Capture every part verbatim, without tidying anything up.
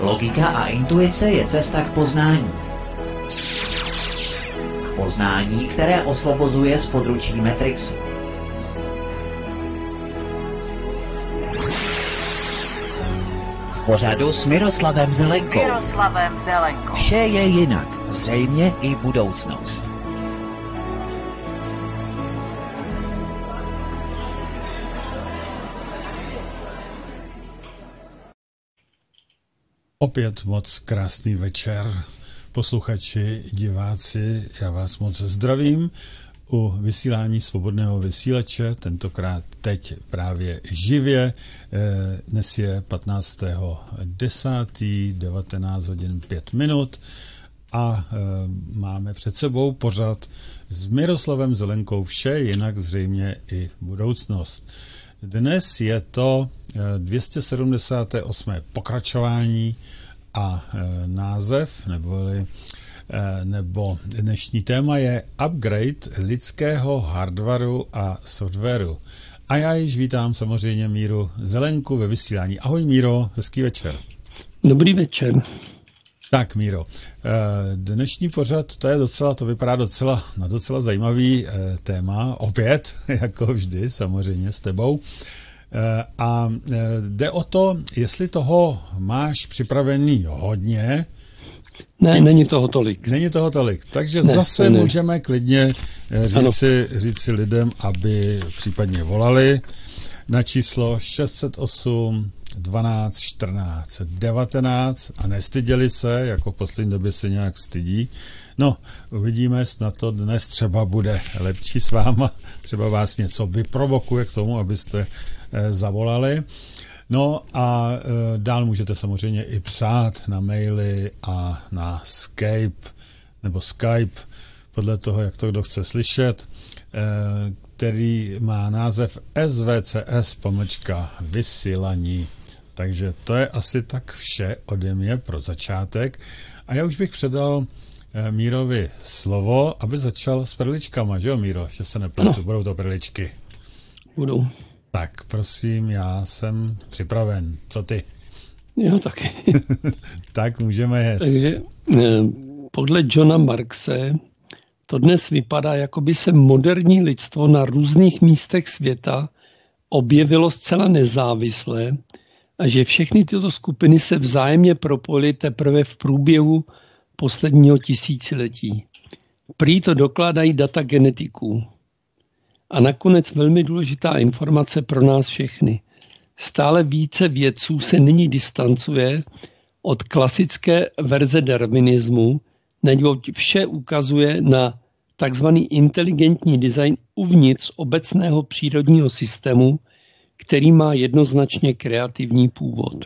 Logika a intuice je cesta k poznání. K poznání, které osvobozuje z područí Matrixu. V pořadu s Miroslavem Zelenkou. Miroslavem Zelenkou. Vše je jinak, zřejmě i budoucnost. Opět moc krásný večer, posluchači, diváci, já vás moc zdravím u vysílání Svobodného vysílače, tentokrát teď právě živě. Dnes je patnáctého desátého devatenáct hodin pět minut a máme před sebou pořad s Miroslavem Zelenkou Vše jinak, zřejmě i budoucnost. Dnes je to dvě stě sedmdesát osm pokračování a název, neboli, nebo dnešní téma je upgrade lidského hardwaru a softwaru. A já již vítám samozřejmě Míru Zelenku ve vysílání. Ahoj Míro, hezký večer. Dobrý večer. Tak Míro, dnešní pořad, to je docela, to vypadá docela na docela zajímavý téma, opět, jako vždy, samozřejmě s tebou. A jde o to, jestli toho máš připravený hodně. Ne, není toho tolik. Není toho tolik, takže ne, zase ne. Můžeme klidně říci, říci lidem, aby případně volali na číslo šest set osm dvanáct čtrnáct devatenáct a nestyděli se, jako v poslední době se nějak stydí. No, uvidíme, snad to dnes třeba bude lepší s váma, třeba vás něco vyprovokuje k tomu, abyste eh, zavolali. No a eh, dál můžete samozřejmě i psát na maily a na Skype, nebo Skype, podle toho, jak to kdo chce slyšet, eh, který má název S V C S pomlčka vysílání. Takže to je asi tak vše ode mě pro začátek. A já už bych předal Mírovi slovo, aby začal s perličkama, že jo Míro? Že se nepletu, no. Budou to perličky. Budou. Tak prosím, já jsem připraven. Co ty? Jo, taky. Tak můžeme jet. Takže podle Johna Markse to dnes vypadá, jako by se moderní lidstvo na různých místech světa objevilo zcela nezávisle a že všechny tyto skupiny se vzájemně propojily teprve v průběhu posledního tisíciletí. Prý to dokládají data genetiků. A nakonec velmi důležitá informace pro nás všechny. Stále více vědců se nyní distancuje od klasické verze darwinismu, neboť vše ukazuje na takzvaný inteligentní design uvnitř obecného přírodního systému, který má jednoznačně kreativní původ.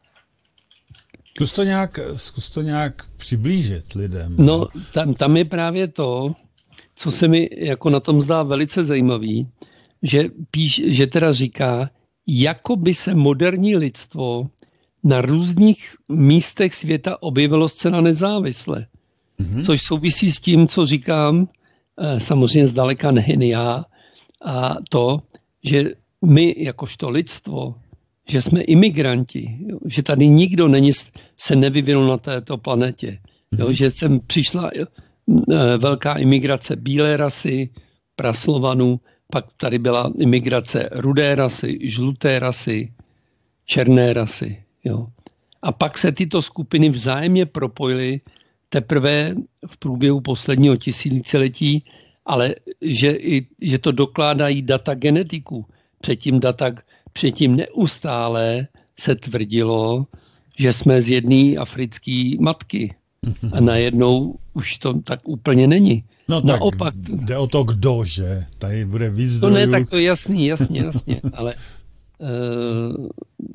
Zkus to nějak, zkus to nějak přiblížit lidem. No, tam, tam je právě to, co se mi jako na tom zdá velice zajímavý, že, píš, že teda říká, jako by se moderní lidstvo na různých místech světa objevilo zcela nezávisle. Mm-hmm. Což souvisí s tím, co říkám, samozřejmě zdaleka nejen já, a to, že my jakožto lidstvo, že jsme imigranti, jo, že tady nikdo není, se nevyvinul na této planetě. Jo, že sem přišla jo, velká imigrace bílé rasy, praslovanů, pak tady byla imigrace rudé rasy, žluté rasy, černé rasy. Jo. A pak se tyto skupiny vzájemně propojily teprve v průběhu posledního tisíciletí, ale že, i, že to dokládají data genetiků. Předtím, data, předtím neustále se tvrdilo, že jsme z jedné africké matky. A najednou už to tak úplně není. No tak naopak, jde o to, kdo, že? Tady bude víc zdrojů. To ne, tak to je jasný, jasně, jasně. Ale uh,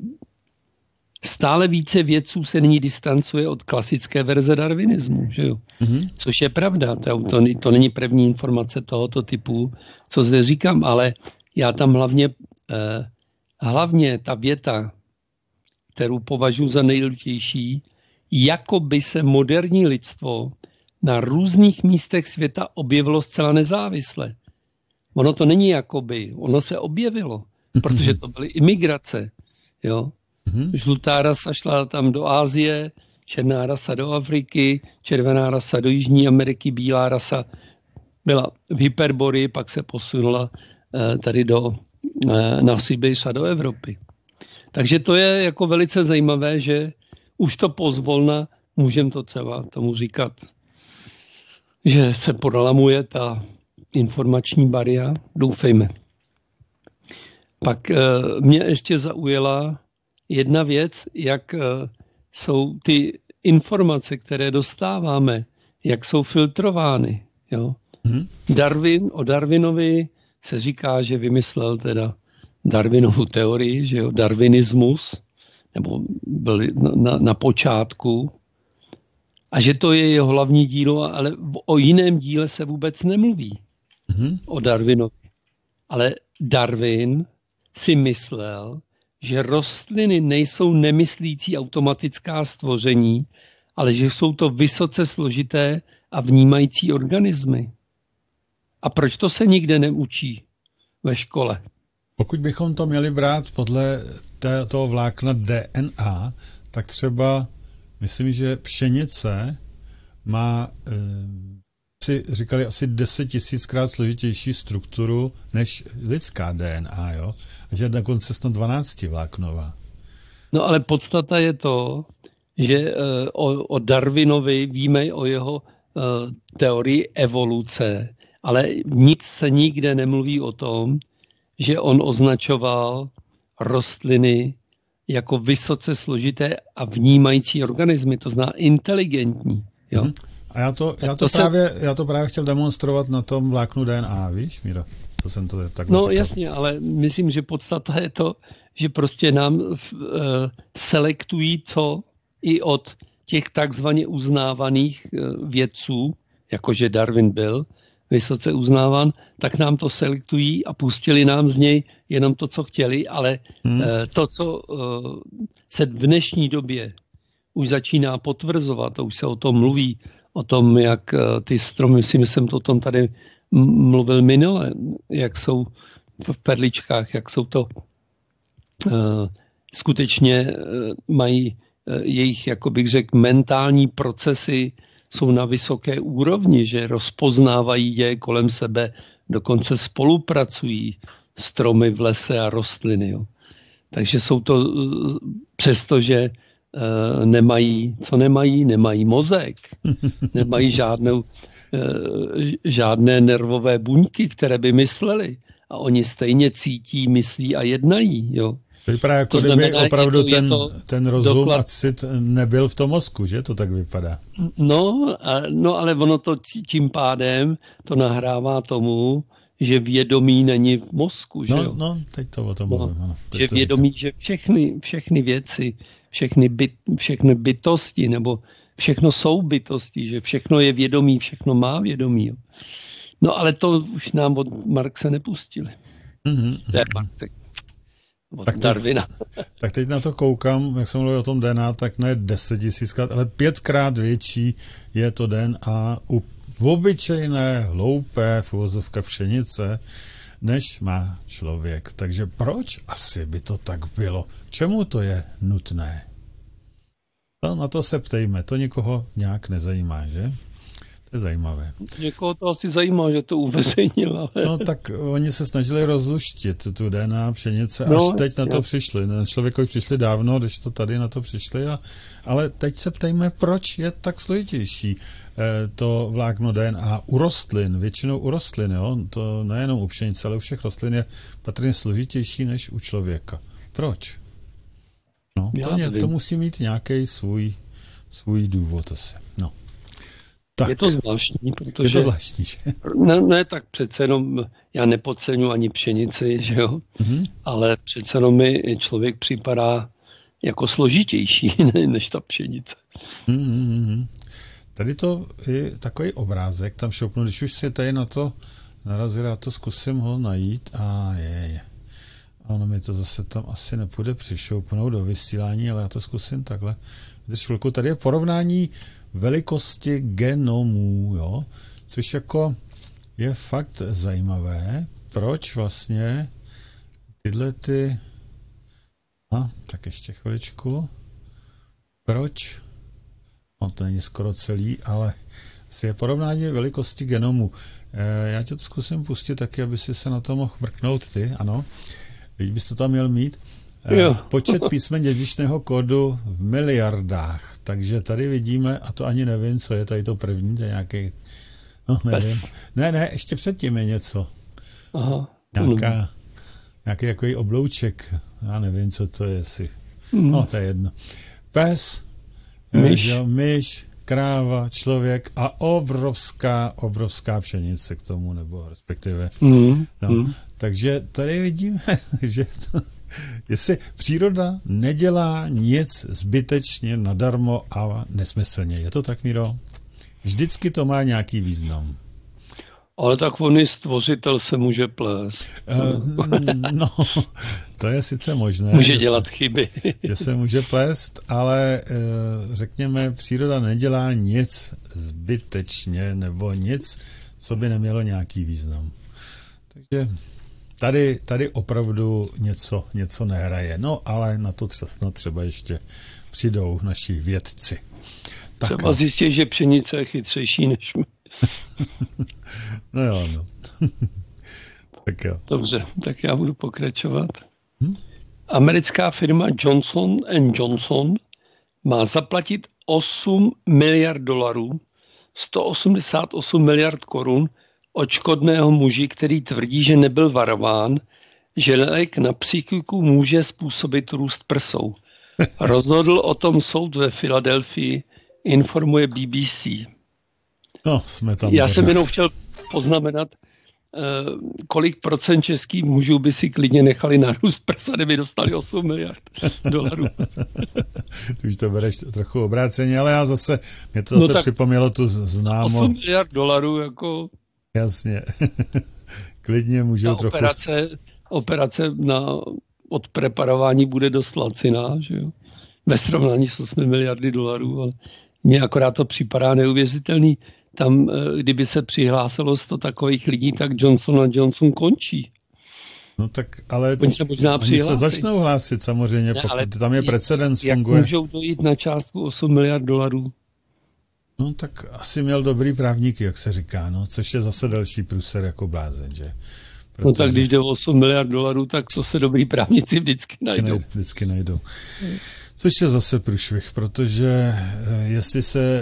stále více vědců se nyní distancuje od klasické verze darwinismu, že jo? Mm-hmm. Což je pravda, to, to, to není první informace tohoto typu, co zde říkám, ale já tam hlavně, eh, hlavně ta věta, kterou považuji za nejdůležitější, jako by se moderní lidstvo na různých místech světa objevilo zcela nezávisle. Ono to není jakoby, ono se objevilo, protože to byly imigrace, jo. Mm-hmm. Žlutá rasa šla tam do Asie, černá rasa do Afriky, červená rasa do Jižní Ameriky, bílá rasa byla v Hyperborii, pak se posunula tady do, na Sibiř a do Evropy. Takže to je jako velice zajímavé, že už to pozvolna, můžeme to třeba tomu říkat, že se prolamuje ta informační bariéra, doufejme. Pak mě ještě zaujala jedna věc, jak jsou ty informace, které dostáváme, jak jsou filtrovány. Jo? Hmm. Darwin, o Darwinovi se říká, že vymyslel teda Darwinovu teorii, že jo, darwinismus, nebo byl na, na, na počátku, a že to je jeho hlavní dílo, ale o jiném díle se vůbec nemluví. Hmm. O Darwinovi. Ale Darwin si myslel, že rostliny nejsou nemyslící automatická stvoření, ale že jsou to vysoce složité a vnímající organismy. A proč to se nikde neučí ve škole? Pokud bychom to měli brát podle té, toho vlákna D N A, tak třeba myslím, že pšenice má, e, si říkali, asi deset tisíckrát složitější strukturu než lidská D N A, jo? A že dokonce snad dvanáctivláknová. No ale podstata je to, že e, o, o Darwinovi víme o jeho e, teorii evoluce, ale nic se nikde nemluví o tom, že on označoval rostliny jako vysoce složité a vnímající organismy, to znamená inteligentní. Jo? Hmm. A já to, já, to to právě, se... já to právě chtěl demonstrovat na tom vláknu D N A, víš, Míro? To jsem to tak no jasně, ale myslím, že podstata je to, že prostě nám uh, selektují to i od těch takzvaně uznávaných uh, vědců, jakože Darwin byl vysoce uznáván, tak nám to selektují a pustili nám z něj jenom to, co chtěli, ale hmm. uh, to, co uh, se v dnešní době už začíná potvrzovat, a už se o tom mluví, o tom, jak uh, ty stromy, si myslím, to o tom tady mluvil minule, jak jsou v perličkách, jak jsou to uh, skutečně uh, mají uh, jejich, jako bych řekl, mentální procesy jsou na vysoké úrovni, že rozpoznávají děje kolem sebe, dokonce spolupracují stromy v lese a rostliny. Jo. Takže jsou to, uh, přestože uh, nemají, co nemají? Nemají mozek, nemají žádnou žádné nervové buňky, které by mysleli. A oni stejně cítí, myslí a jednají. Jo. To vypadá, jako to kdyby znamená, opravdu to, ten, ten rozum doklad... a cit nebyl v tom mozku, že? To tak vypadá. No, a, no, ale ono to tím pádem to nahrává tomu, že vědomí není v mozku. Že no, jo? no, teď to o tom mluvím. No, ano, že vědomí, říkám. Že všechny, všechny věci, všechny, byt, všechny bytosti, nebo všechno jsou bytosti, že všechno je vědomí, všechno má vědomí. Jo. No ale to už nám od Marxe nepustili. Mm-hmm. To je Marxe. Od tak Darwina. Teď, tak teď na to koukám, jak jsem mluvil o tom D N A, tak ne deset tisíckrát, ale pětkrát větší je to D N A u obyčejné, hloupé, v uvozovkách pšenice, než má člověk. Takže proč asi by to tak bylo? Čemu to je nutné? No, na to se ptejme, to někoho nějak nezajímá, že? To je zajímavé. Někoho to asi zajímá, že to uveřejnil, ale... No tak oni se snažili rozluštit tu D N A pšenice, až no, teď jasně. Na to přišli. Člověkovi přišli dávno, když to tady na to přišli, a, ale teď se ptejme, proč je tak složitější eh, to vlákno D N A u rostlin, většinou u rostlin, jo? To nejenom u pšenice, ale u všech rostlin je patrně složitější než u člověka. Proč? No, to, ně, to musí mít nějaký svůj, svůj důvod asi. No. Tak. Je to zvláštní, protože... Je to zvláštní, že? Ne, ne, tak přece jenom, já nepodceňuji ani pšenici, že jo, mm-hmm. ale přece jenom mi člověk připadá jako složitější než ta pšenice. Mm-hmm. Tady to je takový obrázek, tam šoupnu, když už si tady na to narazil, já to zkusím ho najít a je, je. Ono mi to zase tam asi nepůjde přišoupnout do vysílání, ale já to zkusím takhle. Vydrž chvilku, tady je porovnání velikosti genomů, jo? Což jako je fakt zajímavé, proč vlastně tyhle ty A, tak ještě chviličku. Proč? On to není skoro celý, ale si je porovnání velikosti genomu. E, já tě to zkusím pustit taky, aby si se na to mohl mrknout ty, ano. Teď bys to tam měl mít. E, počet písmen dědičného kódu v miliardách. Takže tady vidíme, a to ani nevím, co je tady to první, to je nějaký, no nevím. Ne, ne, ještě předtím je něco. Aha. Nějaká, nějaký takový oblouček. Já nevím, co to je. Si. No, to je jedno. Pes, myš, jo, myš, kráva, člověk a obrovská, obrovská pšenice k tomu, nebo respektive. Mm, no. mm. Takže tady vidíme, že to, jestli příroda nedělá nic zbytečně, nadarmo a nesmyslně. Je to tak, Míro? Vždycky to má nějaký význam. Ale tak on i stvořitel se může plést. Uh, no, to je sice možné. Může dělat se, chyby. Že se může plést, ale uh, řekněme, příroda nedělá nic zbytečně nebo nic, co by nemělo nějaký význam. Takže tady, tady opravdu něco, něco nehraje. No, ale na to třeba, třeba ještě přijdou naši vědci. Tak, třeba zjistí, že pšenice je chytřejší než my. No jo, no. Tak jo. Dobře, tak já budu pokračovat. Hm? Americká firma Johnson and Johnson má zaplatit osm miliard dolarů, sto osmdesát osm miliard korun odškodného muži, který tvrdí, že nebyl varován, že lék na psychiku může způsobit růst prsou. Rozhodl o tom soud ve Filadelfii, informuje B B C. No, jsme tam. Já jsem jenom chtěl poznamenat, kolik procent českých mužů by si klidně nechali narůst prsa, kdyby dostali osm miliard dolarů. Ty už to bereš trochu obráceně, ale já zase, mě to zase no připomnělo tu známou. osm miliard dolarů jako... Jasně. Klidně můžou trochu... Operace, operace na odpreparování bude dost laciná, že jo? Ve srovnání s osmi miliardy dolarů, ale mně akorát to připadá neuvěřitelný. Tam, kdyby se přihlásilo sto takových lidí, tak Johnson and Johnson končí. No tak, ale oni se, možná oni se začnou hlásit samozřejmě, ne, pokud tam je precedens, jak funguje. Jak můžou dojít na částku osm miliard dolarů? No tak asi měl dobrý právníky, jak se říká, no, což je zase další průser jako blázen, že? Protože... No tak když jde o osm miliard dolarů, tak to se dobrý právníci vždycky najdou. Vždycky najdou. Což je zase průšvih, protože jestli se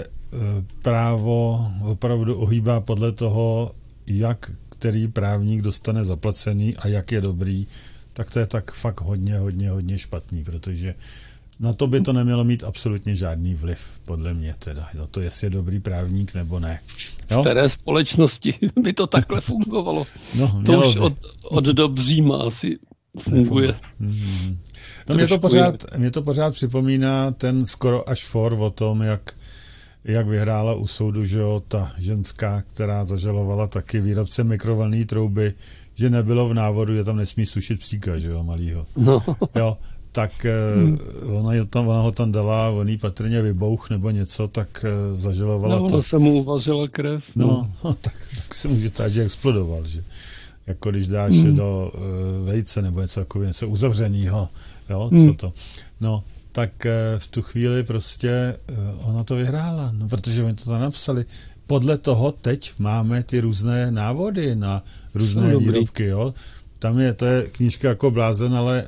právo opravdu ohýbá podle toho, jak který právník dostane zaplacený a jak je dobrý, tak to je tak fakt hodně, hodně, hodně špatný, protože na to by to nemělo mít absolutně žádný vliv, podle mě teda, na to, jestli je dobrý právník nebo ne. Jo? V které společnosti by to takhle fungovalo? No, to už od, od dob Říma asi funguje. Mm. No mě to, pořád, mě to pořád připomíná ten skoro až for o tom, jak jak vyhrála u soudu, že jo, ta ženská, která zažalovala taky výrobce mikrovlnné trouby, že nebylo v návodu, že tam nesmí sušit psíka, že jo, malýho. No. Jo, tak hmm. ona, tam, ona ho tam dala, on jí patrně vybouch nebo něco, tak zažalovala no, to. No, se mu uvařila krev. No, no, no tak, tak se může stát, že explodoval, že jako když dáš hmm. do uh, vejce nebo něco takového, něco uzavřenýho, jo, hmm. co to. No, tak v tu chvíli prostě ona to vyhrála, no, protože oni to tam napsali. Podle toho teď máme ty různé návody na různé no, výrobky, jo. Tam je, to je knížka jako blázen, ale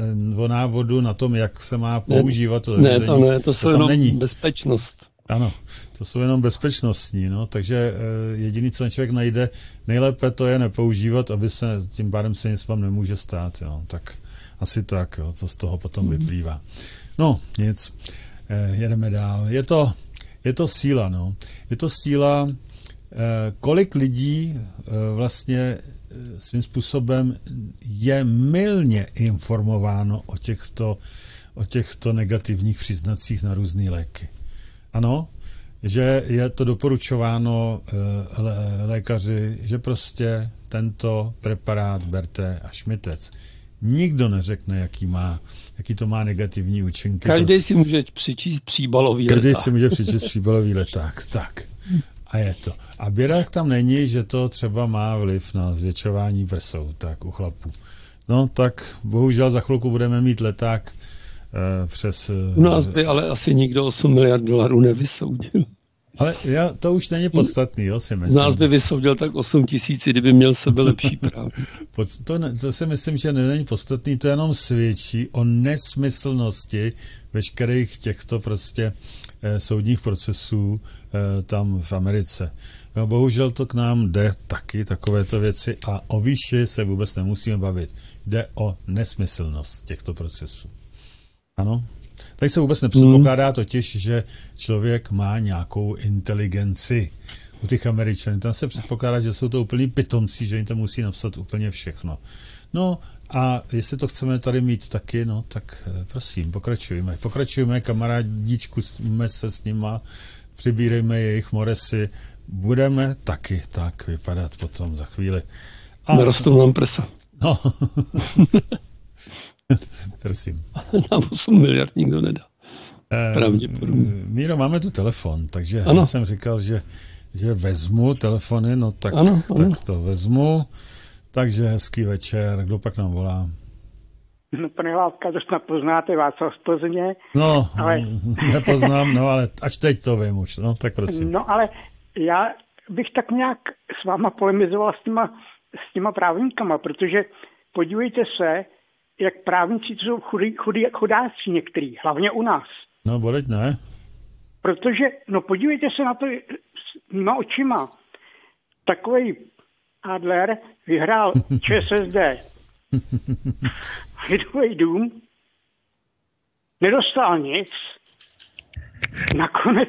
o návodu na tom, jak se má používat to Ne, to ne, to jsou jenom není. bezpečnost. Ano, to jsou jenom bezpečnostní, no, takže jediný, co člověk najde, nejlépe to je nepoužívat, aby se, tím pádem se nic vám nemůže stát, jo. Tak asi tak, jo, to z toho potom vyplývá. No, nic, eh, jedeme dál. Je to, je to síla, no. Je to síla, eh, kolik lidí eh, vlastně eh, svým způsobem je mylně informováno o těchto, o těchto negativních příznacích na různé léky. Ano, že je to doporučováno eh, lé, lékaři, že prostě tento preparát berte a šmitec. Nikdo neřekne, jaký má, jaký to má negativní účinky. Každý si může přičíst příbalový leták. Každý si může přičíst příbalový leták, tak. A je to. A běda, jak tam není, že to třeba má vliv na zvětšování prsou, tak u chlapů. No tak bohužel za chvilku budeme mít leták eh, přes... U nás by ale asi nikdo osm miliard dolarů nevysoudil. Ale já, to už není podstatný, jo, si myslím. Z nás by vysoudil tak osm tisíc, kdyby měl sebe lepší právo. To, to si myslím, že není podstatný, to jenom svědčí o nesmyslnosti veškerých těchto prostě eh, soudních procesů eh, tam v Americe. No, bohužel to k nám jde taky, takovéto věci, a o výši se vůbec nemusíme bavit. Jde o nesmyslnost těchto procesů. Ano? Tady se vůbec nepředpokládá totiž, že člověk má nějakou inteligenci. U těch Američanů tam se předpokládá, že jsou to úplní pitomci, že jim to musí napsat úplně všechno. No a jestli to chceme tady mít taky, no tak prosím, pokračujeme. Pokračujeme, kamarádičkujeme se s nima, přibírejme jejich moresy, budeme taky tak vypadat potom za chvíli. A nerostou nám prsa. No. Prosím. Nám osm miliard nikdo nedá. Pravděpodobně. Míro, máme tu telefon, takže ano. Já jsem říkal, že, že vezmu telefony, no tak, ano, tak ano. to vezmu. Takže hezký večer, kdo pak nám volá? No, pane Láska, to snad poznáte, Václav z Plzně. No, ale... nepoznám, no ale až teď to vím už, no tak prosím. No ale já bych tak nějak s váma polemizoval s těma, s těma právníkama, protože podívejte se, jak právníci jsou chudí, chudí, chudáci některý, hlavně u nás. No, boleť ne. Protože, no podívejte se na to mýma očima. Takovej Adler vyhrál ČSSD. Lidový dům, nedostal nic, nakonec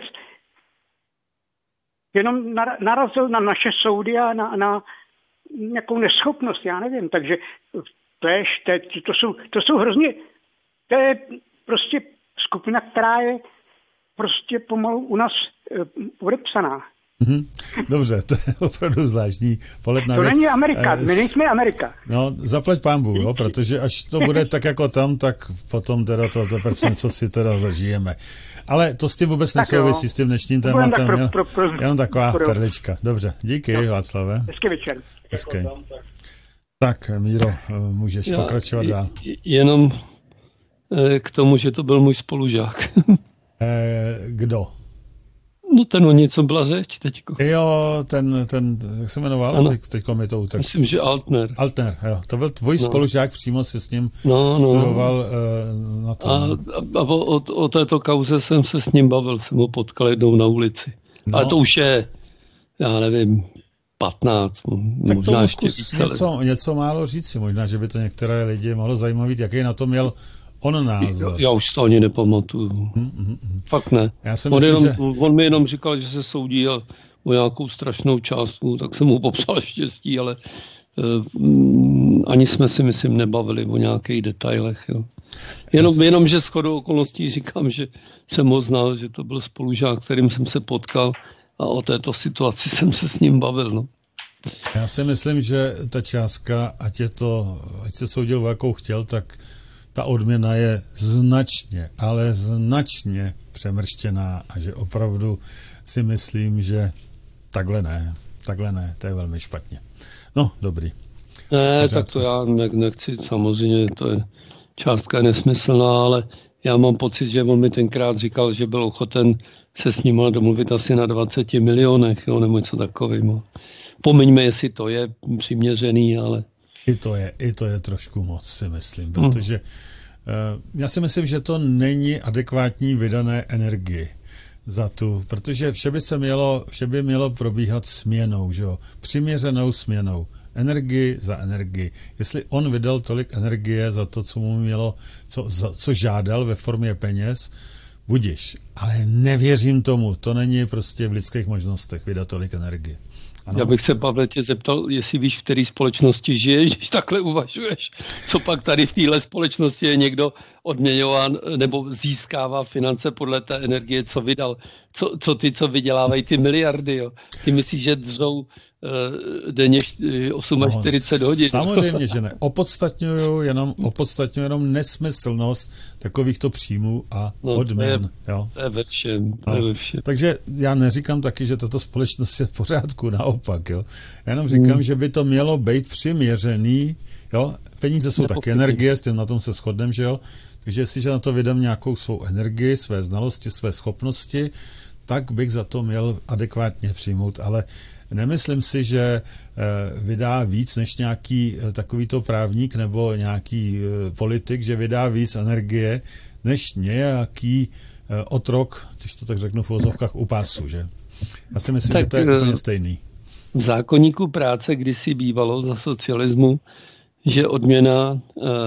jenom narazil na naše soudy a na, na nějakou neschopnost, já nevím, takže to, je, to, jsou, to jsou hrozně, to je prostě skupina, která je prostě pomalu u nás odepsaná. Dobře, to je opravdu zvláštní pohled na to věc. To není Amerika, my nejsme Amerika. No, zaplať pánbu, jo, protože až to bude tak jako tam, tak potom teda to teprve něco si teda zažijeme. Ale to s tím vůbec nesouvisí s tím dnešním tématem. Tak pro, pro, pro, jenom taková pro, perlička. Dobře, díky, no. Václave. Hezký večer. Hezký. Tak, Míro, můžeš Já, pokračovat dál. Jenom k tomu, že to byl můj spolužák. eh, kdo? No ten o něco byla řeč teďko. Jo, ten, ten, jak se jmenoval? Ano. Teď, teďko mi to utek. Myslím, že Altner. Altner, jo. To byl tvůj no. spolužák, přímo si s ním no, studoval no. uh, na tom. A, a o, o této kauze jsem se s ním bavil, jsem ho potkal jednou na ulici. No. Ale to už je, já nevím, patnáct, tak možná to ještě více. Něco, něco málo říci, možná, že by to některé lidi mohlo zajímavit, jaký na to měl on názor. Já už to ani nepamatuju. Hmm, hmm, hmm. Fakt ne. Já si on, myslím, jenom, že... on mi jenom říkal, že se soudí a o nějakou strašnou částku, tak jsem mu popsal štěstí, ale uh, ani jsme si, myslím, nebavili o nějakých detailech. Jo. Jenom, jenom, že shodou okolností říkám, že jsem ho znal, že to byl spolužák, kterým jsem se potkal a o této situaci jsem se s ním bavil. No. Já si myslím, že ta částka, ať je to, ať se soudil o jakou chtěl, tak ta odměna je značně, ale značně přemrštěná a že opravdu si myslím, že takhle ne, takhle ne, to je velmi špatně. No, dobrý. Ne, Pořádku. Tak to já ne, nechci, samozřejmě to je částka je nesmyslná, ale já mám pocit, že on mi tenkrát říkal, že byl ochoten se s ním domluvit asi na dvacet milionech, jo, nebo něco takového. Pomeňme, jestli to je přiměřený, ale... I to je, i to je trošku moc, si myslím, protože uh, já si myslím, že to není adekvátní vydané energii za tu, protože vše by se mělo, vše by mělo probíhat směnou, že jo, přiměřenou směnou, energii za energii. Jestli on vydal tolik energie za to, co mu mělo, co, za, co žádal ve formě peněz, budiš, ale nevěřím tomu, to není prostě v lidských možnostech vydat tolik energie. Ano. Já bych se, Pavle, tě zeptal, jestli víš, v které společnosti žiješ, když takhle uvažuješ. Co pak tady v téhle společnosti je někdo odměňován nebo získává finance podle té energie, co vydal. Co, co ty, co vydělávají ty miliardy, jo? Ty myslíš, že dřou denně čtyřicet osm no, hodin. Samozřejmě, že ne. Opodstatňuju jenom, opodstatňuju jenom nesmyslnost takovýchto příjmů a no, odměn. To je, jo. To je ve všem. To no. je ve všem. Takže já neříkám taky, že tato společnost je v pořádku, naopak. Jo. Já jenom říkám, hmm. že by to mělo být přiměřený. Jo. Peníze jsou taky energie, s tím na tom se shodneme, že jo. Takže jestliže na to vydám nějakou svou energii, své znalosti, své schopnosti, tak bych za to měl adekvátně přijmout, ale nemyslím si, že vydá víc než nějaký takovýto právník nebo nějaký politik, že vydá víc energie než nějaký otrok, když to tak řeknu v uvozovkách, u pásu, že? Já si myslím, tak, že to je úplně stejný. V zákoníku práce kdysi bývalo za socialismu, že odměna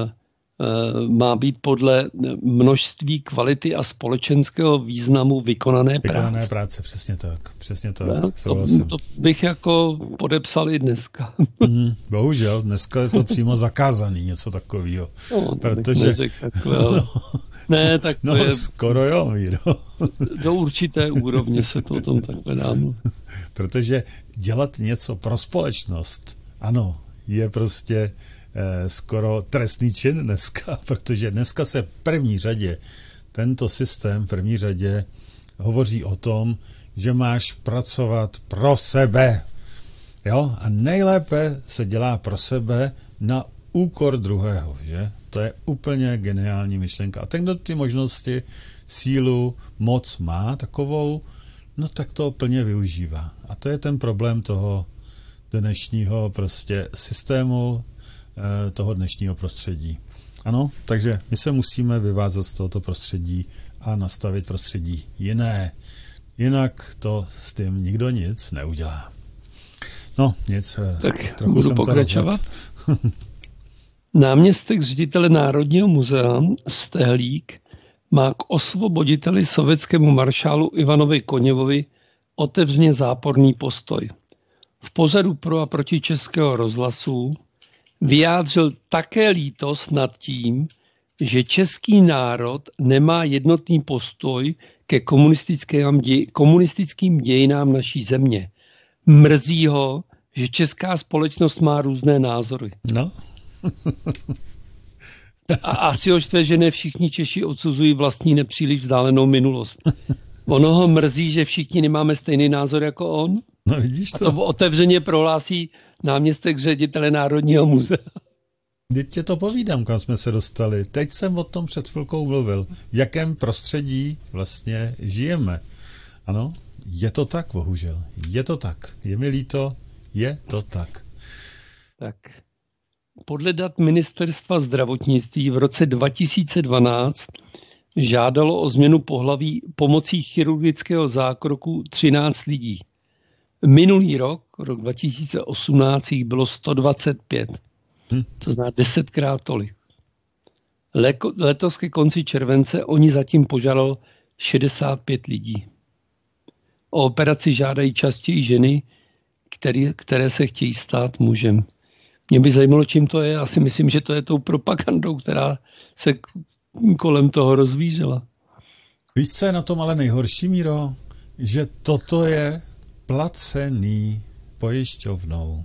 má být podle množství, kvality a společenského významu vykonané práce. Vykonané práce, přesně tak. Přesně tak. No, to, to bych jako podepsal i dneska. Mm, bohužel, dneska je to přímo zakázaný, něco takového. No, protože... takové, ale... no, ne, tak to no, je... skoro jo, Míro. Do určité úrovně se to o tom takhle dám. Protože dělat něco pro společnost, ano, je prostě skoro trestný čin dneska, protože dneska se v první řadě, tento systém v první řadě hovoří o tom, že máš pracovat pro sebe. Jo? A nejlépe se dělá pro sebe na úkor druhého, že? To je úplně geniální myšlenka. A ten, kdo ty možnosti, sílu, moc má takovou, no tak to plně využívá. A to je ten problém toho dnešního prostě systému, toho dnešního prostředí. Ano, takže my se musíme vyvázat z tohoto prostředí a nastavit prostředí jiné. Jinak to s tím nikdo nic neudělá. No, nic. Tak trochu budu pokračovat. Náměstek ředitele Národního muzea Stehlík má k osvoboditeli sovětskému maršálu Ivanovi Koněvovi otevřeně záporný postoj. V pořadu Pro a proti Českého rozhlasu vyjádřil také lítost nad tím, že český národ nemá jednotný postoj ke komunistickým, děj, komunistickým dějinám naší země. Mrzí ho, že česká společnost má různé názory. No. A asi ho štve, že ne všichni Češi odsuzují vlastní nepříliš vzdálenou minulost. Ono ho mrzí, že všichni nemáme stejný názor jako on? No, vidíš to? A to otevřeně prohlásí náměstek ředitele Národního muzea. Teď tě to povídám, kam jsme se dostali. Teď jsem o tom před chvilkou mluvil. V jakém prostředí vlastně žijeme. Ano, je to tak, bohužel. Je to tak. Je mi líto, je to tak. Tak. Podle dat Ministerstva zdravotnictví v roce dva tisíce dvanáct žádalo o změnu pohlaví pomocí chirurgického zákroku třináct lidí. Minulý rok, rok dva tisíce osmnáct, jich bylo sto dvacet pět. Hm. To znamená desetkrát tolik. Leko, letos ke konci července oni zatím požádalo šedesát pět lidí. O operaci žádají častěji ženy, který, které se chtějí stát mužem. Mě by zajímalo, čím to je. Já si myslím, že to je tou propagandou, která se kolem toho rozvířila. Víš, co je na tom ale nejhorší, Míro? Že toto je placený pojišťovnou.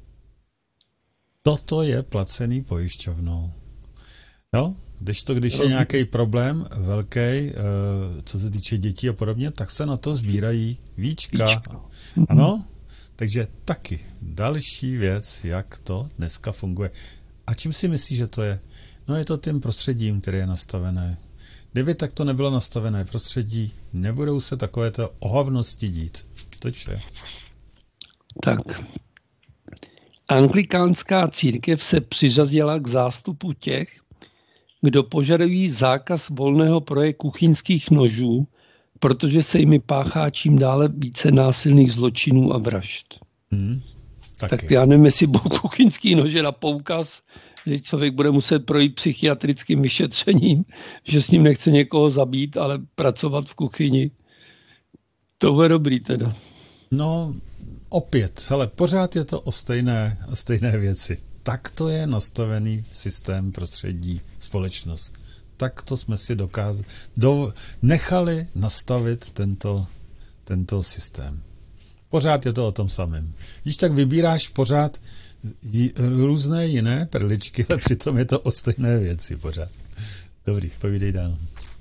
Toto je placený pojišťovnou. No, když to, když je nějaký problém velký, co se týče dětí a podobně, tak se na to sbírají víčka. Víčka. Ano, takže taky další věc, jak to dneska funguje. A čím si myslíš, že to je? No je to tím prostředím, které je nastavené. Kdyby tak to nebylo nastavené prostředí, nebudou se takovéto ohavnosti dít. To je vše. Tak. Anglikánská církev se přiřadila k zástupu těch, kdo požadují zákaz volného prodeje kuchyňských nožů, protože se jimi páchá čím dále více násilných zločinů a vražd. Hmm, tak já nevím, jestli budou kuchyňský nože na poukaz, že člověk bude muset projít psychiatrickým vyšetřením, že s ním nechce někoho zabít, ale pracovat v kuchyni. To bude dobrý teda. No, opět, hele, pořád je to o stejné, o stejné věci. Tak to je nastavený systém, prostředí, společnost. Tak to jsme si dokázali, do, nechali nastavit tento, tento systém. Pořád je to o tom samém. Když tak vybíráš pořád j- různé jiné perličky, ale přitom je to o stejné věci pořád. Dobrý, povídej dál.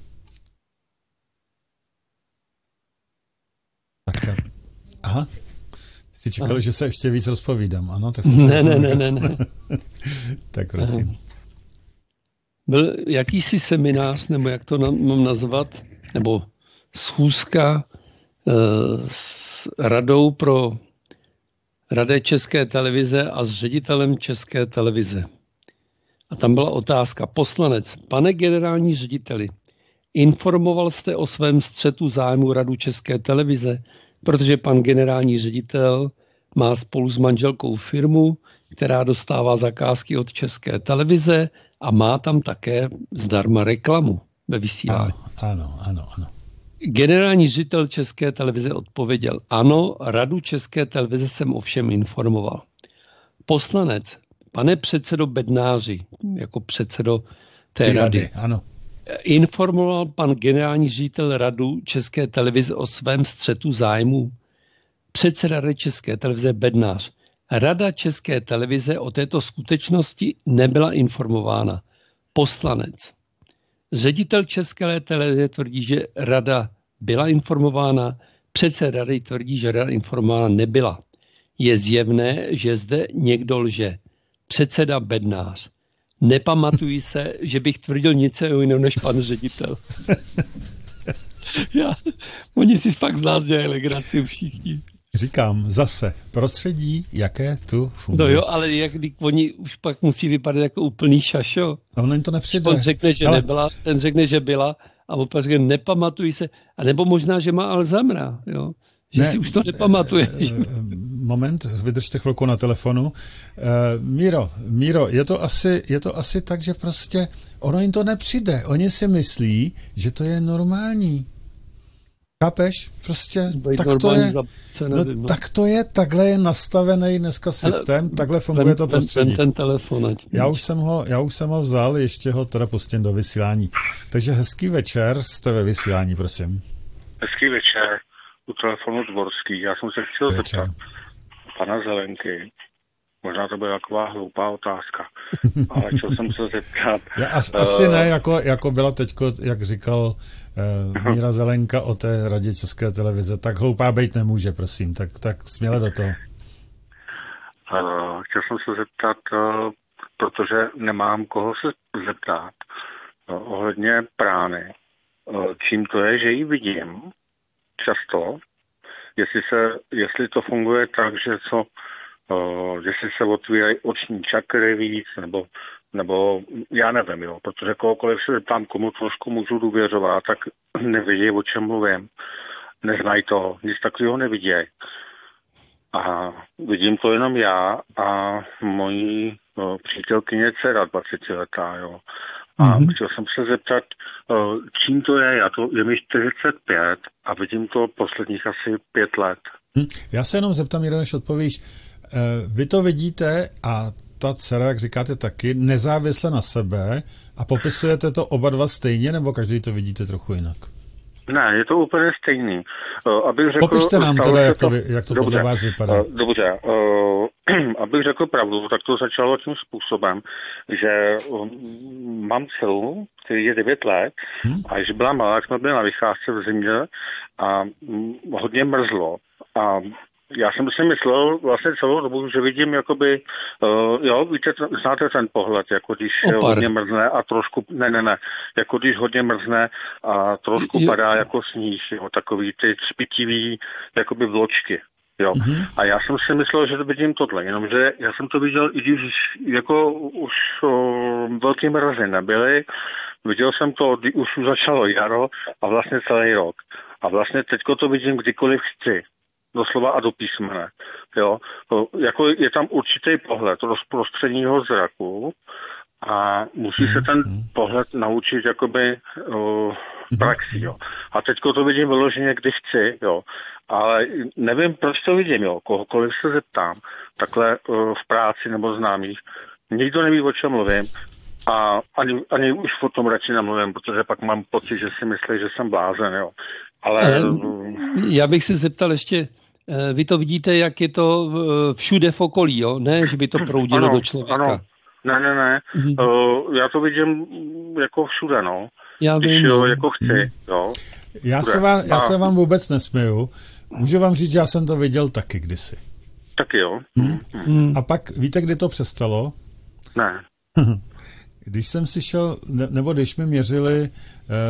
Tak, aha. Jsi čekal, aha. že se ještě víc rozpovídám, ano? Tak ne, ne, ne, ne, ne. Tak prosím. Aha. Byl jakýsi seminář, nebo jak to mám nazvat, nebo schůzka e, s radou pro Radě České televize a s ředitelem České televize. A tam byla otázka. Poslanec, pane generální řediteli, informoval jste o svém střetu zájmu Radu České televize, protože pan generální ředitel má spolu s manželkou firmu, která dostává zakázky od České televize a má tam také zdarma reklamu ve vysílání. Ano, ano, ano, ano. Generální ředitel České televize odpověděl, ano, Radu České televize jsem ovšem informoval. Poslanec, pane předsedo Bednáři, jako předsedo té Ty rady, rady ano. informoval pan generální ředitel Radu České televize o svém střetu zájmu? Předseda Rady České televize Bednář. Rada České televize o této skutečnosti nebyla informována. Poslanec. Ředitel České televize tvrdí, že rada byla informována, předseda rady tvrdí, že rada informována nebyla. Je zjevné, že zde někdo lže. Předseda Bednář. Nepamatuji se, že bych tvrdil něco jiného než pan ředitel. Já, oni si fakt z nás dělají legraci všichni. Říkám zase, prostředí, jaké tu funguje. No jo, ale jak když oni už pak musí vypadat jako úplný šašo. A on jim to nepřijde. On řekne, že ale... nebyla, ten řekne, že byla a on pak řekne, nepamatuji se. A nebo možná, že má Alzheimera, jo. Že ne, si už to nepamatuje. Moment, vydržte chvilku na telefonu. Uh, Míro, Míro, je to, asi, je to asi tak, že prostě ono jim to nepřijde. Oni si myslí, že to je normální. Chápeš? Prostě tak to, je, no, tak to je, takhle je nastavený dneska systém, ale takhle funguje ven, to prostředí. Ven ten telefon, já, už jsem ho, já už jsem ho vzal, ještě ho teda pustím do vysílání. Takže hezký večer, jste ve vysílání, prosím. Hezký večer, u telefonu Dvorský. Já jsem se chtěl zeptat pana Zelenky. Možná to byla taková hloupá otázka, ale chtěl jsem se zeptat. Já as, uh, asi ne, jako, jako byla teďko, jak říkal uh, Míra Zelenka o té Radě České televize, tak hloupá být nemůže, prosím, tak, tak směle do toho. Uh, chtěl jsem se zeptat, uh, protože nemám koho se zeptat, uh, ohledně Prány. Uh, čím to je, že ji vidím často, jestli, se, jestli to funguje tak, že co Uh, jestli se otvírají oční čakry víc, nebo, nebo já nevím, jo, protože kohokoliv se zeptám, komu trošku můžu důvěřovat, tak nevědí, o čem mluvím. Neznají to, nic takového nevidějí. A vidím to jenom já a mojí no, přítelkyně dcera dvacetiletá, jo. A mm-hmm. chtěl jsem se zeptat, uh, čím to je, já to, je mi čtyřicet pět a vidím to posledních asi pět let. Hm. Já se jenom zeptám, Míro, než odpovíš. Vy to vidíte a ta dcera, jak říkáte taky, nezávisle na sebe a popisujete to oba dva stejně, nebo každý to vidíte trochu jinak? Ne, je to úplně stejný. Uh, abych řekl, Popište nám teda, jak to, jak to podle vás vypadá. Uh, dobře, uh, abych řekl pravdu, tak to začalo tím způsobem, že um, mám dceru, který je devět let, hmm? a když byla malá, jsme byli na vycházce v zimě a um, hodně mrzlo. A já jsem si myslel vlastně celou dobu, že vidím jakoby, uh, jo, víte, znáte ten pohled, jako když Opar. hodně mrzne a trošku, ne, ne, ne, jako když hodně mrzne a trošku jo. padá jako sníh, jo, takový ty třpitivý, jakoby vločky, jo. Mm-hmm. A já jsem si myslel, že to vidím tohle, jenomže já jsem to viděl, i když jako už uh, velký mrazy nebyly, viděl jsem to, už začalo jaro a vlastně celý rok. A vlastně teďko to vidím kdykoliv chci. Doslova a do písmene. Jo? Jako je tam určitý pohled rozprostředního zraku a musí se ten pohled naučit jakoby o, praxi. Jo? A teďko to vidím vyloženě, kdy chci, jo? Ale nevím, proč to vidím. Jo? Kohokoliv se zeptám, takhle o, v práci nebo známých, nikdo neví, o čem mluvím. A ani, ani už o tom radši nemluvím, protože pak mám pocit, že si myslí, že jsem blázen, jo. Ale... Já bych se zeptal ještě, vy to vidíte, jak je to všude v okolí, jo? Ne, že by to proudilo ano, do člověka. Ano. Ne, ne, ne. Mm. Uh, já to vidím jako všude, no. Já Když vím, jo, no. jako chci, mm. jo. Já se, vám, já se vám vůbec nesměju. Můžu vám říct, že já jsem to viděl taky kdysi. Taky jo. Hmm. Hmm. A pak, víte, kdy to přestalo? Ne. Když jsem si šel, ne, nebo když mi měřili uh,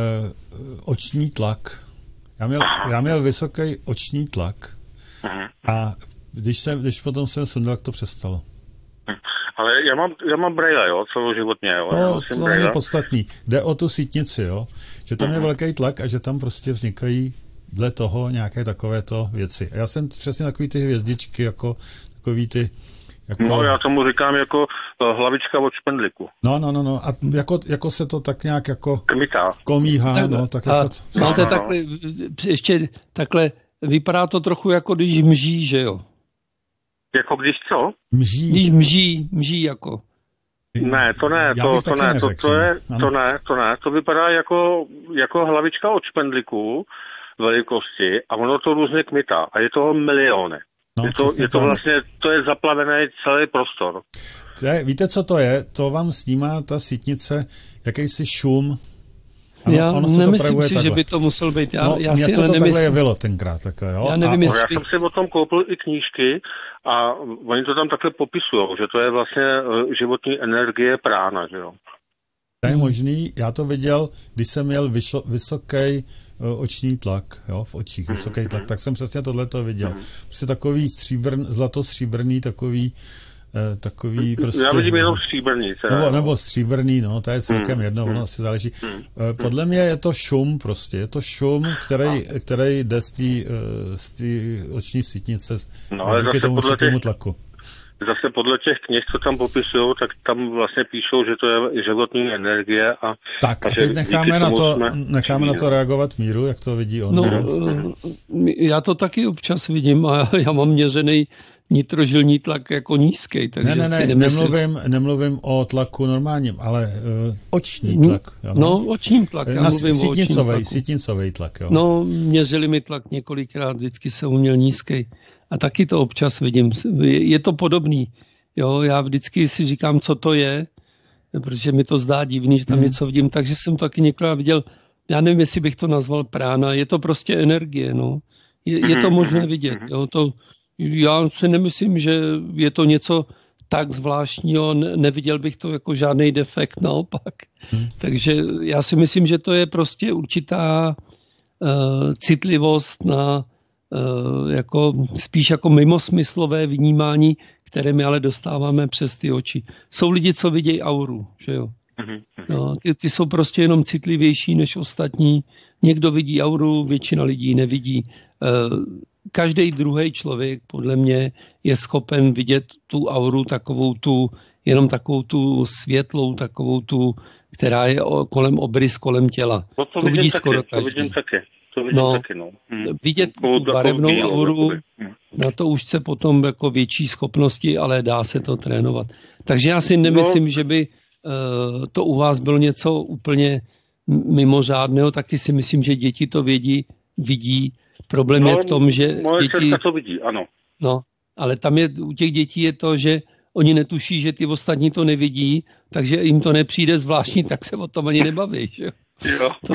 oční tlak. Já měl, já měl vysoký oční tlak. Hmm. A když, jsem, když potom jsem sundal, tak to přestalo. Ale já mám, já mám brejle, jo, celoživotně, jo. No, to není podstatný. Jde o tu sítnici, jo. Že tam je velký tlak a že tam prostě vznikají dle toho nějaké takovéto věci. A já jsem přesně takový ty hvězdičky, jako takový ty... Jako... No, já tomu říkám jako hlavička od špendliku. No, no, no, no. A jako, jako se to tak nějak jako... Kmitá. Komíhá, tak, no, tak a jako... Máte takhle, ještě takhle, vypadá to trochu jako když mží, že jo? Jako když co? Mží. Když mží, mží jako. Ne, to ne, to, to ne, to, to, je, to ne, to ne, to vypadá jako, jako hlavička od špendliku velikosti a ono to různě kmitá a je toho miliony. No, je, to, je to vlastně, to je zaplavený celý prostor. Je, víte, co to je? To vám snímá ta sítnice jakýsi šum. Ano, já ono se nemyslím to si, takhle. že by to musel být. Já, no, já mně si se to nemyslím. takhle jevilo tenkrát. Takhle, jo? Já nevím, a, jestli... Já jsem si o tom koupil i knížky a oni to tam takhle popisují, že to je vlastně životní energie prána, že jo. To je možný, já to viděl, když jsem měl vyšo, vysoký uh, oční tlak, jo, v očích, vysoký tlak, tak jsem přesně tohleto viděl. Prostě takový stříbrn, zlato-stříbrný, takový, uh, takový prostě... Já vidím jenom stříbrný. Nebo, nebo stříbrný, no, to je celkem hmm. jedno, ono si záleží. Hmm. Uh, podle mě je to šum prostě, je to šum, který, který jde z té oční sítnice no, díky tomu vysokému tlaku. Zase podle těch knih, co tam popisují, tak tam vlastně píšou, že to je životní energie. A, tak a teď necháme, na to, necháme na to reagovat Míru, jak to vidí on. No, Míru? Já to taky občas vidím a já mám měřený nitrožilní tlak jako nízký. Takže ne, ne, ne, nemluvím, nemluvím o tlaku normálním, ale uh, oční tlak. Jo, no, no očním tlak, já na mluvím o očním tlaku. Sítnicový tlak, jo. No, měřili mi tlak několikrát, vždycky jsem uměl nízký. A taky to občas vidím. Je to podobný. Jo, já vždycky si říkám, co to je, protože mi to zdá divný, že tam hmm. něco vidím, takže jsem to taky několikrát viděl. Já nevím, jestli bych to nazval prána. Je to prostě energie, no. Je, je to možné vidět, jo. To, já si nemyslím, že je to něco tak zvláštního, neviděl bych to jako žádný defekt, naopak. Hmm. Takže já si myslím, že to je prostě určitá uh, citlivost na uh, jako, spíš jako mimosmyslové vnímání, které my ale dostáváme přes ty oči. Jsou lidi, co vidějí auru, že jo? No, ty, ty jsou prostě jenom citlivější než ostatní. Někdo vidí auru, většina lidí nevidí. Uh, Každý druhý člověk, podle mě, je schopen vidět tu auru, takovou tu, jenom takovou tu světlou, takovou tu, která je kolem obrys, kolem těla. No to, to vidí taky, skoro to každý. vidím taky. To vidím no, taky, no. Hmm. Vidět tu barevnou auru, na to už se potom jako větší schopnosti, ale dá se to trénovat. Takže já si nemyslím, no, že by uh, to u vás bylo něco úplně mimořádného, taky si myslím, že děti to vědí, vidí. Problém no, je v tom, že moje děti... to vidí, ano. No, ale tam je, u těch dětí je to, že oni netuší, že ty ostatní to nevidí, takže jim to nepřijde zvláštní, tak se o tom ani nebaví. Že? Jo. To...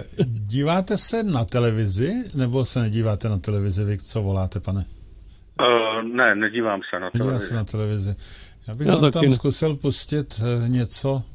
Díváte se na televizi, nebo se nedíváte na televizi? Vy co voláte, pane? Uh, ne, nedívám se na televizi. Nedívám se na televizi. Já bych Já vám tam ne. zkusil pustit něco...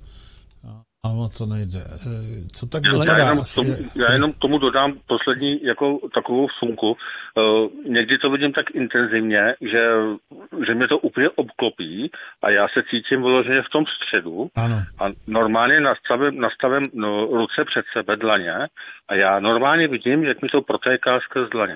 Ale to nejde. Co tak já vypadá? Jenom tomu, já jenom tomu dodám poslední jako takovou vsunku. Uh, někdy to vidím tak intenzivně, že, že mě to úplně obklopí a já se cítím vyloženě v tom středu. Ano. A normálně nastavím, nastavím no, ruce před sebe, dlaně, a já normálně vidím, jak mi to protéká skrz dlaně.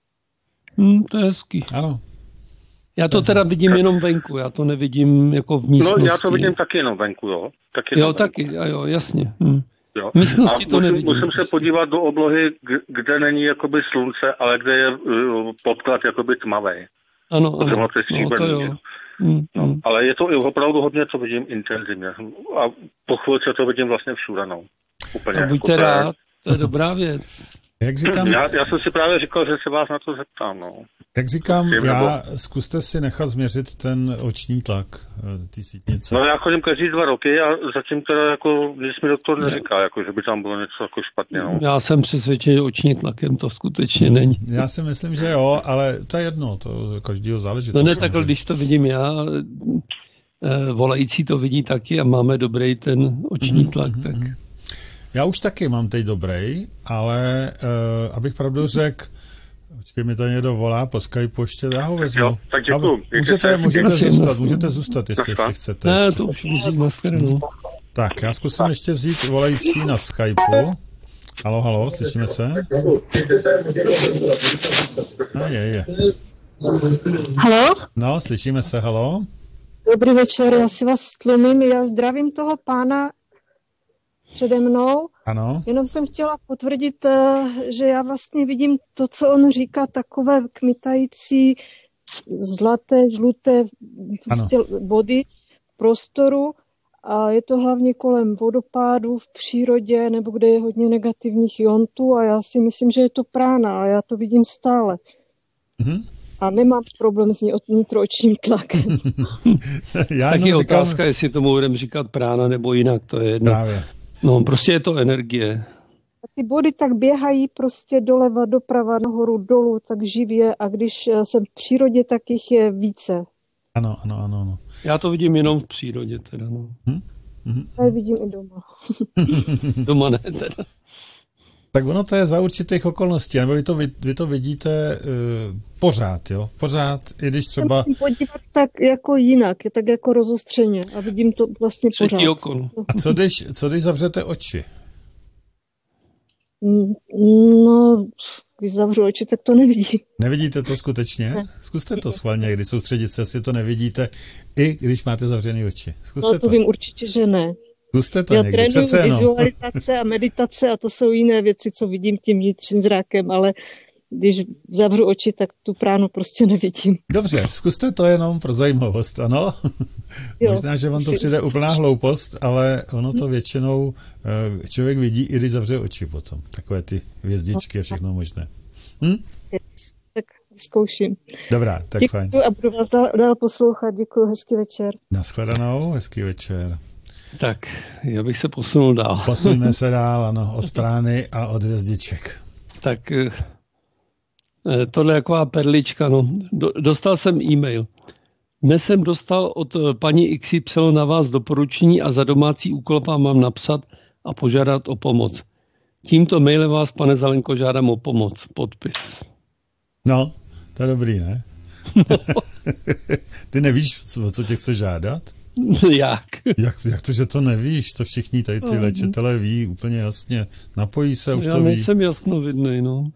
Hmm, to je hezký. Ano. Já to teda vidím jenom venku, já to nevidím jako v místnosti. No, já to vidím taky jenom venku, jo. Taky jo, venku. taky, a jo, jasně. Hm. Jo. V místnosti a to musím, nevidím. Musím se podívat do oblohy, kde není jakoby slunce, ale kde je uh, podklad jakoby tmavej. Ano, ano, no, to jo. Hm, no, hm. ale je to i opravdu hodně, co vidím intenzivně. A po chvilce to vidím vlastně všude, no. Úplně. To buďte jako rád, to je dobrá věc. Jak říkám, já, já jsem si právě říkal, že se vás na to zeptám. No. Jak říkám, já zkuste si nechat změřit ten oční tlak té sítnice. No já chodím každý dva roky a zatím teda jako, když mi doktor neříká, jako, že by tam bylo něco jako špatně. No. Já jsem přesvědčen, že oční tlakem to skutečně není. Já si myslím, že jo, ale to je jedno, to každýho záleží. No ne, takhle, když to vidím já, volající to vidí taky a máme dobrý ten oční tlak, mm-hmm. tak... Já už taky mám teď dobrý, ale uh, abych pravdu řekl, počkej, mi to někdo volá po Skypeu ještě, já ho vezmu. Jo, tak děkuju. Můžete, můžete zůstat, můžete zůstat, jestli ještě chcete. Ne, ještě. to už musím na stranu. Tak, já zkusím ještě vzít volající na Skypeu. Halo, halo, slyšíme se? A je, je. Halo? No, slyšíme se, halo. Dobrý večer, já si vás tlumím, já zdravím toho pána přede mnou. Ano. Jenom jsem chtěla potvrdit, že já vlastně vidím to, co on říká, takové kmitající zlaté, žluté prostě body v prostoru a je to hlavně kolem vodopádů v přírodě nebo kde je hodně negativních iontů a já si myslím, že je to prána a já to vidím stále. Mhm. A nemám problém s nitroočním tlakem. Já tak je říkám... otázka, jestli tomu budeme říkat prána nebo jinak, to je jedno. Právě. No, prostě je to energie. A ty body tak běhají prostě doleva, doprava, nahoru, dolů, tak živě a když jsem v přírodě, tak jich je více. Ano, ano, ano. ano. Já to vidím jenom v přírodě teda, no. Hm? Hm? Já vidím i doma. Doma ne teda. Tak ono to je za určitých okolností, nebo vy to, vy, vy to vidíte uh, pořád, jo? Pořád, i když třeba... Musím podívat tak jako jinak, tak jako rozostřeně a vidím to vlastně pořád. Třetí oko. A co když, co když zavřete oči? No, když zavřu oči, tak to nevidím. Nevidíte to skutečně? Ne. Zkuste to schválně, když soustředit se, jestli to nevidíte, i když máte zavřené oči. Zkuste no, to. to vím určitě, že ne. Zkuste to Já někdy, trénuju přece jenom. vizualizace a meditace a to jsou jiné věci, co vidím tím vnitřním zrákem, ale když zavřu oči, tak tu pránu prostě nevidím. Dobře, zkuste to jenom pro zajímavost, ano? Jo, možná, že vám to přijde úplná hloupost, ale ono to většinou člověk vidí, i když zavře oči potom. Takové ty hvězdičky a všechno možné. Hm? Tak zkouším. Dobrá, tak děkuju fajn. A budu vás dál, dál poslouchat. Děkuju, hezký večer. Naschledanou, hezký večer. Tak, já bych se posunul dál. Posuneme se dál, ano, od prány a od hvězdiček. Tak tohle je taková perlička, no. Dostal jsem e-mail. Dnes jsem dostal od paní X Y na vás doporučení a za domácí úkol vám mám napsat a požádat o pomoc. Tímto mailem vás, pane Zelenko, žádám o pomoc. Podpis. No, to je dobrý, ne? No. Ty nevíš, co tě chce žádat? Jak? jak? Jak to, že to nevíš? To všichni tady ty léčitelé ví úplně jasně. Napojí se, už já to ví. Já nejsem jasnovidnej, no.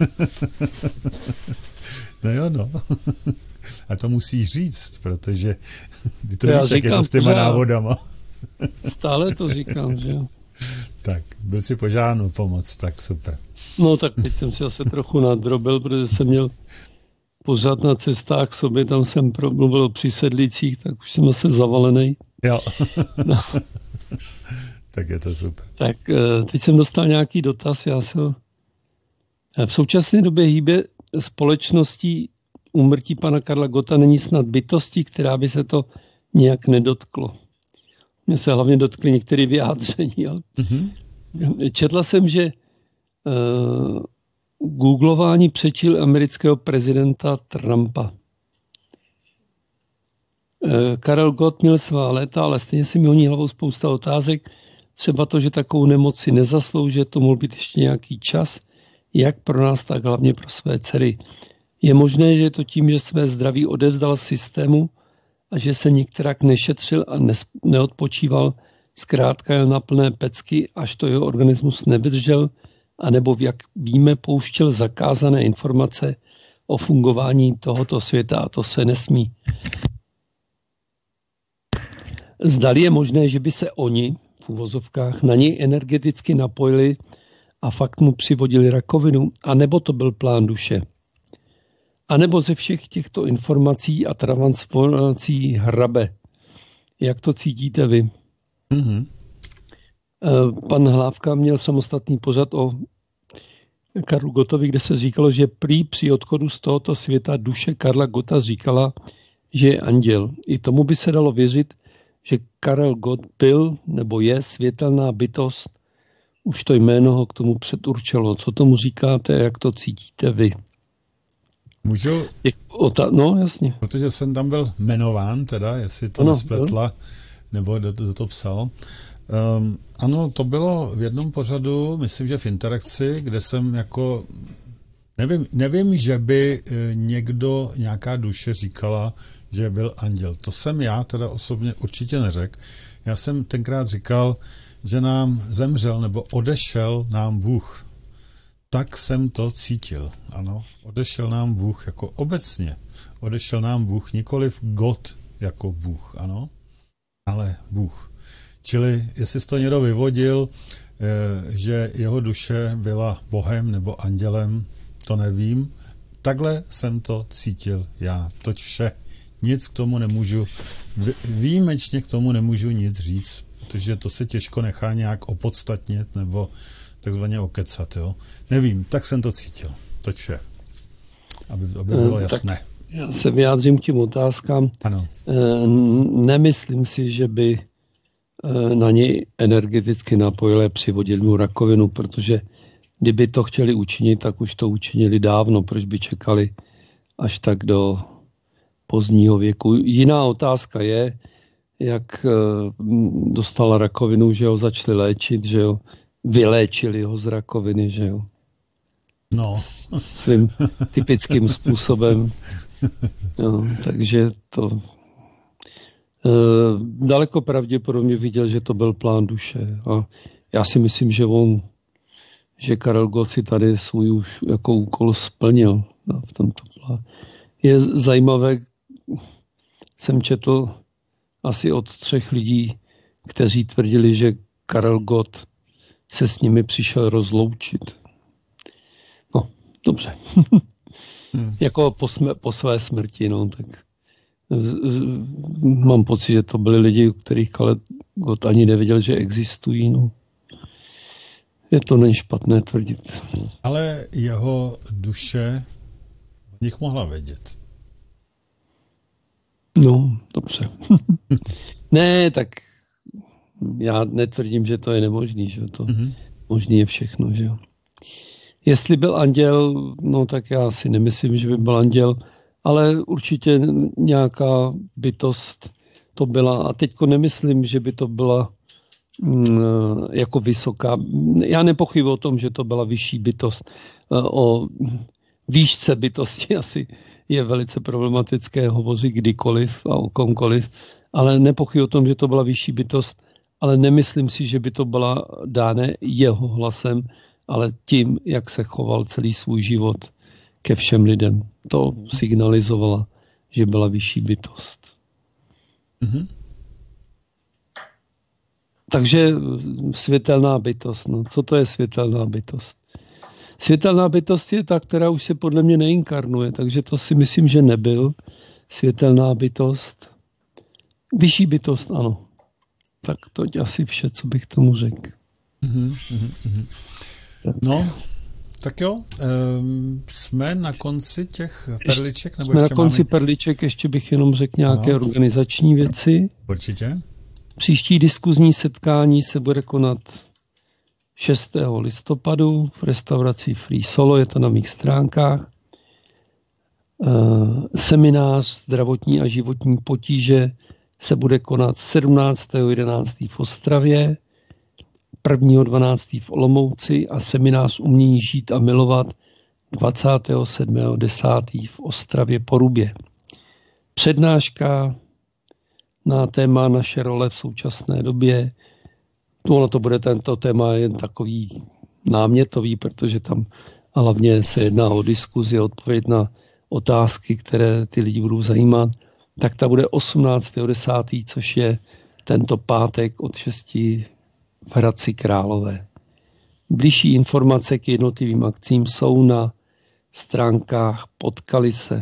No jo, no. A to musíš říct, protože ty to víš, jak je to s těma návodama. Stále to říkám, že jo. Tak, byl si požádán o pomoc, tak super. No tak teď jsem si asi trochu nadrobil, protože jsem měl pořád na cestách k sobě, tam jsem mluvil o přísedlících, tak už jsem zase zavalený. Jo. No. Tak je to super. Tak teď jsem dostal nějaký dotaz, já se v současné době hýbe společností úmrtí pana Karla Gotta není snad bytostí, která by se to nějak nedotklo. Mně se hlavně dotkly některé vyjádření. Ale... Mm-hmm. Četla jsem, že uh, googlování přečil amerického prezidenta Trumpa. Uh, Karel Gott měl svá léta, ale stejně se mi honí hlavou spousta otázek. Třeba to, že takovou nemoci nezaslouží, to mohl být ještě nějaký čas, jak pro nás, tak hlavně pro své dcery. Je možné, že je to tím, že své zdraví odevzdal systému a že se nikterak nešetřil a neodpočíval, zkrátka jel na plné pecky, až to jeho organismus nevydržel, anebo, jak víme, pouštěl zakázané informace o fungování tohoto světa a to se nesmí. Zdali je možné, že by se oni, v uvozovkách, na něj energeticky napojili a fakt mu přivodili rakovinu, anebo to byl plán duše. A nebo ze všech těchto informací a transformací hrabe. Jak to cítíte vy? Mm-hmm. Pan Hlávka měl samostatný pořad o Karlu Gottovi, kde se říkalo, že prý při odchodu z tohoto světa duše Karla Gotta říkala, že je anděl. I tomu by se dalo věřit, že Karel Gott byl nebo je světelná bytost. Už to jméno ho k tomu předurčilo. Co tomu říkáte, jak to cítíte vy? Můžu? Ota- no, jasně. Protože jsem tam byl jmenován, teda, jestli to ano, nespletla, byl. Nebo kdo to, to psal. Um, ano, to bylo v jednom pořadu, myslím, že v Interakci, kde jsem jako, nevím, nevím, že by někdo, nějaká duše říkala, že byl anděl. To jsem já teda osobně určitě neřekl. Já jsem tenkrát říkal, že nám zemřel nebo odešel nám Bůh. Tak jsem to cítil, ano. Odešel nám Bůh jako obecně. Odešel nám Bůh, nikoliv God jako Bůh, ano, ale Bůh. Čili, jestli jsi to někdo vyvodil, že jeho duše byla Bohem nebo andělem, to nevím. Takhle jsem to cítil já. Toť vše. Nic k tomu nemůžu, výjimečně k tomu nemůžu nic říct, protože to se těžko nechá nějak opodstatnit nebo takzvaně okecat, jo. Nevím, tak jsem to cítil. Toť vše. Aby, aby bylo jasné. Tak já se vyjádřím k těm otázkám. Ano. Nemyslím si, že by na něj energeticky napojilé přivodili mu rakovinu, protože kdyby to chtěli učinit, tak už to učinili dávno. Proč by čekali až tak do pozdního věku? Jiná otázka je, jak dostala rakovinu, že ho začali léčit, že jo, vyléčili ho z rakoviny, že jo. No. Svým typickým způsobem. No, takže to e, daleko pravděpodobně viděl, že to byl plán duše. A já si myslím, že on, že Karel Gott si tady svůj už jako úkol splnil v tomto plánu. Je zajímavé, jsem četl asi od třech lidí, kteří tvrdili, že Karel Gott se s nimi přišel rozloučit. No, dobře. hmm. Jako po, sm- po své smrti, no, tak mám pocit, že to byli lidi, u kterých Karel Gott ani nevěděl, že existují, no. Je to není špatné tvrdit. Ale jeho duše o nich mohla vědět. No, dobře. Ne, tak já netvrdím, že to je nemožný, že to mm-hmm. možný je všechno, že jo. Jestli byl anděl, no tak já si nemyslím, že by byl anděl, ale určitě nějaká bytost to byla. A teďko nemyslím, že by to byla mm, jako vysoká. Já nepochybuji o tom, že to byla vyšší bytost. O výšce bytosti asi je velice problematické hovořit kdykoliv a o komkoliv, ale nepochybuji o tom, že to byla vyšší bytost, ale nemyslím si, že by to byla dáne jeho hlasem, ale tím, jak se choval celý svůj život ke všem lidem. To signalizovala, že byla vyšší bytost. Mm-hmm. Takže světelná bytost. No, co to je světelná bytost? Světelná bytost je ta, která už se podle mě neinkarnuje, takže to si myslím, že nebyl světelná bytost. Vyšší bytost, ano. Tak to je asi vše, co bych tomu řekl. Mm-hmm, mm-hmm. Tak. No, tak jo, um, jsme na konci těch perliček? Nebo jsme ještě na konci máme... perliček, ještě bych jenom řekl nějaké ano. organizační věci. Určitě. Příští diskuzní setkání se bude konat šestého listopadu v restauraci Free Solo, je to na mých stránkách. Uh, seminář zdravotní a životní potíže se bude konat sedmnáctého jedenáctého v Ostravě, prvního dvanáctého v Olomouci a seminář umění žít a milovat dvacátého sedmého desátého v Ostravě Porubě. Přednáška na téma naše role v současné době. Ono to bude tento téma jen takový námětový, protože tam hlavně se jedná o diskuzi, odpověď na otázky, které ty lidi budou zajímat. Tak ta bude osmnáctého desátého což je tento pátek od šesti v Hradci Králové. Bližší informace k jednotlivým akcím jsou na stránkách Potkali se.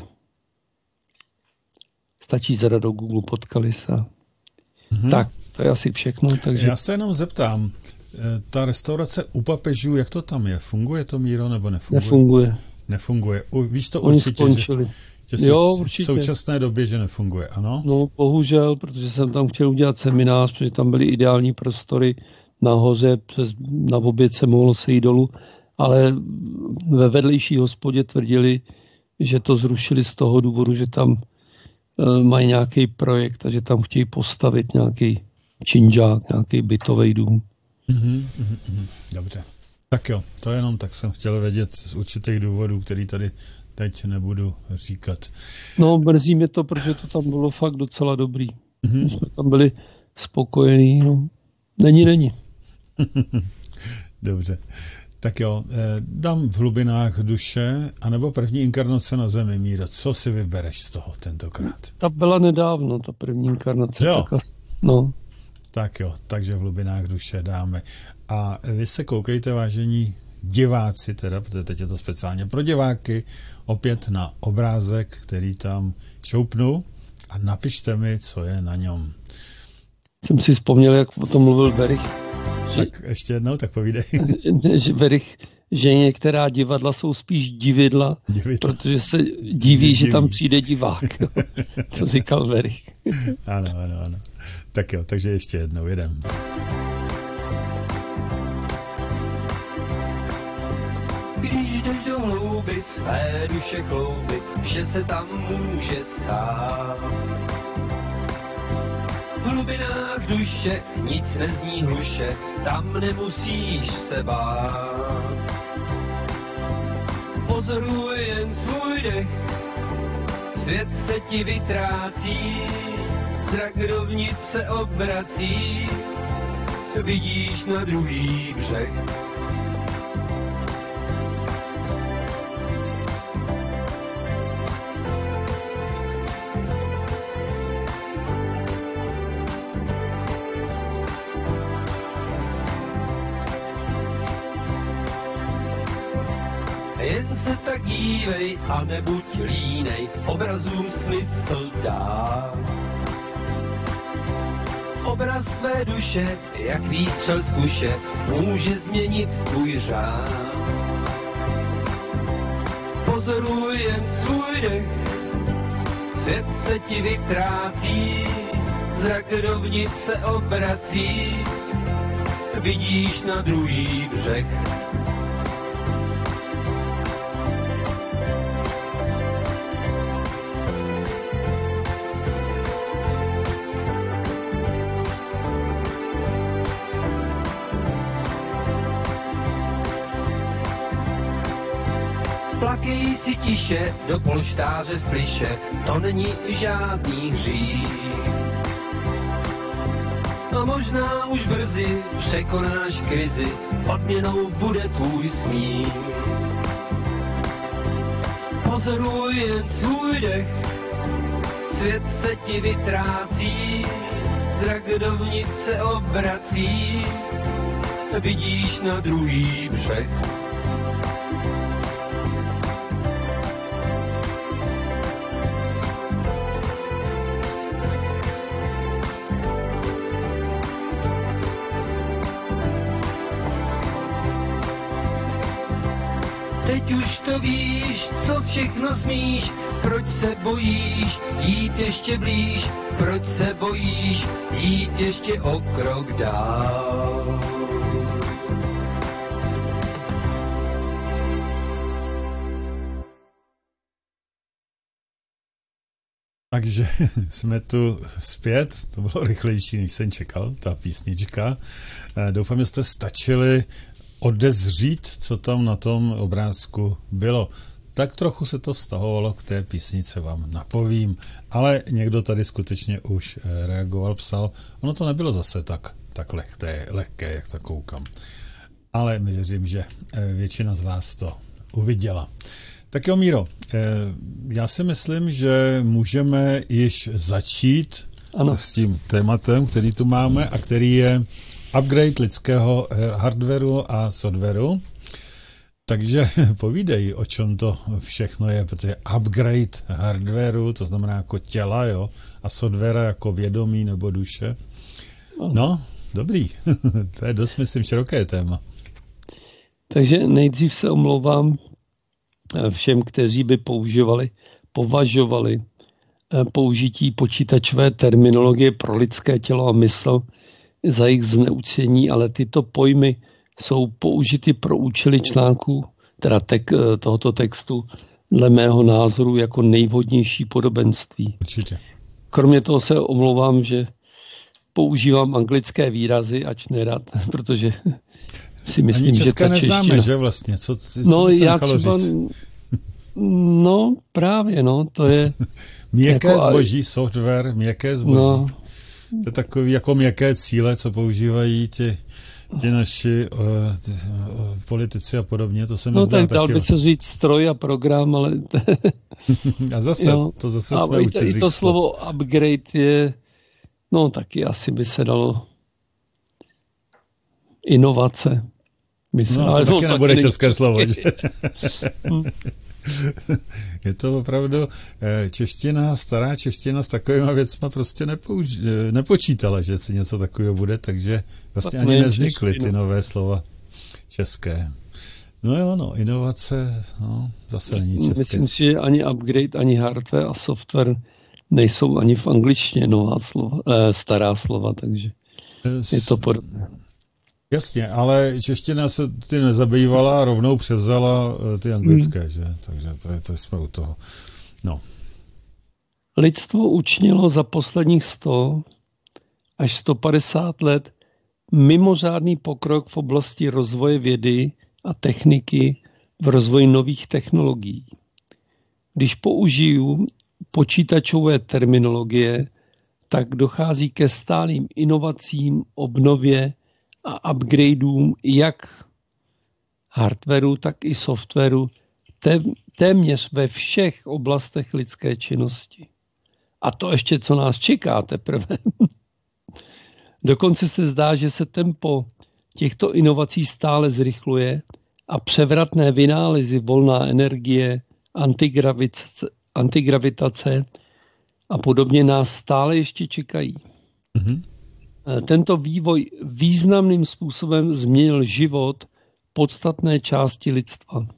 Stačí zadat do Google Potkali se. Mm-hmm. Tak, to je asi všechno. Takže... Já se jenom zeptám, ta restaurace u papežů, jak to tam je? Funguje to, Míro, nebo nefunguje? Nefunguje. Nefunguje. U, víš to Oni určitě, skončili. že, že jo, v současné době, že nefunguje, ano? No, bohužel, protože jsem tam chtěl udělat seminář, protože tam byly ideální prostory nahoře, přes, na oběd se mohlo sejít dolů, ale ve vedlejší hospodě tvrdili, že to zrušili z toho důvodu, že tam e, mají nějaký projekt a že tam chtějí postavit nějaký činžák, nějaký bytový dům. Mm-hmm, mm-hmm, dobře. Tak jo, to jenom tak jsem chtěl vědět z určitých důvodů, který tady teď nebudu říkat. No, mrzí mě to, protože to tam bylo fakt docela dobrý. Mm-hmm. My jsme tam byli spokojení, no. Není, není. Dobře. Tak jo, dám v hlubinách duše, anebo první inkarnace na zemi, Míro. Co si vybereš z toho tentokrát? Ta byla nedávno, ta první inkarnace. Jo. Tak, no. Tak jo, takže v hlubinách duše dáme. A vy se koukejte, vážení diváci, teda, protože teď je to speciálně pro diváky, opět na obrázek, který tam šoupnu a napište mi, co je na něm. Jsem si vzpomněl, jak o tom mluvil Verich. Že, tak ještě jednou, tak povídej. Že Verich, že některá divadla jsou spíš dividla, dividla. Protože se diví, diví, že tam přijde divák. To říkal Verich. Ano, ano, ano. Tak jo, takže ještě jednou, jedem. Když jdeš do hlouby své duše klouby, vše se tam může stát. V hlubinách duše nic nezní hluše, tam nemusíš se bát. Pozoruj jen svůj dech, svět se ti vytrácí, zrak dovnitř se obrací, vidíš na druhý břeh. Jen se tak dívej a nebuď línej, obrazům smysl dá. Obraz tvé duše, jak výstřel z kuše, může změnit tvůj řád. Pozoruj jen svůj dech, svět se ti vytrácí, zrak dovnitř se obrací, vidíš na druhý břeh. Plakej si tiše do polštáře spliše, to není žádný hřích. A možná už brzy překonáš krizi, odměnou bude tvůj smích. Pozoruj jen svůj dech, svět se ti vytrácí, zrak dovnitř se obrací, vidíš na druhý břeh. Teď už to víš, co všechno smíš, proč se bojíš jít ještě blíž, proč se bojíš jít ještě o krok dál. Takže jsme tu zpět, to bylo rychlejší, než jsem čekal, ta písnička. Doufám, že jste stačili odezřít, co tam na tom obrázku bylo. Tak trochu se to vztahovalo k té písnice, vám napovím, ale někdo tady skutečně už reagoval, psal. Ono to nebylo zase tak, tak lehké, lehké, jak tak koukám. Ale věřím, že většina z vás to uviděla. Tak jo, Míro, já si myslím, že můžeme již začít ano. s tím tématem, který tu máme a který je upgrade lidského hardwareu a softwaru. Takže povídej, o čem to všechno je, protože upgrade hardwareu, to znamená jako těla, jo, a softwara jako vědomí nebo duše. No, dobrý. To je dost, myslím, široké téma. Takže nejdřív se omlouvám všem, kteří by používali, považovali použití počítačové terminologie pro lidské tělo a mysl za jejich zneuctění, ale tyto pojmy jsou použity pro účely článku, teda tek, tohoto textu, dle mého názoru jako nejvhodnější podobenství. Určitě. Kromě toho se omlouvám, že používám anglické výrazy, ač nerad, protože si myslím, ani že ta neznáme, čeština... že vlastně? Co, co no, já třeba... říct? No, právě, no, to je... Měkké jako, zboží, software, měkké zboží. No. To je takový jako měkké cíle, co používají ti, ti naši uh, ty, uh, politici a podobně. To se mi no, zdá tak taky. dal by se říct stroj a program, ale... a zase, jo. to zase a jsme učili. I to slovo upgrade je, no taky asi by se dalo inovace. By se, no, ale to taky no, nebude taky české slovo. Je to opravdu čeština, stará čeština s takovýma věcma prostě nepouž, nepočítala, že si něco takového bude, takže vlastně ani nevznikly ty nové slova české. No jo, no, inovace, no, zase není české. Myslím si, že ani upgrade, ani hardware a software nejsou ani v angličtině nová slova, eh, stará slova, takže je to podobné. Jasně, ale čeština se ty nezabývala a rovnou převzala ty anglické, hmm. že? Takže to, je, to jsme u toho. No. Lidstvo učinilo za posledních sto až sto padesát let mimořádný pokrok v oblasti rozvoje vědy a techniky v rozvoji nových technologií. Když použiju počítačové terminologie, tak dochází ke stálým inovacím, obnově a upgradeům jak hardwareu, tak i softwaru téměř ve všech oblastech lidské činnosti. A to ještě, co nás čeká teprve. Dokonce se zdá, že se tempo těchto inovací stále zrychluje a převratné vynálezy, volná energie, antigravitace, antigravitace a podobně nás stále ještě čekají. Mm-hmm. Tento vývoj významným způsobem změnil život podstatné části lidstva.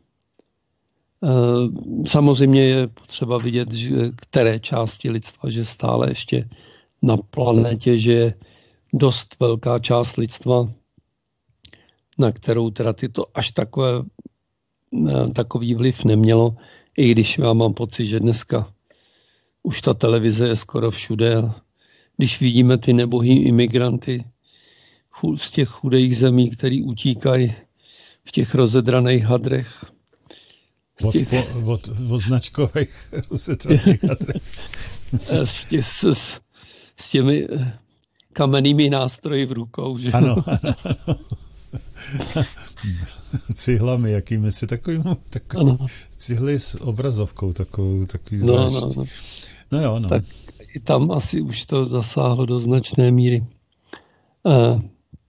Samozřejmě je potřeba vidět, že které části lidstva, že stále ještě na planetě, že je dost velká část lidstva, na kterou teda tyto až takové, takový vliv nemělo, i když já mám pocit, že dneska už ta televize je skoro všude a když vidíme ty nebohý imigranty z těch chudých zemí, který utíkají v těch rozedraných hadrech. Od, těch... po, od, od značkových rozedraných hadrech. s, tě, s, s těmi kamennými nástroji v rukou. Že? Ano, ano, ano. Cihlami, jakými si takovým, takovým cihly s obrazovkou, takovou, takový no, no, no. no jo, no. Tak i tam asi už to zasáhlo do značné míry. Uh,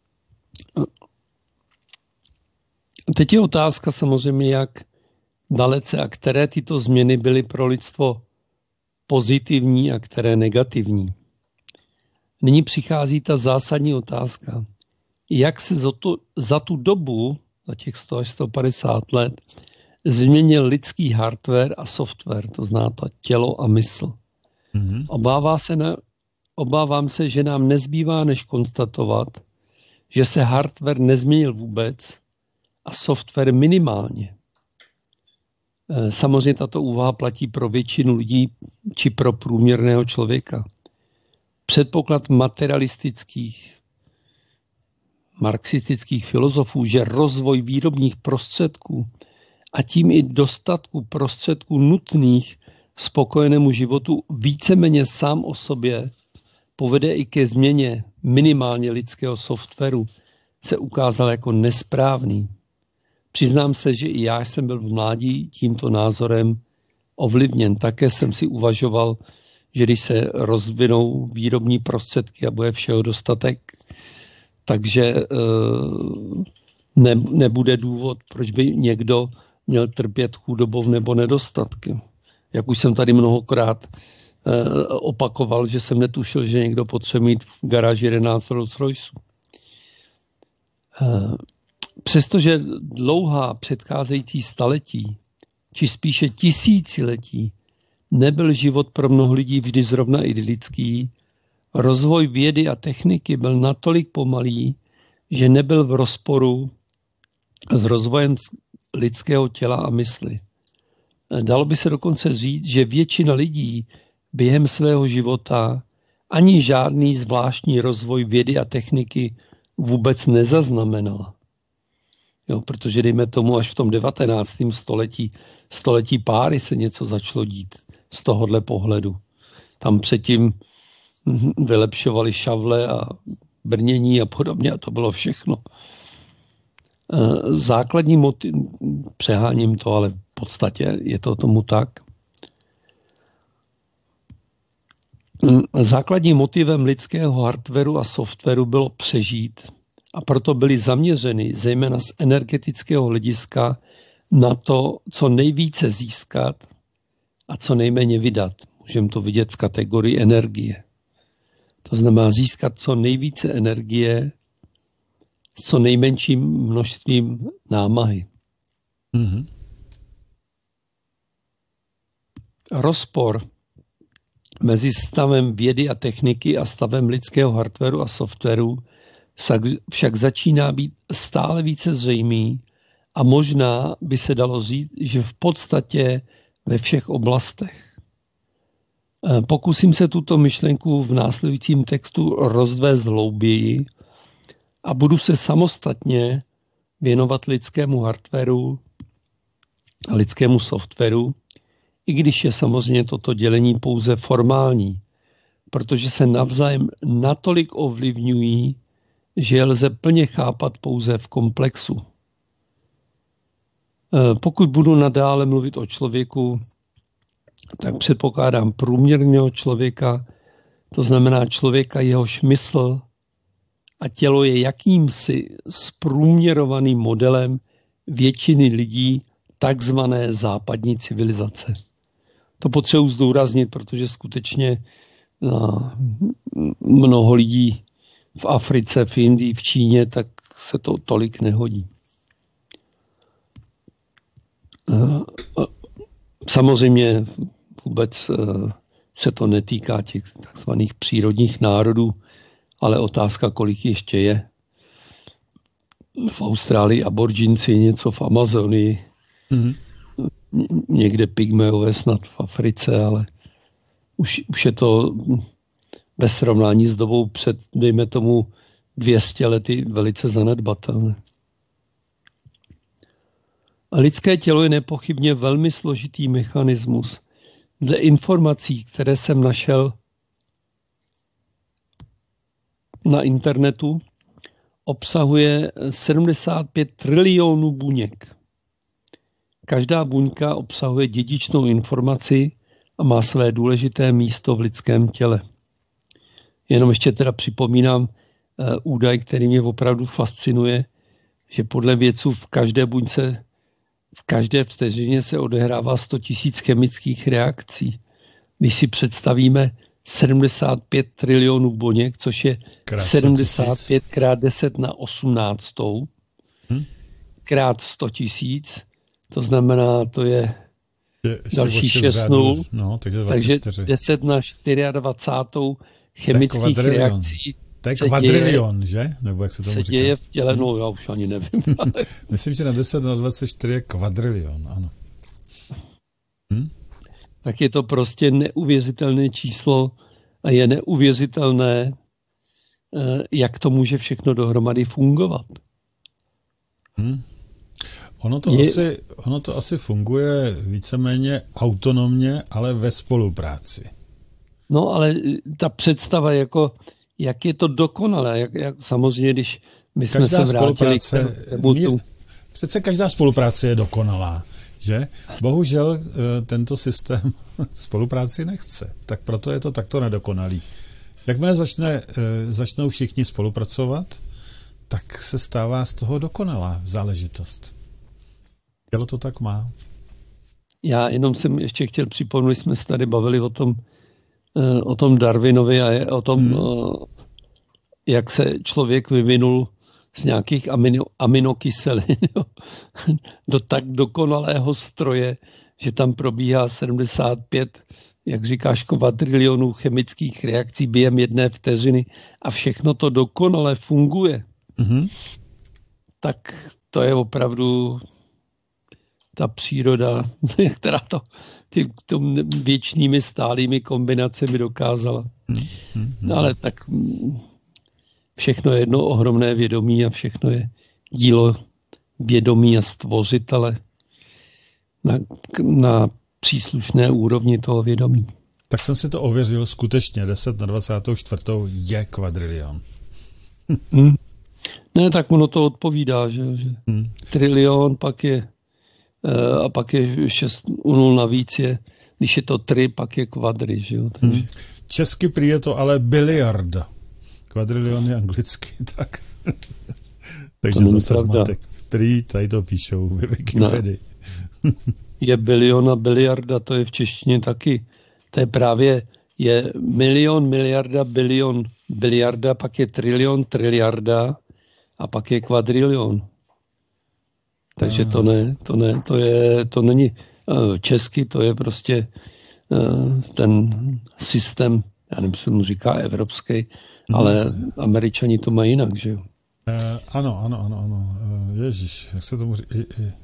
teď je otázka samozřejmě, jak dalece a které tyto změny byly pro lidstvo pozitivní a které negativní. Nyní přichází ta zásadní otázka. Jak se za tu, za tu dobu, za těch sto až sto padesát let, změnil lidský hardware a software, to zná to tělo a mysl. Mm-hmm. Obává se na, obávám se, že nám nezbývá než konstatovat, že se hardware nezměnil vůbec a software minimálně. Samozřejmě tato úvaha platí pro většinu lidí či pro průměrného člověka. Předpoklad materialistických, marxistických filozofů, že rozvoj výrobních prostředků a tím i dostatku prostředků nutných spokojenému životu víceméně sám o sobě povede i ke změně minimálně lidského softwaru, se ukázal jako nesprávný. Přiznám se, že i já jsem byl v mládí tímto názorem ovlivněn. Také jsem si uvažoval, že když se rozvinou výrobní prostředky a bude všeho dostatek, takže ne, nebude důvod, proč by někdo měl trpět chudobou nebo nedostatkem. Jak už jsem tady mnohokrát opakoval, že jsem netušil, že někdo potřebuje mít v garáži jedenáct Rolls Royceů. Přestože dlouhá předcházející staletí, či spíše tisíciletí, nebyl život pro mnoho lidí vždy zrovna idylický, rozvoj vědy a techniky byl natolik pomalý, že nebyl v rozporu s rozvojem lidského těla a mysli. Dalo by se dokonce říct, že většina lidí během svého života ani žádný zvláštní rozvoj vědy a techniky vůbec nezaznamenala. Jo, protože dejme tomu až v tom devatenáctém století, století páry se něco začalo dít z tohohle pohledu. Tam předtím vylepšovali šavle a brnění a podobně a to bylo všechno. Základní motiv, přeháním to, ale v podstatě je to tomu tak. Základním motivem lidského hardwaru a softwaru bylo přežít a proto byly zaměřeny zejména z energetického hlediska na to, co nejvíce získat a co nejméně vydat. Můžeme to vidět v kategorii energie. To znamená získat co nejvíce energie s co nejmenším množstvím námahy. Mm-hmm. Rozpor mezi stavem vědy a techniky a stavem lidského hardwaru a softwaru však, však začíná být stále více zřejmý a možná by se dalo říct, že v podstatě ve všech oblastech. Pokusím se tuto myšlenku v následujícím textu rozvést hlouběji a budu se samostatně věnovat lidskému hardwaru a lidskému softwaru, i když je samozřejmě toto dělení pouze formální, protože se navzájem natolik ovlivňují, že je lze plně chápat pouze v komplexu. Pokud budu nadále mluvit o člověku, tak předpokládám průměrného člověka, to znamená člověka, jehož mysl a tělo je jakýmsi zprůměrovaným modelem většiny lidí takzvané západní civilizace. To potřebuji zdůraznit, protože skutečně mnoho lidí v Africe, v Indii, v Číně, tak se to tolik nehodí. Samozřejmě vůbec se to netýká těch takzvaných přírodních národů, ale otázka, kolik ještě je. V Austrálii aborigínci, něco v Amazonii, mm-hmm. někde pygmeové snad v Africe, ale už, už je to ve srovnání s dobou před, dejme tomu, dvě stě lety velice zanedbatelné. Lidské tělo je nepochybně velmi složitý mechanismus. Dle informací, které jsem našel na internetu, obsahuje sedmdesát pět trilionů buněk. Každá buňka obsahuje dědičnou informaci a má své důležité místo v lidském těle. Jenom ještě teda připomínám uh, údaj, který mě opravdu fascinuje, že podle vědců v každé buňce v každé vteřině se odehrává sto tisíc chemických reakcí. Když si představíme sedmdesát pět trilionů buněk, což je sedmdesát pět krát deset na osmnáctou, hmm? krát sto tisíc, to znamená, to je, je další šest nul, no, takže, takže deset na dvacet čtyři chemických reakcí. To je kvadrilion, že? Nebo jak se tomu se říká? děje v těle, no já už ani nevím. Ale... Myslím, že na deset na dvacet čtyři je kvadrilion, ano. Hm? Tak je to prostě neuvěřitelné číslo a je neuvěřitelné, jak to může všechno dohromady fungovat. Hm? Ono, to je... asi, ono to asi funguje víceméně autonomně, ale ve spolupráci. No, ale ta představa jako jak je to dokonalé, jak, jak samozřejmě, když my jsme každá se vrátili k tomu, mír, přece každá spolupráce je dokonalá, že? Bohužel tento systém spolupráci nechce, tak proto je to takto nedokonalý. Jakmile začne, začnou všichni spolupracovat, tak se stává z toho dokonalá záležitost. Tělo to tak má. Já jenom jsem ještě chtěl připomenout, jsme se tady bavili o tom, o tom Darwinovi a o tom, hmm. jak se člověk vyvinul z nějakých amino, aminokyselin jo, do tak dokonalého stroje, že tam probíhá sedmdesát pět, jak říkáš, kvadrilionů chemických reakcí během jedné vteřiny a všechno to dokonale funguje. Mm-hmm. Tak to je opravdu ta příroda, která to ty, tím věčnými stálými kombinacemi dokázala. Mm-hmm. Ale tak všechno je jedno ohromné vědomí a všechno je dílo vědomí a stvořitele na, na příslušné úrovni toho vědomí. Tak jsem si to ověřil, skutečně deset na dvacet čtyři je kvadrilion. Hmm. Ne, tak ono to odpovídá, že, že hmm. trilion, pak je a pak je šest u nul navíc je, když je to tři, pak je kvadry, že jo. Takže... Hmm. Česky prý je to ale biliarda. Kvadrilion je anglicky, tak. Takže zase zmatek. Prý, tady to píšou ve Wikipedii. Je bilion a biliarda, to je v češtině taky. To je právě, je milion, miliarda, bilion, biliarda, pak je trilion, triliarda a pak je kvadrilion. Takže to ne, to ne, to je, to není česky, to je prostě ten systém, já nevím, co mu říká evropský, hmm. ale Američani to mají jinak, že jo? Eh, ano, ano, ano, ano. Ježíš, jak se tomu říká?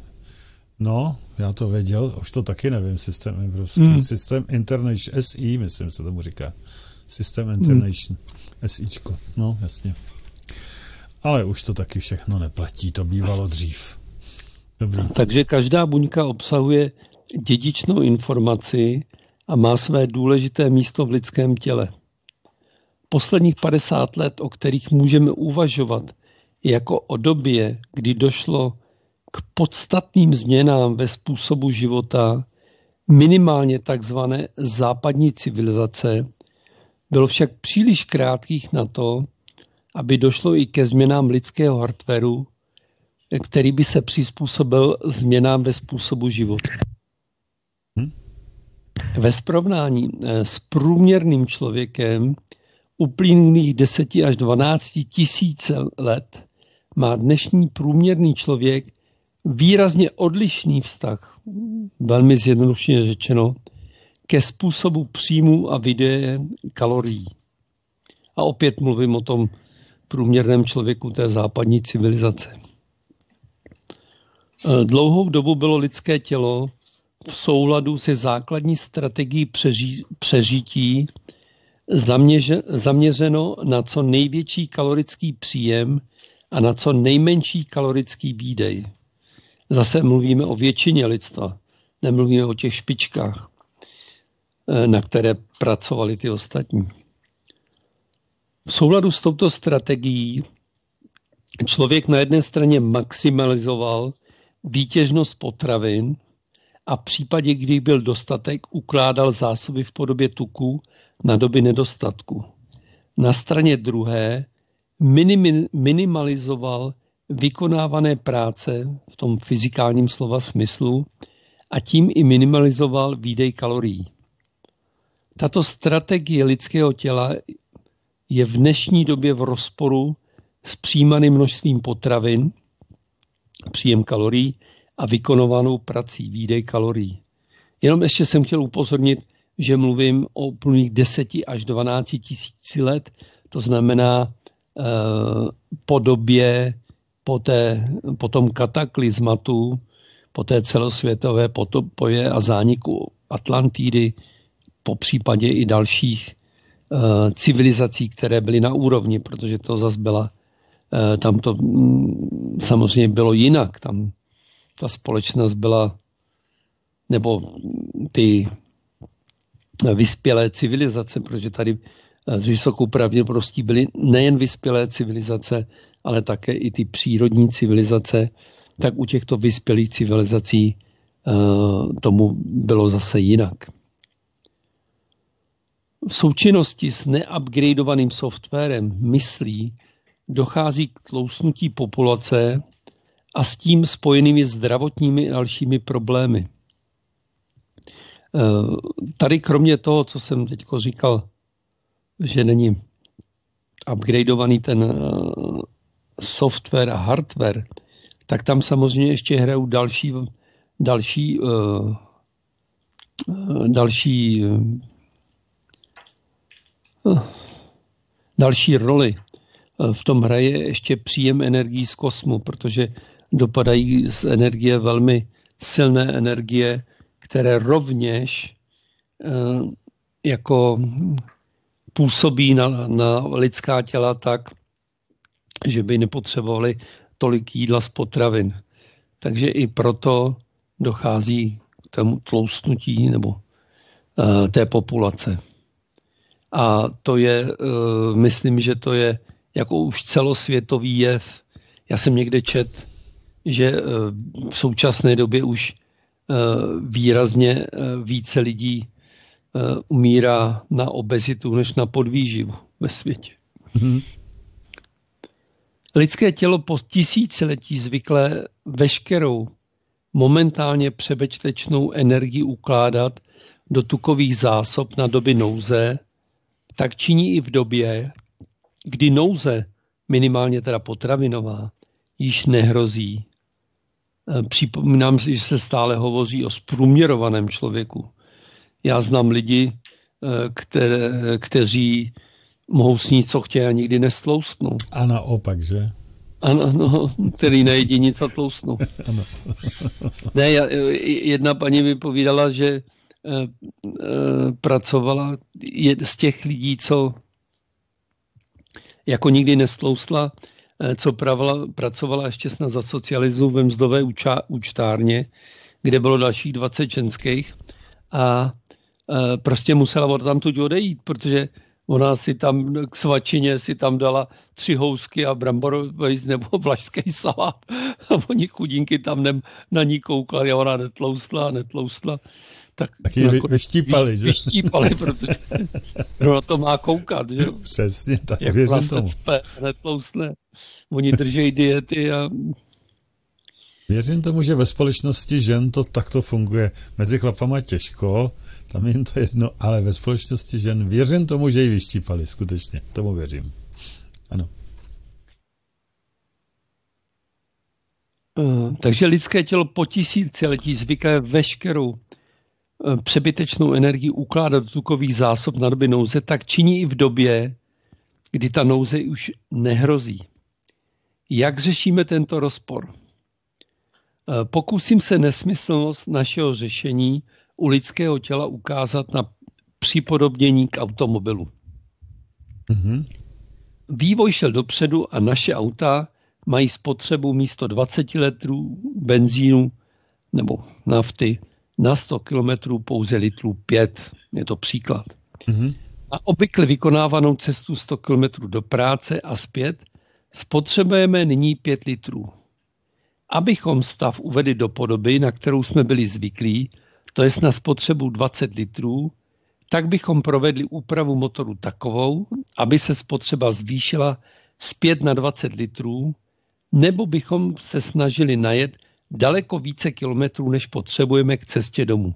No, já to věděl, už to taky nevím, systém evropský. Hmm. Systém Internation, S I, myslím, se tomu říká. Systém Internation, hmm. SIčko, no, jasně. Ale už to taky všechno neplatí, to bývalo dřív. Dobrý. Takže každá buňka obsahuje dědičnou informaci a má své důležité místo v lidském těle. Posledních padesát let, o kterých můžeme uvažovat jako o době, kdy došlo k podstatným změnám ve způsobu života, minimálně takzvané západní civilizace, bylo však příliš krátkých na to, aby došlo i ke změnám lidského hardwaru, který by se přizpůsobil změnám ve způsobu života. Hmm? Ve srovnání s průměrným člověkem uplynulých deset až dvanáct tisíc let má dnešní průměrný člověk výrazně odlišný vztah, velmi zjednodušeně řečeno, ke způsobu příjmu a výdeje kalorií. A opět mluvím o tom průměrném člověku té západní civilizace. Dlouhou dobu bylo lidské tělo v souladu se základní strategií přeží, přežití zaměře, zaměřeno na co největší kalorický příjem a na co nejmenší kalorický výdej. Zase mluvíme o většině lidstva, nemluvíme o těch špičkách, na které pracovali ty ostatní. V souladu s touto strategií člověk na jedné straně maximalizoval výtěžnost potravin a v případě, kdy byl dostatek, ukládal zásoby v podobě tuku na doby nedostatku. Na straně druhé minim, minimalizoval vykonávané práce v tom fyzikálním slova smyslu a tím i minimalizoval výdej kalorií. Tato strategie lidského těla je v dnešní době v rozporu s přijímaným množstvím potravin, příjem kalorií a vykonovanou prací, výdej kalorií. Jenom ještě jsem chtěl upozornit, že mluvím o úplných deseti až dvanácti tisíci let, to znamená eh, po době, po, té, po tom kataklizmatu, po té celosvětové potopě a zániku Atlantidy, po případě i dalších eh, civilizací, které byly na úrovni, protože to zase byla, eh, tam to mm, samozřejmě bylo jinak, tam ta společnost byla, nebo ty vyspělé civilizace, protože tady s vysokou pravděpodobností byly nejen vyspělé civilizace, ale také i ty přírodní civilizace, tak u těchto vyspělých civilizací uh, tomu bylo zase jinak. V součinnosti s neupgradeovaným softwarem myslí dochází k tlousnutí populace a s tím spojenými zdravotními a dalšími problémy. Tady kromě toho, co jsem teď říkal, že není upgradeovaný ten software a hardware, tak tam samozřejmě ještě hrajou další, další, uh, další, uh, další roli. V tom hraje ještě příjem energií z kosmu, protože dopadají z energie velmi silné energie, které rovněž uh, jako působí na, na lidská těla tak, že by nepotřebovali tolik jídla z potravin. Takže i proto dochází k tomu tloustnutí nebo uh, té populace. A to je, uh, myslím, že to je jako už celosvětový jev. Já jsem někde čet, že uh, v současné době už uh, výrazně uh, více lidí uh, umírá na obezitu než na podvýživu ve světě. Mm-hmm. Lidské tělo po tisíciletí zvyklé veškerou momentálně přebytečnou energii ukládat do tukových zásob na doby nouze, tak činí i v době, kdy nouze, minimálně teda potravinová, již nehrozí. Připomínám si, že se stále hovoří o zprůměrovaném člověku. Já znám lidi, které, kteří mohou snít, co chtějí a nikdy nestloustnou. A naopak, že? Ano, no, který nejedí nic a tloustnou. Ano. Ne, jedna paní mi povídala, že e, e, pracovala je z těch lidí, co jako nikdy nestloustla, e, co pravala, pracovala ještě snad za socialismu ve mzdové uča, účtárně, kde bylo dalších dvacet ženských a e, prostě musela odtamtud odejít, protože ona si tam k svačině si tam dala tři housky a bramborový nebo vlašský salát. A oni chudinky tam nem, na ní koukali a ona netloustla a netloustla. Tak, tak ji vyštípali, vyš, že? Vyštípali, protože no, na to má koukat, že? Přesně, tak jak věřím tomu. Cpe, netloustne. Oni držejí diety a... Věřím tomu, že ve společnosti žen to takto funguje. Mezi chlapama těžko, tam jim to jedno, ale ve společnosti žen věřím tomu, že ji vyštípali, skutečně. Tomu věřím. Ano. Takže lidské tělo po tisíciletí zvyklé veškerou přebytečnou energii ukládat do tukových zásob na doby nouze, tak činí i v době, kdy ta nouze už nehrozí. Jak řešíme tento rozpor? Pokusím se nesmyslnost našeho řešení u lidského těla ukázat na připodobnění k automobilu. Mm-hmm. Vývoj šel dopředu a naše auta mají spotřebu místo dvacet litrů benzínu nebo nafty na sto kilometrů pouze litrů pět. Je to příklad. Mm-hmm. A obvykle vykonávanou cestu sto kilometrů do práce a zpět spotřebujeme nyní pět litrů. Abychom stav uvedli do podoby, na kterou jsme byli zvyklí, to jest na spotřebu dvacet litrů, tak bychom provedli úpravu motoru takovou, aby se spotřeba zvýšila zpět na dvacet litrů, nebo bychom se snažili najet daleko více kilometrů, než potřebujeme k cestě domů.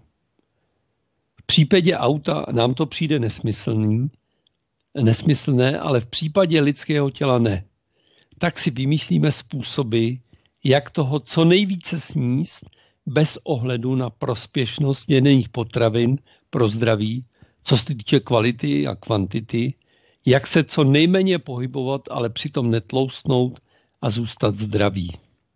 V případě auta nám to přijde nesmyslný, nesmyslné, ale v případě lidského těla ne. Tak si vymyslíme způsoby, jak toho co nejvíce sníst bez ohledu na prospěšnost jedných potravin pro zdraví, co se týče kvality a kvantity, jak se co nejméně pohybovat, ale přitom netloustnout a zůstat zdraví.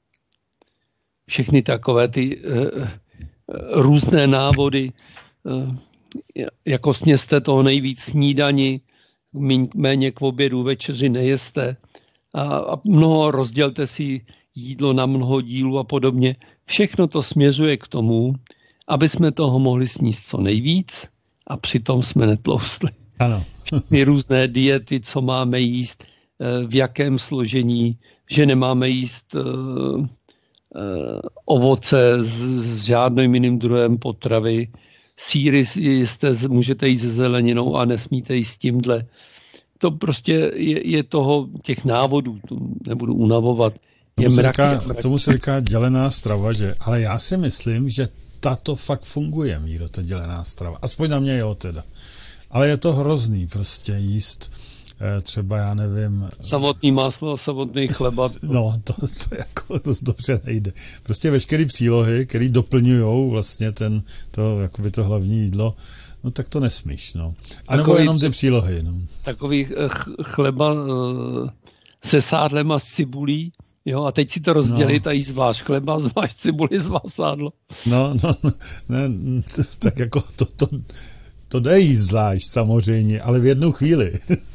Všechny takové ty uh, různé návody, uh, jako sněste toho nejvíc snídani, méně k obědu, večeři nejeste a, a mnoho rozdělte si jídlo na mnoho dílů a podobně. Všechno to směřuje k tomu, aby jsme toho mohli sníst co nejvíc a přitom jsme netloustli. Ano. Všechny různé diety, co máme jíst, v jakém složení, že nemáme jíst uh, uh, ovoce s, s žádným jiným druhem potravy. Sýry jste, můžete jíst se zeleninou a nesmíte jíst s tímhle. To prostě je, je toho, těch návodů, to nebudu unavovat. Tomu se, říká, tomu se říká dělená strava, že? Ale já si myslím, že tato fakt funguje, Míro, ta dělená strava. Aspoň na mě jo teda. Ale je to hrozný prostě jíst třeba, já nevím... Samotný máslo, samotný chleba. No, to, to jako to dobře nejde. Prostě veškeré přílohy, které doplňují vlastně ten, to, jakoby to hlavní jídlo, no tak to nesmíš, no. A nebo jenom ty přílohy, no. Takový chleba se sádlem a s cibulí, jo, a teď si to rozdělit no. a jíst váš chleba, zvlášť cibuli, zvlášť sádlo. No, no, ne, tak jako to, to, to jde jíst zvlášť samozřejmě, ale v jednu chvíli.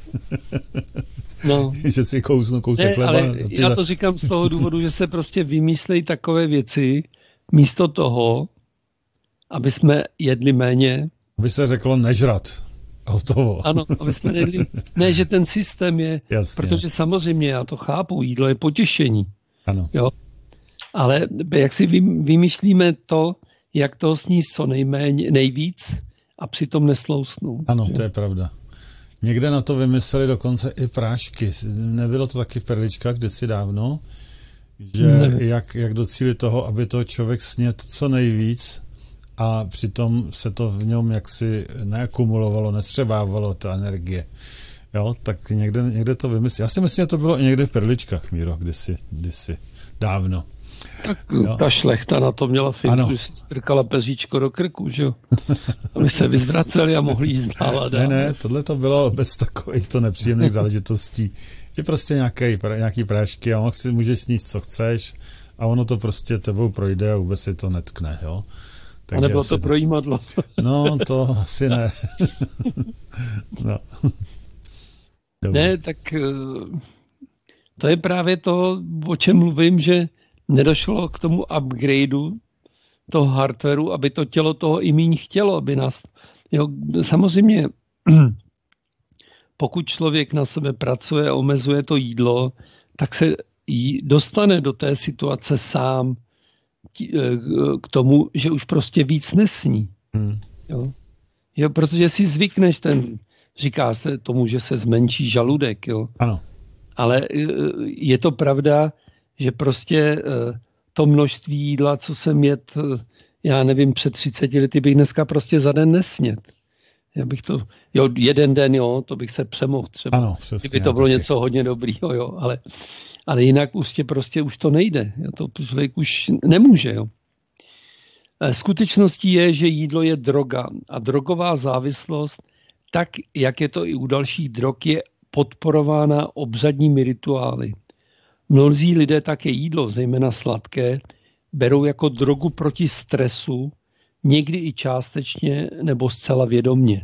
No. Že si kousnu kousek chleba. Ale já to říkám z toho důvodu, že se prostě vymýšlejí takové věci místo toho, aby jsme jedli méně. Aby se řeklo nežrat. Hotovo. Ano, aby jsme jedli. Ne, že ten systém je, jasně. Protože samozřejmě já to chápu, jídlo je potěšení. Ano. Jo. Ale jak si vymýšlíme to, jak toho sníst co nejméně, nejvíc a přitom neslousnout. Ano, jo. To je pravda. Někde na to vymysleli dokonce i prášky. Nebylo to taky v perličkách kdysi dávno, že jak, jak docílit toho, aby to člověk snědl co nejvíc a přitom se to v něm jaksi neakumulovalo, nestřebávalo ta energie. Jo, tak někde, někde to vymysleli. Já si myslím, že to bylo i někde v perličkách, Míro, kdysi, kdysi dávno. Tak jo. Ta šlechta na to měla finku, že si strkala peříčko do krku, že jo? Aby se vyzvraceli a mohli jíst dál a dál. Ne, ne, tohle to bylo bez takovýchto nepříjemných záležitostí. Že prostě nějaký, nějaký prášky a si můžeš sníst, co chceš a ono to prostě tebou projde a vůbec si to netkne, jo? Takže a nebylo to projímadlo. No, to asi ne. No. Ne, tak to je právě to, o čem mluvím, že nedošlo k tomu upgradeu toho hardwareu, aby to tělo toho i míň chtělo, aby nás... Jo, samozřejmě, pokud člověk na sebe pracuje a omezuje to jídlo, tak se dostane do té situace sám k tomu, že už prostě víc nesní. Hmm. Jo? Jo, protože si zvykneš ten... Říká se tomu, že se zmenší žaludek. Jo? Ano. Ale je to pravda, že prostě to množství jídla, co jsem jet, já nevím, před třiceti lety bych dneska prostě za den nesněd. Já bych to, jo, jeden den, jo, to bych se přemohl třeba. Ano, přesně, kdyby to bylo taky něco hodně dobrýho, jo, ale, ale jinak prostě, prostě už to nejde. Jo, to člověk už nemůže, jo. Skutečností je, že jídlo je droga a drogová závislost, tak jak je to i u dalších drog, je podporována obřadními rituály. Mnozí lidé také jídlo, zejména sladké, berou jako drogu proti stresu, někdy i částečně nebo zcela vědomně.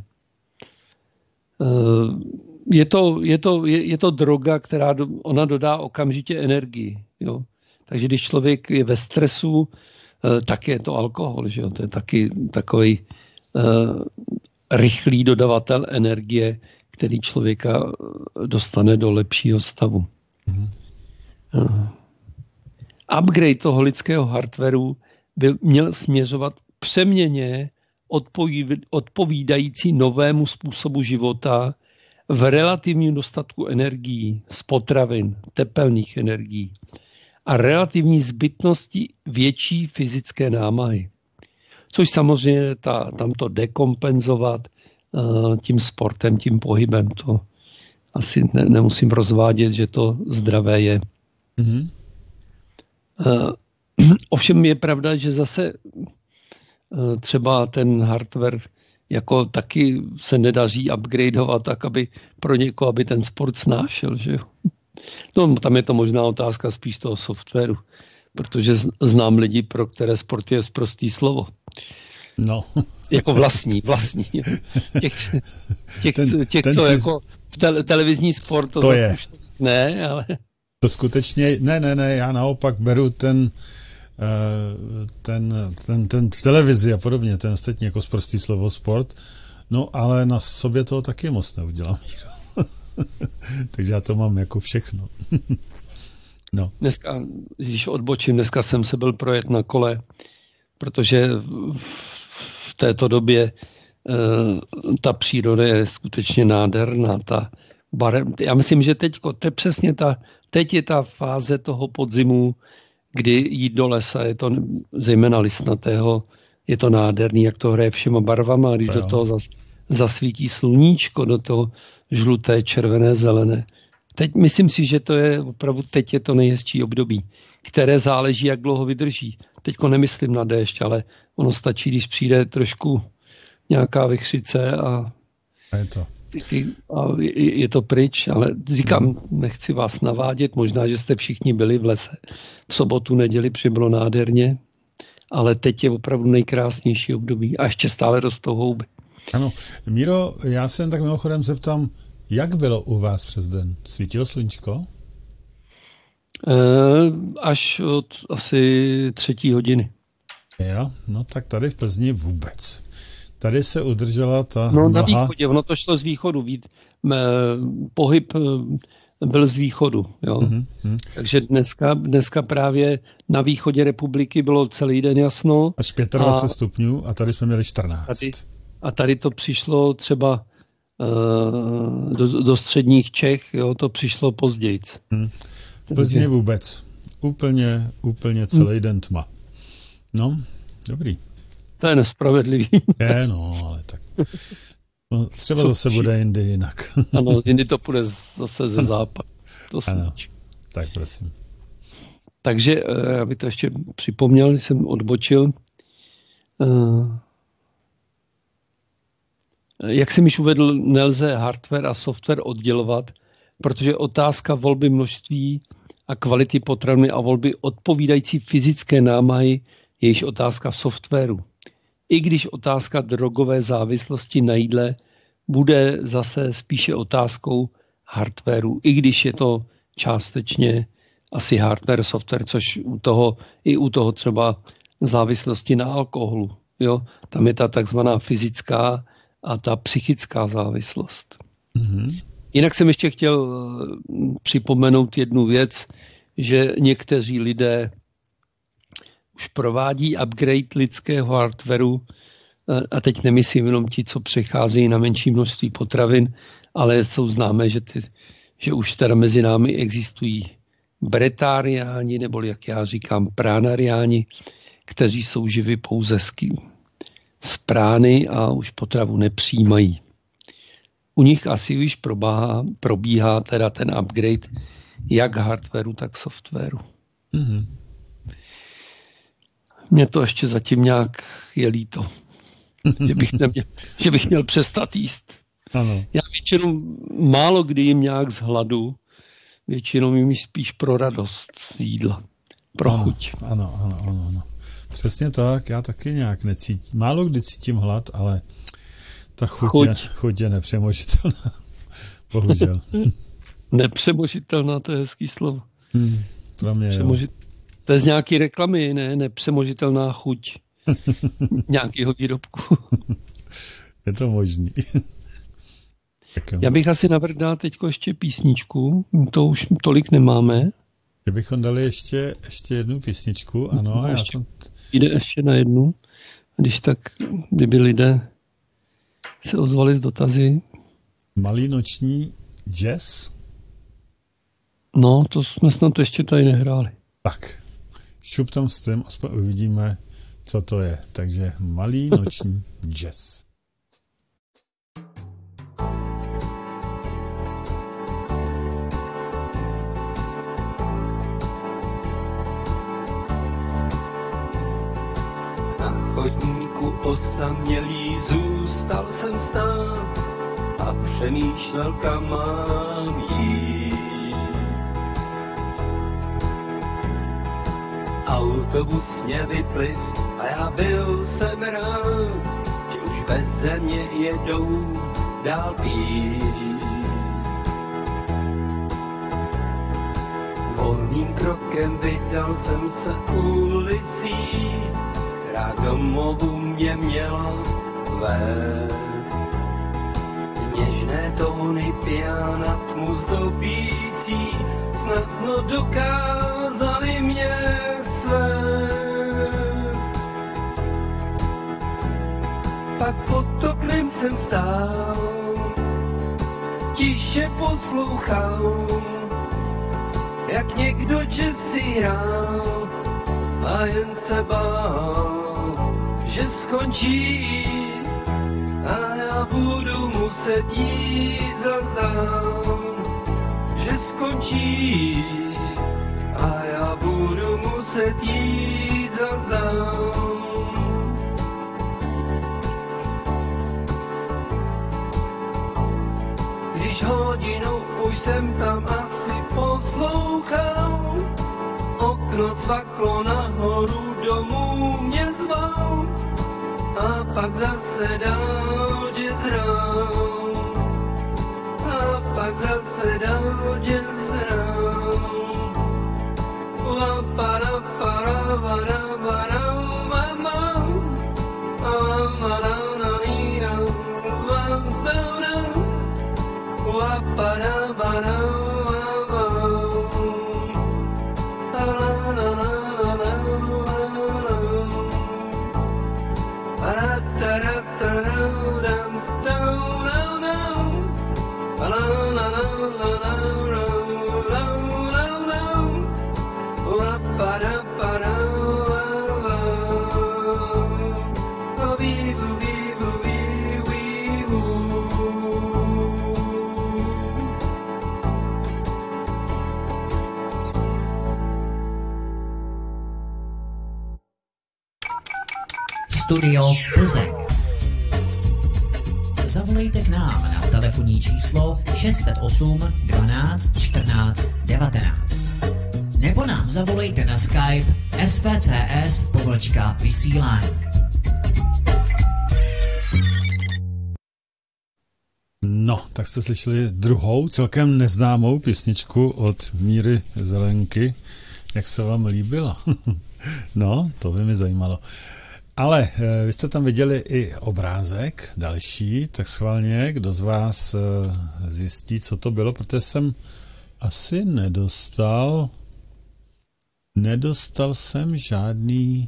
Je to, je to, je, je to droga, která do, ona dodá okamžitě energii. Jo? Takže když člověk je ve stresu, tak je to alkohol. Že jo? To je taky takový uh, rychlý dodavatel energie, který člověka dostane do lepšího stavu. Mm-hmm. Uh. Upgrade toho lidského hardwareu by měl směřovat k přeměně odpovídající novému způsobu života v relativním dostatku energií, z potravin, tepelných energií a relativní zbytnosti větší fyzické námahy. Což samozřejmě ta, tam to dekompenzovat uh, tím sportem, tím pohybem. To asi ne, nemusím rozvádět, že to zdravé je. Mm-hmm. Uh, ovšem je pravda, že zase uh, třeba ten hardware jako taky se nedaří upgradeovat tak, aby pro někoho, aby ten sport snášel. Že jo? No, tam je to možná otázka spíš toho softwaru, protože znám lidi, pro které sport je prostý slovo. No. Jako vlastní, vlastní. Těch, těch, ten, těch ten co si... jako v tele, televizní sport, to, to je. Už ne, ale... To skutečně, ne, ne, ne, já naopak beru ten, ten, ten, ten v televizi a podobně, ten ostatní jako prostý slovo sport, no ale na sobě toho taky moc neudělám. Takže já to mám jako všechno. No. Dneska, když odbočím, dneska jsem se byl projet na kole, protože v této době ta příroda je skutečně nádherná. Ta barev, já myslím, že teďko, to je přesně ta, teď je ta fáze toho podzimu, kdy jít do lesa, je to zejména listnatého, je to nádherný, jak to hraje všema barvama, když do toho zas, zasvítí sluníčko, do toho žluté, červené, zelené. Teď myslím si, že to je opravdu teď je to nejhezčí období, které záleží, jak dlouho vydrží. Teďko nemyslím na déšť, ale ono stačí, když přijde trošku nějaká vichřice a, a je to. A je, je to pryč, ale říkám, nechci vás navádět, možná, že jste všichni byli v lese v sobotu, neděli, protože bylo nádherně, ale teď je opravdu nejkrásnější období a ještě stále rostou houby. Ano. Míro, já se jen tak mimochodem zeptám, jak bylo u vás přes den? Svítilo sluníčko? E, až od asi třetí hodiny. Jo, no tak tady v Plzni vůbec. Tady se udržela ta No mlha. Na východě, ono to šlo z východu. Vít, m, pohyb byl z východu. Jo. Mm-hmm. Takže dneska, dneska právě na východě republiky bylo celý den jasno. Až dvacet pět stupňů a tady jsme měli čtrnáct. Tady, a tady to přišlo třeba uh, do, do středních Čech, jo, to přišlo později. Hmm. V Plzni Takže... vůbec. Úplně, úplně celý hmm. den tma. No, dobrý. To je nespravedlivý. Je, no, ale tak. No, třeba zase bude jindy jinak. Ano, jindy to bude zase ze západu. To ano, tak prosím. Takže, aby to ještě připomněl, když jsem odbočil. Jak jsem již uvedl, nelze hardware a software oddělovat, protože otázka volby množství a kvality potraviny a volby odpovídající fyzické námahy je již otázka v softwaru. I když otázka drogové závislosti na jídle bude zase spíše otázkou hardwaru, i když je to částečně asi hardware, software, což u toho, i u toho třeba závislosti na alkoholu. Jo? Tam je ta takzvaná fyzická a ta psychická závislost. Mm-hmm. Jinak jsem ještě chtěl připomenout jednu věc, že někteří lidé už provádí upgrade lidského hardwareu, a teď nemyslím jenom ti, co přecházejí na menší množství potravin, ale jsou známé, že, ty, že už teda mezi námi existují bretáriáni, nebo jak já říkám, pránariáni, kteří jsou živi pouze z prány a už potravu nepřijímají. U nich asi už probíhá, probíhá teda ten upgrade jak hardwareu, tak softwaru. Mm-hmm. Mně to ještě zatím nějak je líto, že bych, neměl, že bych měl přestat jíst. Ano. Já většinou málo kdy jim nějak z hladu, většinou jim spíš pro radost jídla, pro ano, chuť. Ano, ano, ano, ano. Přesně tak, já taky nějak necítím, málo kdy cítím hlad, ale ta chuť, chuť. Je, chuť je nepřemožitelná. Bohužel. Nepřemožitelná, to je hezký slovo. Hmm, pro mě Přemožit... To je z nějaký reklamy, ne? Nepřemožitelná chuť nějakého výrobku. Je to možný. Já bych asi navrhl dát teď ještě písničku, to už tolik nemáme. Kdybychom dali ještě, ještě jednu písničku, ano. No, já ještě, jsem... Jde ještě na jednu, když tak, kdyby lidé se ozvali z dotazy. Malý noční jazz? No, to jsme snad ještě tady nehráli. Tak, šup tam s tím, aspoň uvidíme, co to je. Takže malý noční jazz. Na chodníku osamělý zůstal jsem stát a přemýšlel, kam mám jít. Autobus mě vyplyv a já byl jsem rád, že už beze mě jedou dál pít. Volným krokem vydal jsem se ulicí, která domovu mě měla vést. Něžné tóny piana tmu zdobící snadno dokázali mě svést. Pak pod oknem jsem stál, tiše poslouchal, jak někdo jazzy hrál a jen se bál, že skončí a já já budu muset jít zazdám, že skončí a já budu muset jít zazdám. Když hodinu už jsem tam asi poslouchal, okno cvaklo nahoru, domů mě zval a pak zase dál jazz hrál. A pak zase dál jazz hrál. La para para para para mama. La para na la para la para para Studio Plzeň. Zavolejte k nám na telefonní číslo šest set osm dvanáct čtrnáct devatenáct. Nebo nám zavolejte na Skype S P C S pomlčka vysílání. No, tak jste slyšeli druhou, celkem neznámou písničku od Míry Zelenky. Jak se vám líbila? No, to by mě zajímalo. Ale vy jste tam viděli i obrázek další, tak schválně, kdo z vás zjistí, co to bylo, protože jsem asi nedostal, nedostal jsem žádný,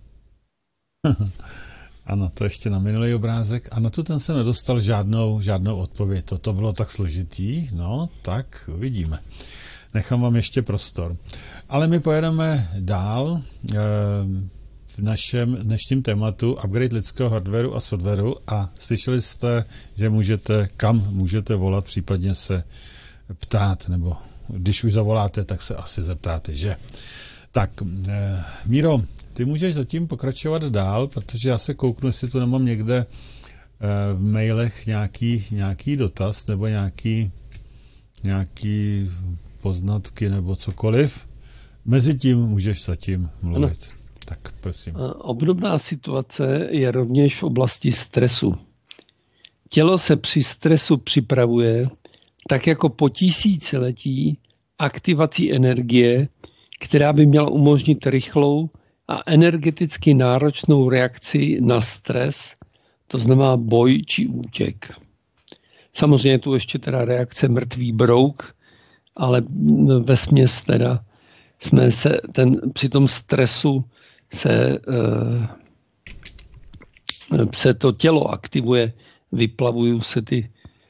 ano, to ještě na minulý obrázek, a na to ten jsem nedostal žádnou, žádnou odpověď, toto bylo tak složitý, no, tak uvidíme. Nechám vám ještě prostor. Ale my pojedeme dál, v našem dnešním tématu upgrade lidského hardwareu a softwaru a slyšeli jste, že můžete, kam můžete volat, případně se ptát, nebo když už zavoláte, tak se asi zeptáte, že? Tak, eh, Míro, ty můžeš zatím pokračovat dál, protože já se kouknu, jestli tu nemám někde eh, v mailech nějaký, nějaký dotaz nebo nějaký, nějaký poznatky nebo cokoliv. Mezitím můžeš zatím mluvit. Ano. Tak, prosím. Obdobná situace je rovněž v oblasti stresu. Tělo se při stresu připravuje tak jako po tisíciletí aktivací energie, která by měla umožnit rychlou a energeticky náročnou reakci na stres, to znamená boj či útěk. Samozřejmě tu ještě teda reakce mrtvý brouk, ale vesměs teda jsme se ten, při tom stresu se, se to tělo aktivuje, vyplavují se ty,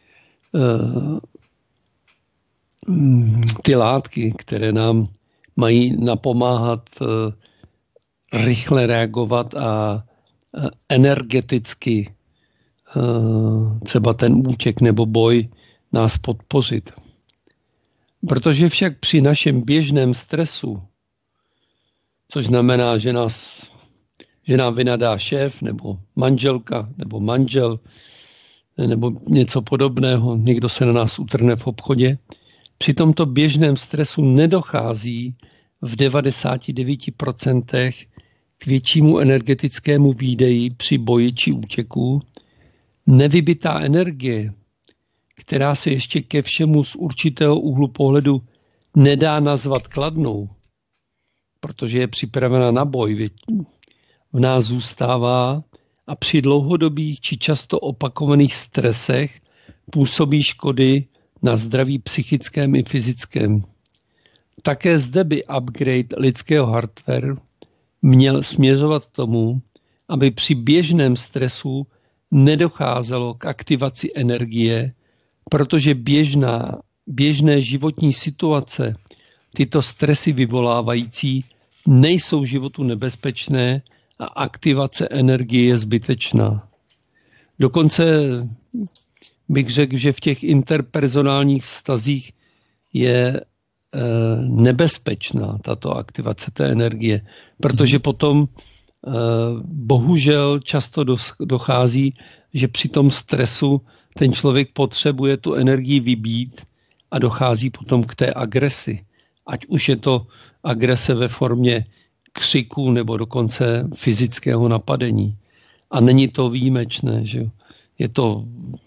ty látky, které nám mají napomáhat rychle reagovat a energeticky třeba ten útěk nebo boj nás podpořit. Protože však při našem běžném stresu, což znamená, že, nás, že nám vynadá šéf, nebo manželka, nebo manžel, nebo něco podobného, někdo se na nás utrhne v obchodě, při tomto běžném stresu nedochází v devadesát devět procent k většímu energetickému výdeji při boji či útěku. Nevybitá energie, která se ještě ke všemu z určitého úhlu pohledu nedá nazvat kladnou, protože je připravena na boj, v nás zůstává a při dlouhodobých či často opakovaných stresech působí škody na zdraví psychickém i fyzickém. Také zde by upgrade lidského hardware měl směřovat k tomu, aby při běžném stresu nedocházelo k aktivaci energie, protože běžná, běžné životní situace, tyto stresy vyvolávající, nejsou životu nebezpečné a aktivace energie je zbytečná. Dokonce bych řekl, že v těch interpersonálních vztazích je nebezpečná tato aktivace té energie, protože potom bohužel často dochází, že při tom stresu ten člověk potřebuje tu energii vybít a dochází potom k té agresi. Ať už je to agrese ve formě křiku nebo dokonce fyzického napadení. A není to výjimečné, že je to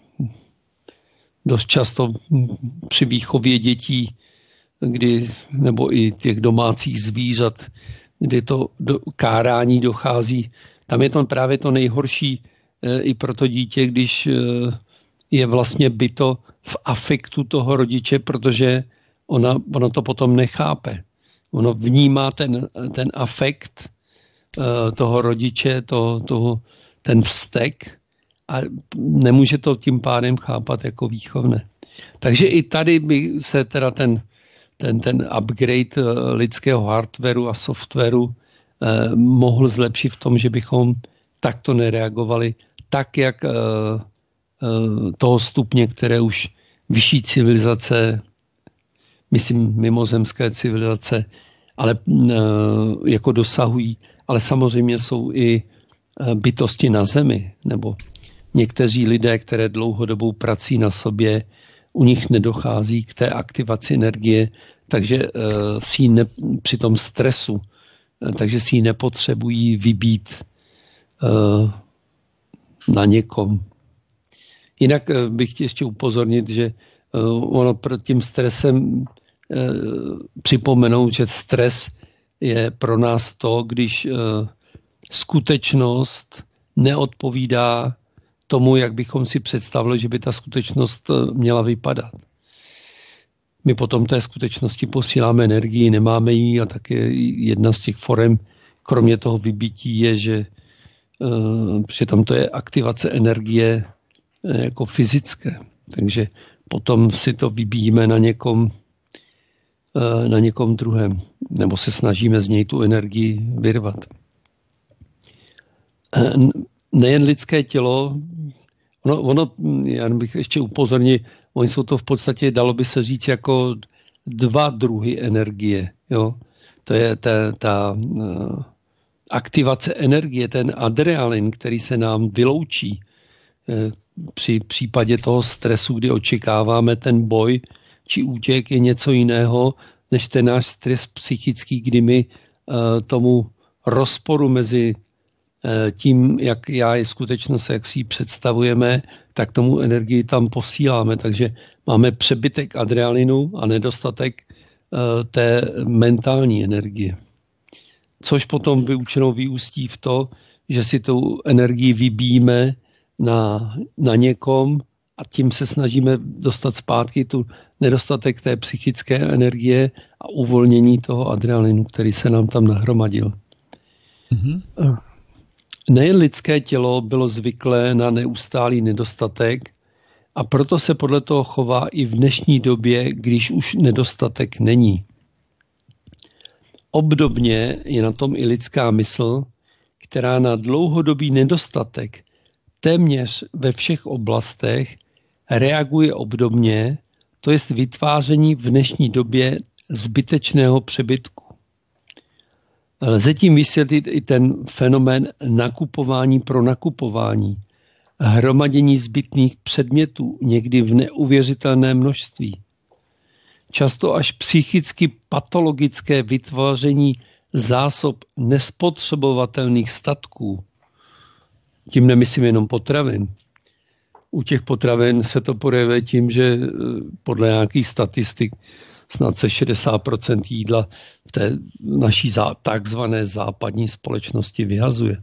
dost často při výchově dětí, kdy, nebo i těch domácích zvířat, kdy to do, kárání dochází. Tam je to právě to nejhorší e, i pro to dítě, když e, je vlastně byto v afektu toho rodiče, protože ona, ono to potom nechápe. Ono vnímá ten, ten afekt e, toho rodiče, to, toho, ten vztek a nemůže to tím pádem chápat jako výchovné. Takže i tady by se teda ten Ten, ten upgrade lidského hardwareu a softwaru eh, mohl zlepšit v tom, že bychom takto nereagovali, tak jak eh, eh, toho stupně, které už vyšší civilizace, myslím mimozemské civilizace, ale eh, jako dosahují, ale samozřejmě jsou i eh, bytosti na zemi, nebo někteří lidé, které dlouhodobou prací na sobě, u nich nedochází k té aktivaci energie, takže uh, si ji ne, při tom stresu, uh, takže si ji nepotřebují vybít uh, na někom. Jinak uh, bych chtěl ještě upozornit, že uh, ono pod tím stresem uh, připomenout, že stres je pro nás to, když uh, skutečnost neodpovídá tomu, jak bychom si představili, že by ta skutečnost měla vypadat. My potom té skutečnosti posíláme energii, nemáme ji a také jedna z těch forem, kromě toho vybití, je, že, že tam to je aktivace energie jako fyzické. Takže potom si to vybíjíme na někom, na někom druhém, nebo se snažíme z něj tu energii vyrvat. Nejen lidské tělo, ono, ono, já bych ještě upozornil, oni jsou to v podstatě, dalo by se říct, jako dva druhy energie. Jo? To je ta, ta uh, aktivace energie, ten adrenalin, který se nám vyloučí uh, při případě toho stresu, kdy očekáváme ten boj či útěk, je něco jiného, než ten náš stres psychický, kdy my uh, tomu rozporu mezi tím, jak já je skutečnost, jak si ji představujeme, tak tomu energii tam posíláme. Takže máme přebytek adrenalinu a nedostatek té mentální energie. Což potom vyučenou vyústí v to, že si tu energii vybíjíme na, na někom a tím se snažíme dostat zpátky tu nedostatek té psychické energie a uvolnění toho adrenalinu, který se nám tam nahromadil. Mm-hmm. Nejen lidské tělo bylo zvyklé na neustálý nedostatek a proto se podle toho chová i v dnešní době, když už nedostatek není. Obdobně je na tom i lidská mysl, která na dlouhodobý nedostatek téměř ve všech oblastech reaguje obdobně, to jest vytváření v dnešní době zbytečného přebytku. Lze tím vysvětlit i ten fenomén nakupování pro nakupování, hromadění zbytných předmětů někdy v neuvěřitelné množství. Často až psychicky patologické vytváření zásob nespotřebovatelných statků. Tím nemyslím jenom potravin. U těch potravin se to projevuje tím, že podle nějakých statistik snad se šedesát procent jídla v té naší takzvané západní společnosti vyhazuje. E,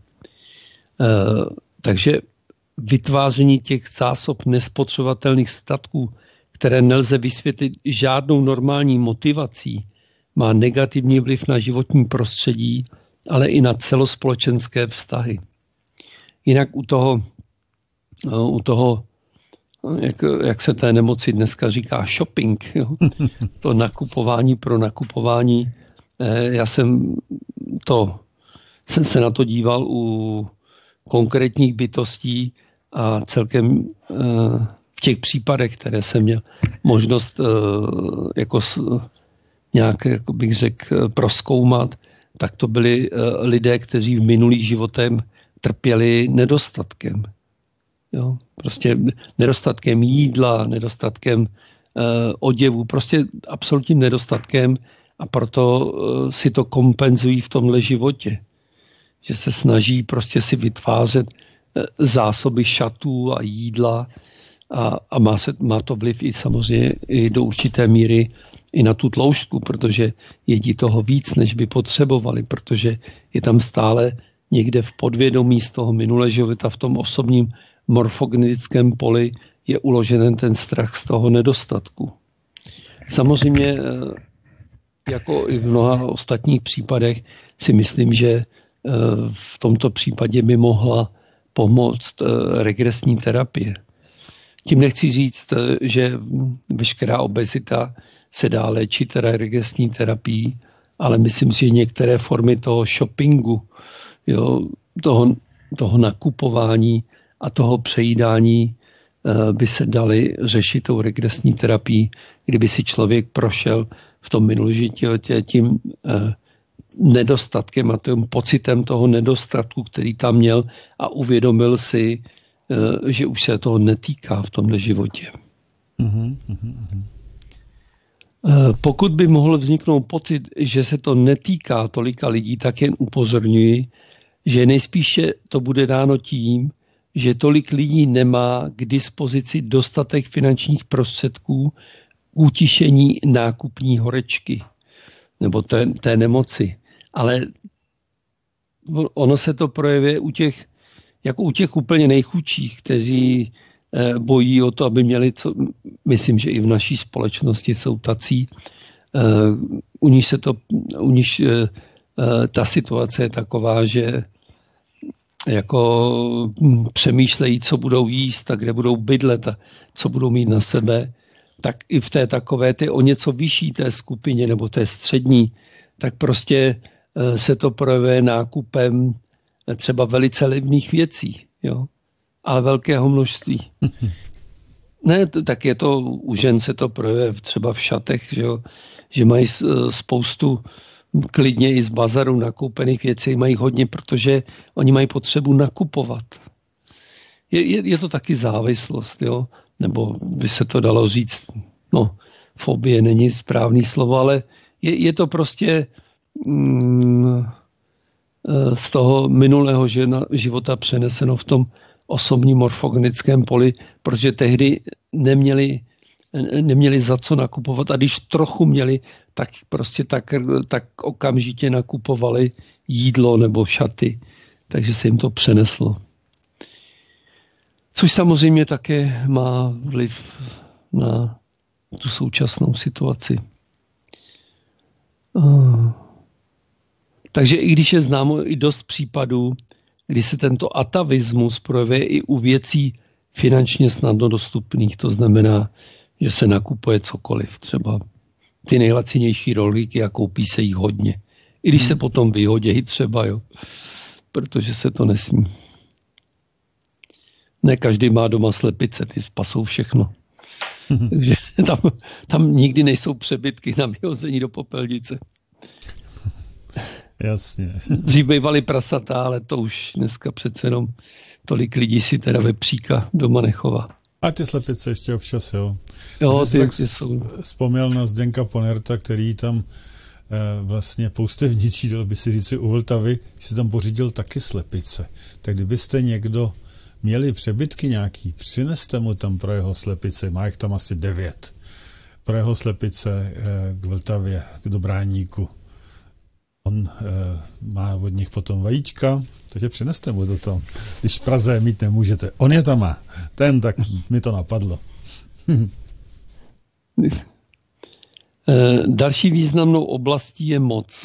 takže vytváření těch zásob nespotřebovatelných statků, které nelze vysvětlit žádnou normální motivací, má negativní vliv na životní prostředí, ale i na celospolečenské vztahy. Jinak u toho, u toho jak, jak se té nemoci dneska říká, shopping, jo? To nakupování pro nakupování. Já jsem, to, jsem se na to díval u konkrétních bytostí a celkem v těch případech, které jsem měl možnost jako nějak, jako bych řekl, prozkoumat, tak to byli lidé, kteří v minulých životem trpěli nedostatkem. Jo? Prostě nedostatkem jídla, nedostatkem oděvu, prostě absolutním nedostatkem a proto si to kompenzují v tomhle životě. Že se snaží prostě si vytvářet zásoby šatů a jídla a, a má, se, má to vliv i samozřejmě i do určité míry i na tu tloušťku, protože jedí toho víc, než by potřebovali, protože je tam stále někde v podvědomí z toho minulého života v tom osobním morfogenetickém poli je uložen ten strach z toho nedostatku. Samozřejmě jako i v mnoha ostatních případech si myslím, že v tomto případě by mohla pomoct regresní terapie. Tím nechci říct, že veškerá obezita se dá léčit regresní terapií, ale myslím si, že některé formy toho shoppingu, jo, toho, toho nakupování a toho přejídání by se daly řešit tou regresní terapií, kdyby si člověk prošel v tom minulém životě tím nedostatkem a tím pocitem toho nedostatku, který tam měl a uvědomil si, že už se toho netýká v tomhle životě. Mm-hmm, mm-hmm. Pokud by mohl vzniknout pocit, že se to netýká tolika lidí, tak jen upozorňuji, že nejspíše to bude dáno tím, že tolik lidí nemá k dispozici dostatek finančních prostředků k utišení nákupní horečky nebo té, té nemoci. Ale ono se to projevuje u těch, jako u těch úplně nejchudších, kteří eh, bojí o to, aby měli, co, myslím, že i v naší společnosti jsou tací, eh, u níž se to, u níž eh, ta situace je taková, že jako přemýšlejí, co budou jíst a kde budou bydlet a co budou mít na sebe, tak i v té takové té o něco vyšší té skupině nebo té střední, tak prostě se to projevuje nákupem třeba velice levných věcí, jo, ale velkého množství. Ne, tak je to, u žen se to projevuje třeba v šatech, že, jo, že mají spoustu klidně i z bazaru nakoupených věcí, mají hodně, protože oni mají potřebu nakupovat. Je, je, je to taky závislost, jo, nebo by se to dalo říct, no, fobie není správný slovo, ale je, je to prostě mm, z toho minulého života přeneseno v tom osobním morfogenickém poli, protože tehdy neměli, neměli za co nakupovat a když trochu měli, tak prostě tak, tak okamžitě nakupovali jídlo nebo šaty, takže se jim to přeneslo. Což samozřejmě také má vliv na tu současnou situaci. Takže i když je známo i dost případů, kdy se tento atavismus projevuje i u věcí finančně snadno dostupných, to znamená, že se nakupuje cokoliv, třeba ty nejlacinější rohlíky a koupí se jich hodně. I když se potom vyhodějí třeba, jo, protože se to nesmí. Ne každý má doma slepice, ty pasou všechno. Takže tam, tam nikdy nejsou přebytky na vyhození do popelnice. Jasně. Dřív bývaly prasata, ale to už dneska přece jenom tolik lidí si teda vepříka doma nechová. A ty slepice ještě občas, jo. Jo, ty, tak ty jsou. Vzpomněl na Zdenka Ponerta, který tam eh, vlastně poustevničí, dal by si říci u Vltavy, si tam pořídil taky slepice. Tak kdybyste někdo měli přebytky nějaký, přineste mu tam pro jeho slepice, má jich tam asi devět, pro jeho slepice eh, k Vltavě, k Dobráníku. On e, má od nich potom vajíčka, takže přineste mu to tam. Když v Praze mít nemůžete. On je tam má. Ten, tak mi to napadlo. Další významnou oblastí je moc,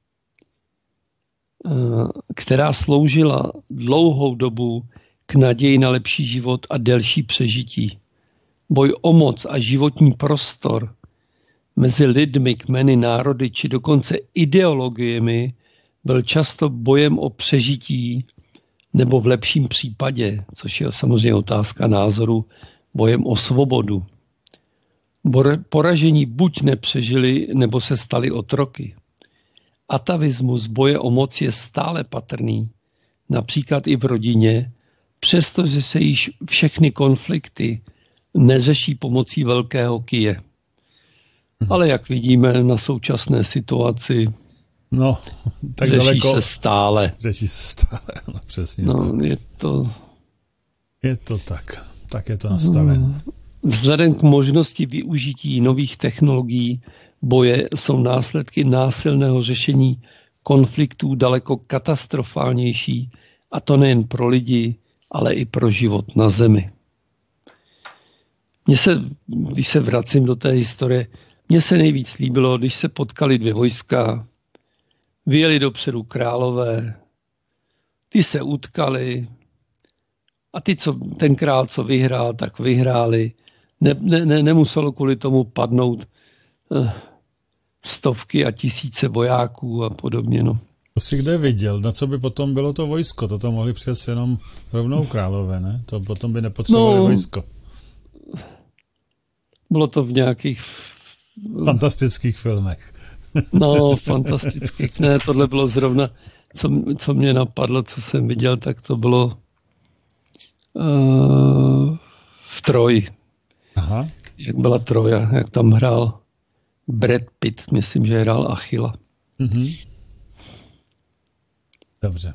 která sloužila dlouhou dobu k naději na lepší život a delší přežití. Boj o moc a životní prostor mezi lidmi, kmeny, národy či dokonce ideologiemi byl často bojem o přežití nebo v lepším případě, což je samozřejmě otázka názoru, bojem o svobodu. Poražení buď nepřežili, nebo se stali otroky. Atavismus boje o moc je stále patrný, například i v rodině, přestože se již všechny konflikty neřeší pomocí velkého kije. Ale jak vidíme na současné situaci, no, tak řeší daleko, se stále. Řeší se stále, no, přesně no, tak. Je to... Je to tak, tak je to nastavené. Vzhledem k možnosti využití nových technologií boje jsou následky násilného řešení konfliktů daleko katastrofálnější, a to nejen pro lidi, ale i pro život na zemi. Mně se, když se vracím do té historie, mně se nejvíc líbilo, když se potkali dvě vojska, vyjeli dopředu králové, ty se utkali a ty, co, ten král, co vyhrál, tak vyhráli. Ne, ne, ne, nemuselo kvůli tomu padnout eh, stovky a tisíce vojáků a podobně. No. To si kde viděl? Na co by potom bylo to vojsko? To tam mohli přijet jenom rovnou králové, ne? To potom by nepotřebovali no, vojsko. Bylo to v nějakých... fantastických filmech. No, fantastických. Ne, tohle bylo zrovna, co, co mě napadlo, co jsem viděl, tak to bylo uh, v Troji. Aha. Jak byla Troja, jak tam hrál Brad Pitt, myslím, že hrál Achilla. Mhm. Dobře.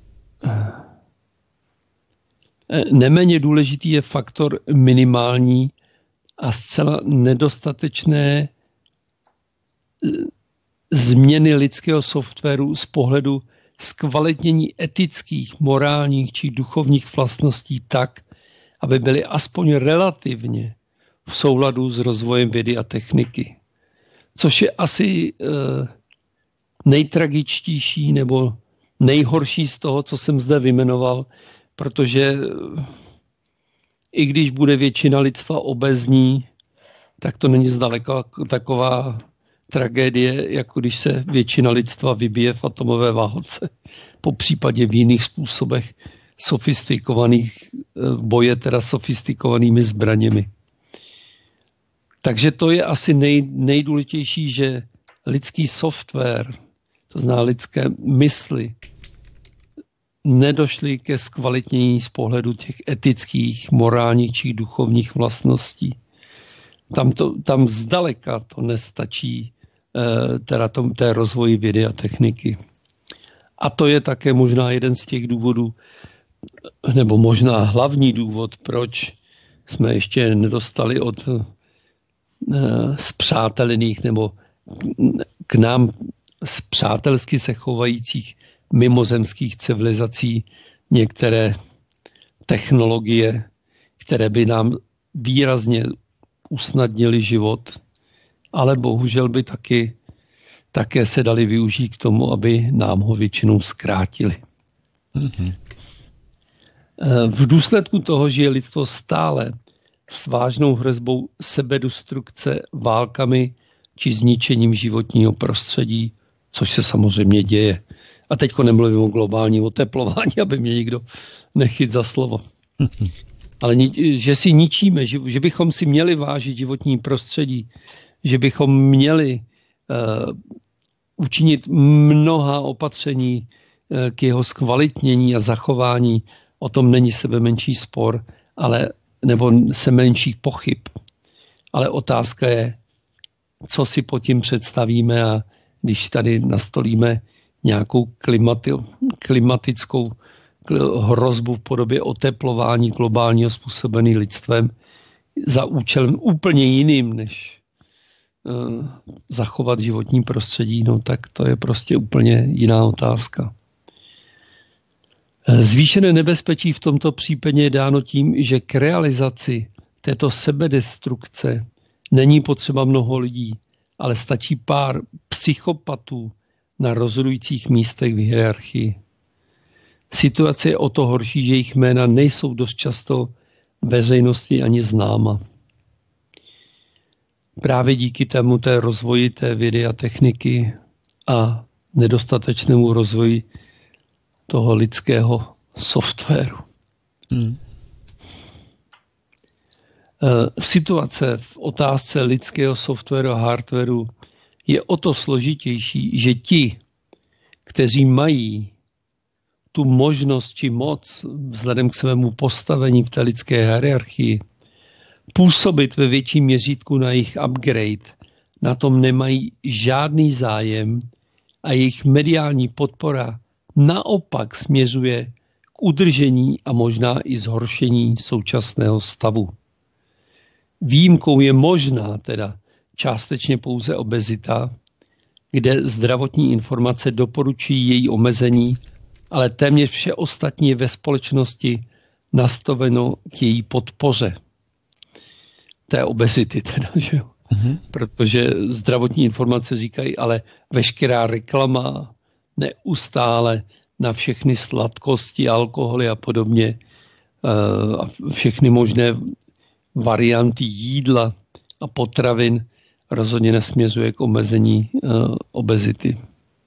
Neméně důležitý je faktor minimální a zcela nedostatečné změny lidského softwaru z pohledu zkvalitnění etických, morálních či duchovních vlastností tak, aby byly aspoň relativně v souladu s rozvojem vědy a techniky. Což je asi eh, nejtragičtější nebo nejhorší z toho, co jsem zde vyjmenoval, protože i když bude většina lidstva obézní, tak to není zdaleka taková tragédie, jako když se většina lidstva vybije v atomové válce, po případě v jiných způsobech sofistikovaných boje, teda sofistikovanými zbraněmi. Takže to je asi nej, nejdůležitější, že lidský software, to znamená lidské mysli, nedošly ke zkvalitnění z pohledu těch etických, morálních či duchovních vlastností. Tam, to, tam zdaleka to nestačí teda tom, té rozvoji vědy a techniky. A to je také možná jeden z těch důvodů, nebo možná hlavní důvod, proč jsme ještě nedostali od spřátelených nebo k nám přátelsky se chovajících mimozemských civilizací některé technologie, které by nám výrazně usnadnily život, ale bohužel by taky, také se dali využít k tomu, aby nám ho většinou zkrátili. Mm-hmm. V důsledku toho, že je lidstvo stále s vážnou hrozbou sebedestrukce, válkami či zničením životního prostředí, což se samozřejmě děje. A teďko nemluvím o globálním oteplování, aby mě nikdo nechyt za slovo. Ale že si ničíme, že, že bychom si měli vážit životní prostředí, že bychom měli uh, učinit mnoha opatření uh, k jeho zkvalitnění a zachování, o tom není sebe menší spor, ale, nebo se menších pochyb. Ale otázka je, co si pod tím představíme, a když tady nastolíme nějakou klimati, klimatickou hrozbu v podobě oteplování globálního způsobený lidstvem za účelem úplně jiným, než uh, zachovat životní prostředí, no tak to je prostě úplně jiná otázka. Zvýšené nebezpečí v tomto případě je dáno tím, že k realizaci této sebedestrukce není potřeba mnoho lidí, ale stačí pár psychopatů na rozhodujících místech v hierarchii. Situace je o to horší, že jejich jména nejsou dost často veřejnosti ani známa. Právě díky tému té rozvoji té vědy a techniky a nedostatečnému rozvoji toho lidského softwaru. Hmm. Situace v otázce lidského softwaru a hardwaru je o to složitější, že ti, kteří mají tu možnost či moc vzhledem k svému postavení v té lidské hierarchii působit ve větším měřítku na jejich upgrade, na tom nemají žádný zájem a jejich mediální podpora naopak směřuje k udržení a možná i zhoršení současného stavu. Výjimkou je možná teda částečně pouze obezita, kde zdravotní informace doporučují její omezení, ale téměř vše ostatní je ve společnosti nastaveno k její podpoře. Té obezity teda, že jo. Mm-hmm. Protože zdravotní informace říkají, ale veškerá reklama neustále na všechny sladkosti, alkoholy a podobně a všechny možné varianty jídla a potravin rozhodně nesměřuje k omezení obezity.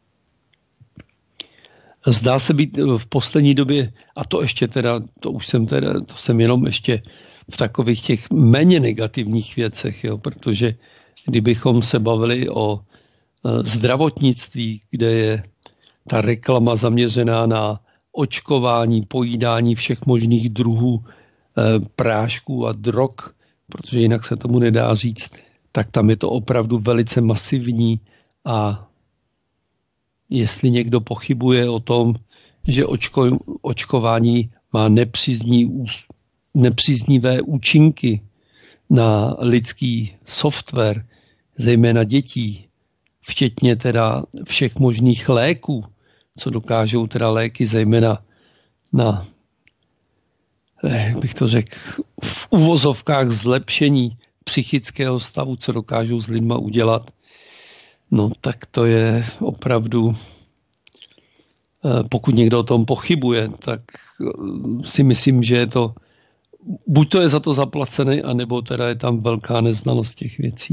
Zdá se být v poslední době, a to ještě teda, to už jsem teda, to jsem jenom ještě v takových těch méně negativních věcech, jo, protože kdybychom se bavili o zdravotnictví, kde je ta reklama zaměřená na očkování, pojídání všech možných druhů prášků a drog, protože jinak se tomu nedá říct, tak tam je to opravdu velice masivní a jestli někdo pochybuje o tom, že očko, očkování má nepřízní, nepříznivé účinky na lidský software, zejména dětí, včetně teda všech možných léků, co dokážou teda léky zejména na, jak bych to řekl, v uvozovkách zlepšení psychického stavu, co dokážou s lidma udělat, no tak to je opravdu, pokud někdo o tom pochybuje, tak si myslím, že je to, buď to je za to zaplacený, anebo teda je tam velká neznalost těch věcí.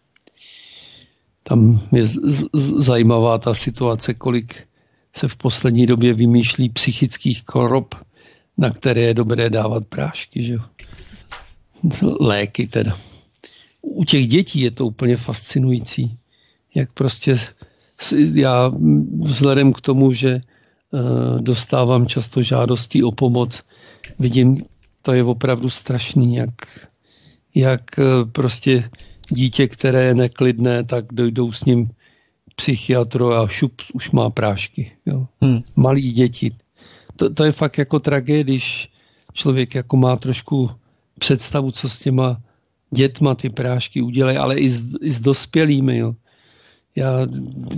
Tam je z- z- zajímavá ta situace, kolik se v poslední době vymýšlí psychických chorob, na které je dobré dávat prášky, že jo? Léky teda. U těch dětí je to úplně fascinující, jak prostě já vzhledem k tomu, že dostávám často žádosti o pomoc, vidím, to je opravdu strašný, jak, jak prostě dítě, které je neklidné, tak dojdou s ním psychiatru a šup, už má prášky. Jo. Hmm. Malí děti. To, to je fakt jako tragédie, když člověk jako má trošku představu, co s těma dětma ty prášky udělají, ale i s, i s dospělými. Jo. Já,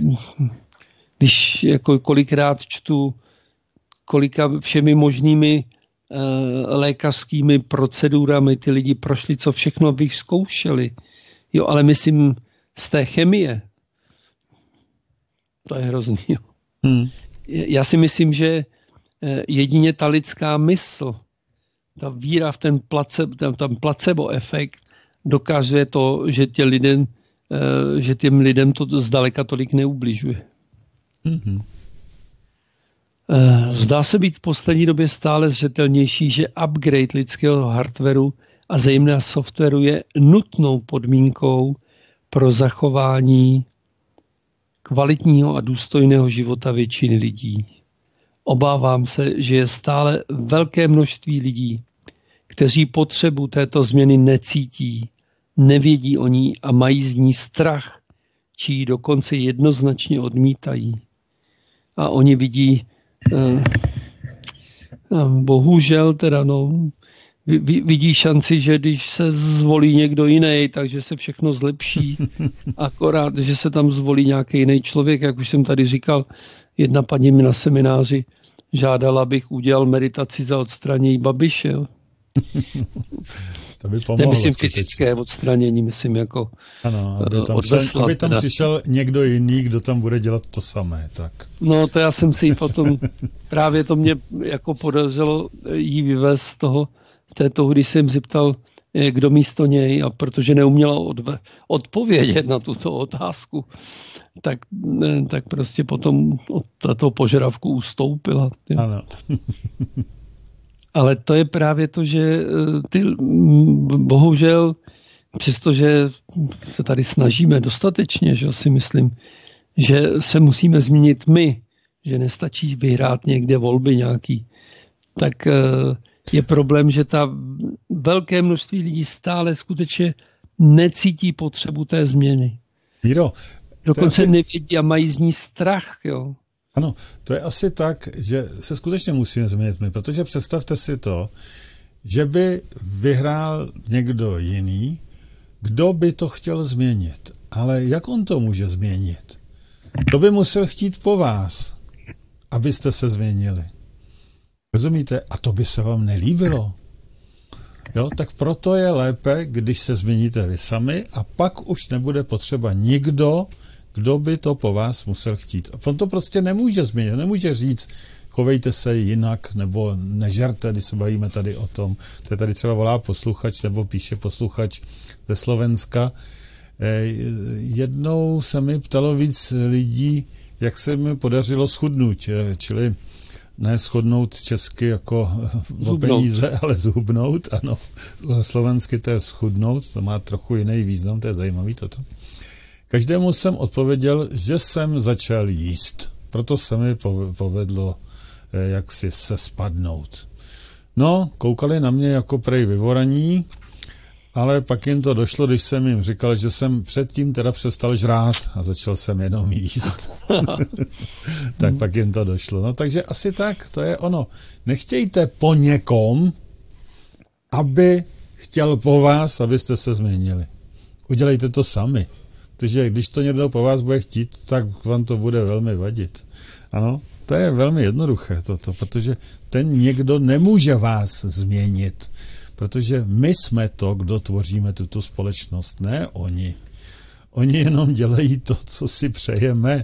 když jako kolikrát čtu, kolika všemi možnými e, lékařskými procedurami ty lidi prošli, co všechno vyzkoušeli. Jo, ale myslím z té chemie. To je hrozný. Jo. Hmm. Já si myslím, že jedině ta lidská mysl, ta víra v ten placebo, ten, ten placebo efekt dokazuje to, že, tě lidem, že těm lidem to zdaleka tolik neubližuje. Hmm. Zdá se být v poslední době stále zřetelnější, že upgrade lidského hardwaru a zejména softwaru je nutnou podmínkou pro zachování kvalitního a důstojného života většiny lidí. Obávám se, že je stále velké množství lidí, kteří potřebu této změny necítí, nevědí o ní a mají z ní strach, či ji dokonce jednoznačně odmítají. A oni vidí, eh, bohužel teda no, vidí šanci, že když se zvolí někdo jiný, takže se všechno zlepší. Akorát, že se tam zvolí nějaký jiný člověk, jak už jsem tady říkal, jedna paní mi na semináři žádala, abych udělal meditaci za odstranění Babiše. Jo. To by pomohlo. Nemyslím fyzické odstranění, myslím jako ano, aby tam, odveslat, aby tam přišel někdo jiný, kdo tam bude dělat to samé. Tak. No to já jsem si potom, právě to mě jako podařilo jí vyvést z toho, z této, když jsem zeptal, kdo místo něj, a protože neuměla odve- odpovědět na tuto otázku, tak, tak prostě potom od této požadavku ustoupila. Ano. Ale to je právě to, že ty bohužel, přestože se tady snažíme dostatečně, že si myslím, že se musíme změnit my, že nestačí vyhrát někde volby nějaký, tak je problém, že ta velké množství lidí stále skutečně necítí potřebu té změny. Míro, dokonce asi... nevědí a mají z ní strach. Jo. Ano, to je asi tak, že se skutečně musíme změnit my, protože představte si to, že by vyhrál někdo jiný, kdo by to chtěl změnit. Ale jak on to může změnit? To by musel chtít po vás, abyste se změnili. Rozumíte? A to by se vám nelíbilo. Jo, tak proto je lépe, když se změníte vy sami a pak už nebude potřeba nikdo, kdo by to po vás musel chtít. A on to prostě nemůže změnit, nemůže říct, chovejte se jinak, nebo nežerte, když se bavíme tady o tom. To je tady třeba volá posluchač, nebo píše posluchač ze Slovenska. Jednou se mi ptalo víc lidí, jak se mi podařilo schudnout, čili ne shodnout česky jako o peníze, ale zhubnout, ano. Slovensky to je schudnout, to má trochu jiný význam, to je zajímavý toto. Každému jsem odpověděl, že jsem začal jíst, proto se mi povedlo jak si se spadnout. No, koukali na mě jako prej vyvoraní, ale pak jim to došlo, když jsem jim říkal, že jsem předtím teda přestal žrát a začal jsem jenom jíst. Tak pak jim to došlo. No takže asi tak, to je ono. Nechtějte po někom, aby chtěl po vás, abyste se změnili. Udělejte to sami. Protože když to někdo po vás bude chtít, tak vám to bude velmi vadit. Ano, to je velmi jednoduché toto, protože ten někdo nemůže vás změnit. Protože my jsme to, kdo tvoříme tuto společnost, ne oni. Oni jenom dělají to, co si přejeme.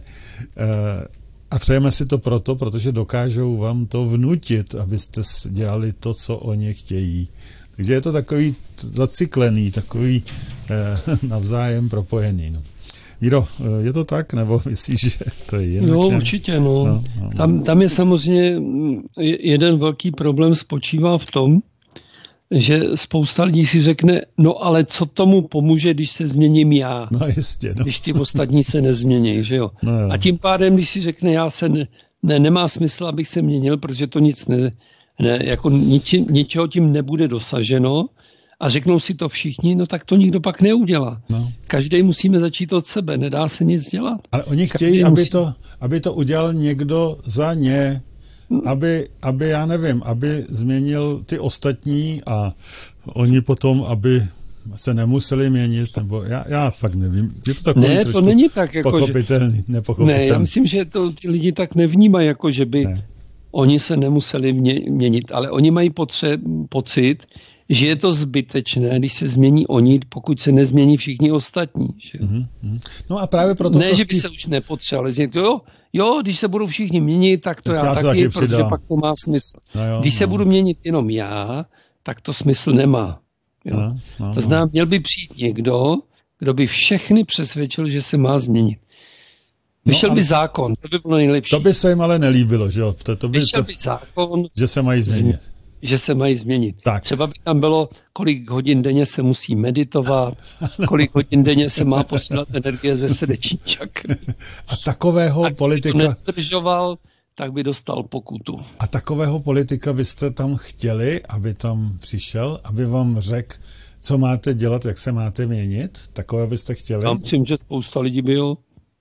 A přejeme si to proto, protože dokážou vám to vnutit, abyste dělali to, co oni chtějí. Takže je to takový zacyklený, takový navzájem propojený. No. Míro, je to tak, nebo myslíš, že to je jinak? No, určitě, no. no, no. Tam, tam je samozřejmě jeden velký problém spočívá v tom, že spousta lidí si řekne, no ale co tomu pomůže, když se změním já? No jistě, no. Když ty ostatní se nezmění, že jo? No, jo. A tím pádem, když si řekne, já se ne, ne, nemá smysl, abych se měnil, protože to nic ne, ne jako niči, ničeho tím nebude dosaženo a řeknou si to všichni, no tak to nikdo pak neudělá. No. Každý musíme začít od sebe, nedá se nic dělat. Ale oni chtějí, aby to, aby to udělal někdo za ně, Aby, aby, já nevím, aby změnil ty ostatní a oni potom, aby se nemuseli měnit, nebo já, já fakt nevím. Je to takový ne, to není tak, jako pochopitelný, že, nepochopitelný. Ne, já myslím, že to ty lidi tak nevnímají, jako že by ne. Oni se nemuseli měnit, ale oni mají potře, pocit, že je to zbytečné, když se změní oni, pokud se nezmění všichni ostatní. Že? Mm-hmm. No a právě proto... Ne, to že by se už nepotřebovali změnit. Jo, jo, když se budou všichni měnit, tak to tak já, já taky, taky protože pak to má smysl. No jo, když no. se budu měnit jenom já, tak to smysl nemá. Jo? No, no, to znamená, měl by přijít někdo, kdo by všechny přesvědčil, že se má změnit. Vyšel no, by zákon, to by bylo nejlepší. To by se jim ale nelíbilo, že jo? To, to by, Vyšel to, by zákon, že se mají změnit. Že se mají změnit. Tak. Třeba by tam bylo, kolik hodin denně se musí meditovat, kolik hodin denně se má posílat energie ze srdeční čakry. A takového a politika... Kdyby to nedržoval, tak by dostal pokutu. A takového politika byste tam chtěli, aby tam přišel, aby vám řekl, co máte dělat, jak se máte měnit? Takové byste chtěli? Já myslím, že spousta lidí by jo.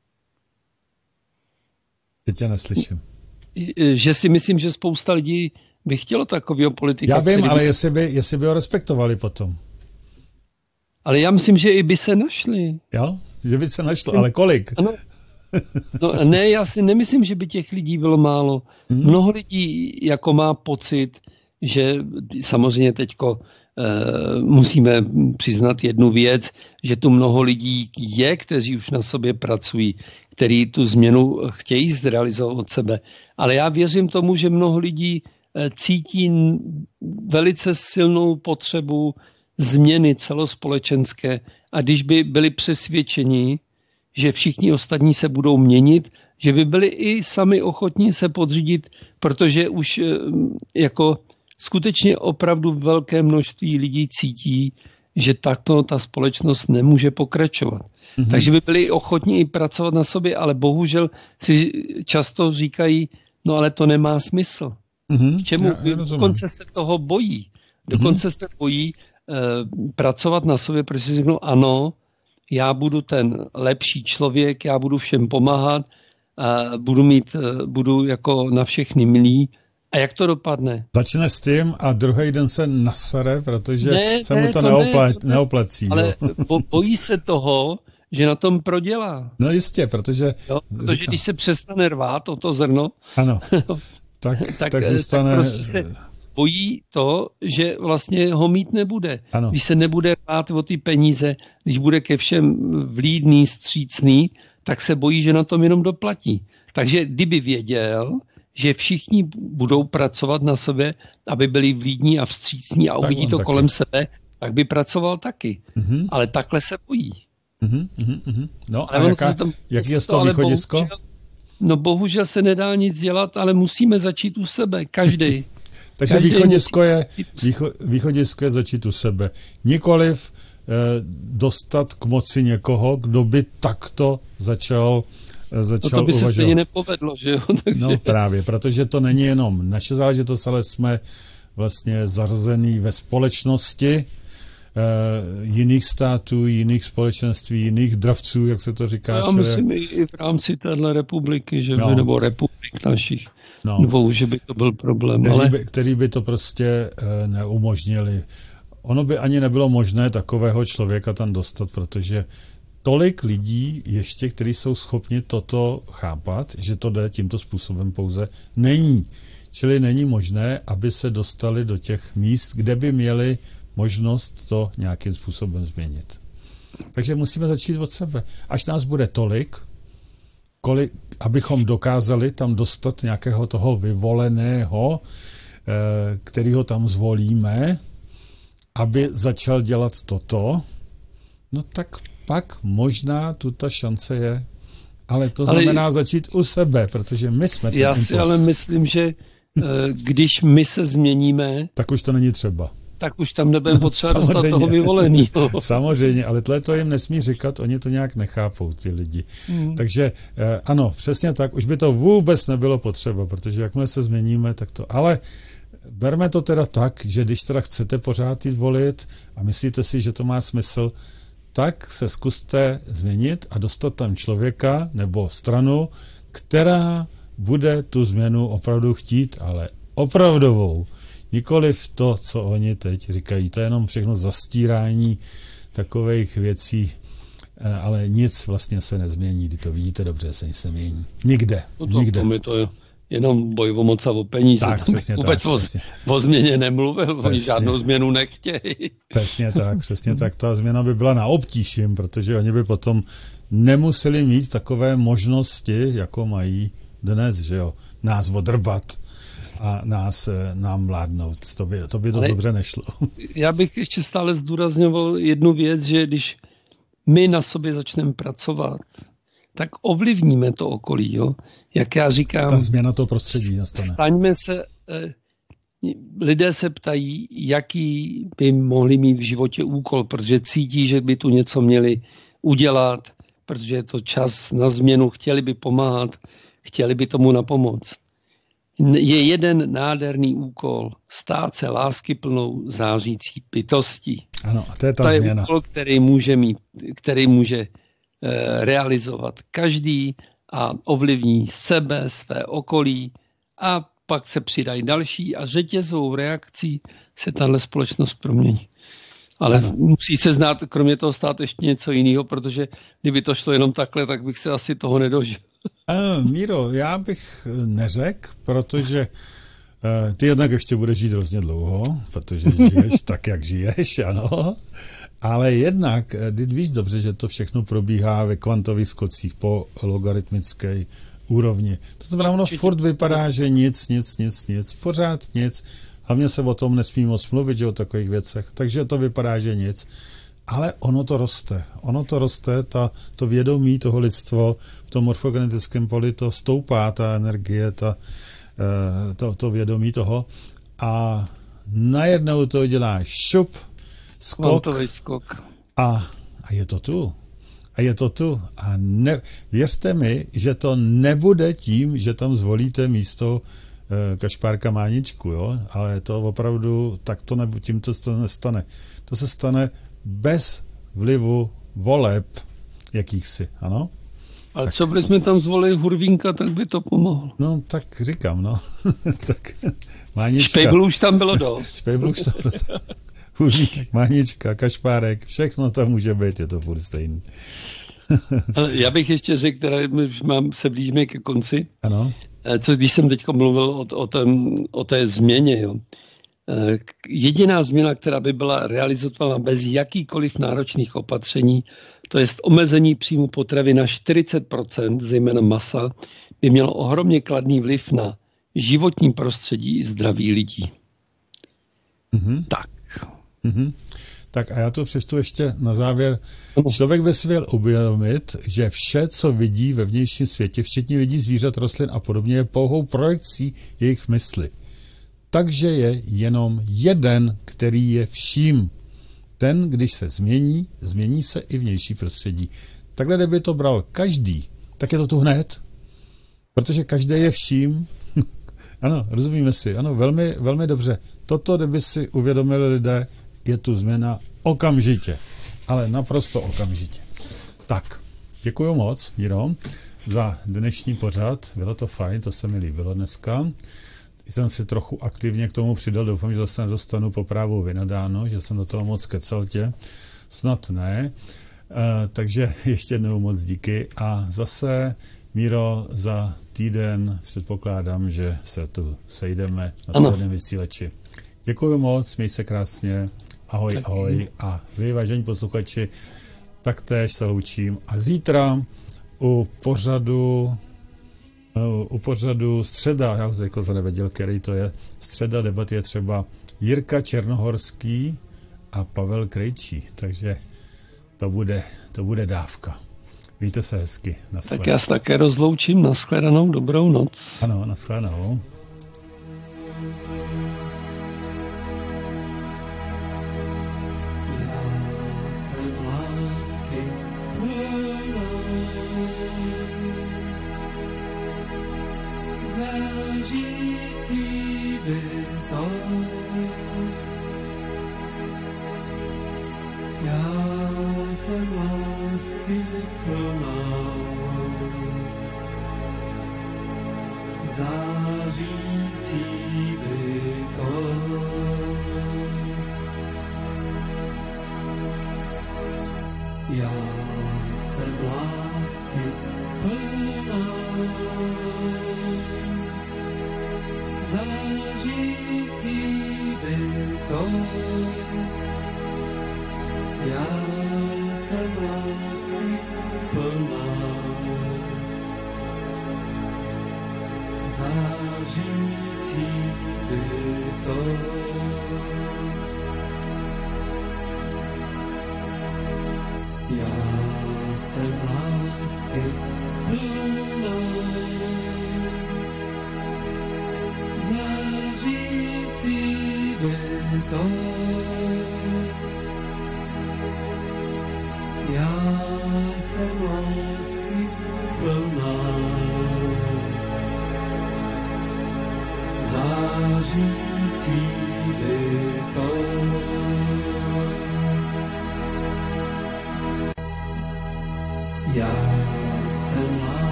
Teď tě neslyším. Že si myslím, že spousta lidí by chtělo takového politika. Já vím, ale by... jestli, by, jestli by ho respektovali potom. Ale já myslím, že i by se našli. Jo? Že by se našlo, myslím... ale kolik? Ano. No, ne, já si nemyslím, že by těch lidí bylo málo. Hmm. Mnoho lidí jako má pocit, že samozřejmě teďko e, musíme přiznat jednu věc, že tu mnoho lidí je, kteří už na sobě pracují, kteří tu změnu chtějí zrealizovat od sebe. Ale já věřím tomu, že mnoho lidí cítí velice silnou potřebu změny celospolečenské a když by byli přesvědčeni, že všichni ostatní se budou měnit, že by byli i sami ochotní se podřídit, protože už jako skutečně opravdu velké množství lidí cítí, že takto ta společnost nemůže pokračovat. Mm-hmm. Takže by byli ochotní i pracovat na sobě, ale bohužel si často říkají, no ale to nemá smysl. Mm-hmm. K čemu? Já, já dokonce se toho bojí. Dokonce mm-hmm. se bojí eh, pracovat na sobě, protože si řeknou, ano, já budu ten lepší člověk, já budu všem pomáhat, eh, budu mít, eh, budu jako na všechny milý. A jak to dopadne? Začne s tím a druhý den se nasere, protože ne, se mu to, to neoplet, ne, to neoplecí. Ale bo, bojí se toho, že na tom prodělá. No jistě, protože... Jo, protože říká, když se přestane rvát o to zrno, ano, tak, tak, tak zůstane... Tak prostě se bojí to, že vlastně ho mít nebude. Ano. Když se nebude rvát o ty peníze, když bude ke všem vlídný, střícný, tak se bojí, že na tom jenom doplatí. Takže kdyby věděl, že všichni budou pracovat na sebe, aby byli vlídní a vstřícní a uvidí to taky kolem sebe, tak by pracoval taky. Mm-hmm. Ale takhle se bojí. Mm-hmm, mm-hmm. No ale a jaká, tam, jaký je z toho východisko? Bohužel, no bohužel se nedá nic dělat, ale musíme začít u sebe, každý. Takže každý východisko je, výcho, východisko je začít u sebe. Nikoliv eh, dostat k moci někoho, kdo by takto začal začal no to by se uvažovat. stejně nepovedlo, že jo? Takže... No právě, protože to není jenom naše záležitost, ale jsme vlastně zařazení ve společnosti e, jiných států, jiných společenství, jiných dravců, jak se to říká. Já myslím i v rámci téhle republiky, že no. by, nebo republik našich no. dvou, že by to byl problém. Který, ale... by, který by to prostě e, neumožnili. Ono by ani nebylo možné takového člověka tam dostat, protože tolik lidí ještě, kteří jsou schopni toto chápat, že to jde tímto způsobem pouze, není. Čili není možné, aby se dostali do těch míst, kde by měli možnost to nějakým způsobem změnit. Takže musíme začít od sebe. Až nás bude tolik, kolik, abychom dokázali tam dostat nějakého toho vyvoleného, kterýho tam zvolíme, aby začal dělat toto, no tak pak možná tu ta šance je, ale to znamená ale začít u sebe, protože my jsme ten Já si impuls. Ale myslím, že když my se změníme, tak už to není třeba. Tak už tam nebudeme potřeba dostat toho vyvoleného. Samozřejmě, ale tohle to jim nesmí říkat, oni to nějak nechápou, ty lidi. Hmm. Takže ano, přesně tak, už by to vůbec nebylo potřeba, protože jakmile se změníme, tak to, ale berme to teda tak, že když teda chcete pořád jít volit a myslíte si, že to má smysl, tak se zkuste změnit a dostat tam člověka nebo stranu, která bude tu změnu opravdu chtít, ale opravdovou. Nikoliv to, co oni teď říkají. To je jenom všechno zastírání takových věcí, ale nic vlastně se nezmění. Kdy to vidíte dobře, se nic nemění. Nikde. No to, Nikde. To mi to je jenom boj o moc a o peníze. Tak, přesně vůbec tak. O, přesně. o změně nemluvil, oni žádnou změnu nechtějí. Přesně tak, přesně tak. Ta změna by byla na obtíž jim, protože oni by potom nemuseli mít takové možnosti, jako mají dnes, že jo, nás odrbat a nás, nám vládnout. To by, to by dost dobře nešlo. Já bych ještě stále zdůrazňoval jednu věc, že když my na sobě začneme pracovat, tak ovlivníme to okolí, jo. Jak já říkám, ta změna toho prostředí nastane. Staňme se, eh, lidé se ptají, jaký by mohli mít v životě úkol, protože cítí, že by tu něco měli udělat, protože je to čas na změnu, chtěli by pomáhat, chtěli by tomu napomoct. Je jeden nádherný úkol, stát se láskyplnou zářící bytostí. Ano, a to je ta to změna. Je úkol, který může mít, který může eh, realizovat každý a ovlivní sebe, své okolí a pak se přidají další a řetězovou reakcí se tahle společnost promění. Ale ano. Musí se znát, kromě toho stát ještě něco jiného, protože kdyby to šlo jenom takhle, tak bych se asi toho nedožil. Uh, Míro, já bych neřekl, protože uh, ty jednak ještě budeš žít hrozně dlouho, protože žiješ tak, jak žiješ, ano. Ale jednak, ty víš dobře, že to všechno probíhá ve kvantových skocích po logaritmické úrovni. To znamená, ono furt vypadá, že nic, nic, nic, nic, pořád nic. Hlavně se o tom nesmí moc mluvit, že o takových věcech. Takže to vypadá, že nic. Ale ono to roste. Ono to roste, ta, to vědomí toho lidstva v tom morfogenetickém poli, to stoupá, ta energie, ta, to, to vědomí toho. A najednou to dělá šup, skok, skok. A, a je to tu. A je to tu. A ne, věřte mi, že to nebude tím, že tam zvolíte místo e, Kašpárka Máničku, jo? Ale to opravdu, tak to nebu, tím to se nestane. To se stane bez vlivu voleb jakýchsi, ano? Ale tak. Co bychom tam zvolili Hurvínka, tak by to pomohlo. No, tak říkám, no. Tak Mánička. Špejbl už tam bylo dost. Špejbl už tam bylo dost. Hurvík, Mánička, Kašpárek, všechno tam může být, je to furt stejný. Ale já bych ještě řekl, teda už mám, se blížíme ke konci. Ano. Co když jsem teď mluvil o, o, tém, o té změně, jo. Jediná změna, která by byla realizována bez jakýkoliv náročných opatření, to je omezení příjmu potravy na čtyřicet procent, zejména masa, by mělo ohromně kladný vliv na životní prostředí i zdraví lidí. Mm-hmm. Tak. Mm-hmm. Tak a já to přečtu ještě na závěr. Člověk by si měl uvědomit, že vše, co vidí ve vnějším světě, včetně lidí, zvířat, rostlin a podobně, je pouhou projekcí jejich mysli. Takže je jenom jeden, který je vším. Ten, když se změní, změní se i vnější prostředí. Takhle, kdyby to bral každý, tak je to tu hned. Protože každý je vším. Ano, rozumíme si. Ano, velmi, velmi dobře. Toto, kdyby si uvědomili lidé, je tu změna okamžitě. Ale naprosto okamžitě. Tak, děkuju moc, Míro, za dnešní pořad. Bylo to fajn, to se mi líbilo dneska. Jsem si trochu aktivně k tomu přidal, doufám, že zase nedostanu po právu vynadáno, že jsem do toho moc kecal tě. Snad ne. E, takže ještě jednou moc díky a zase, Míro, za týden předpokládám, že se tu sejdeme na svobodném vysílači. Děkuji moc, měj se krásně, ahoj, tak ahoj a vy, vážení posluchači, taktéž se loučím a zítra u pořadu u pořadu středa, já už jako nevěděl, který to je, středa debaty je třeba Jirka Černohorský a Pavel Krejčí, takže to bude, to bude dávka. Víte se hezky. Tak já se také rozloučím, nashledanou, dobrou noc. Ano, nashledanou.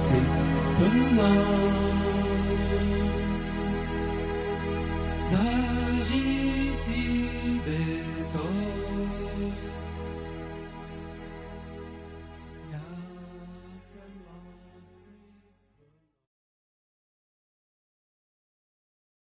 Za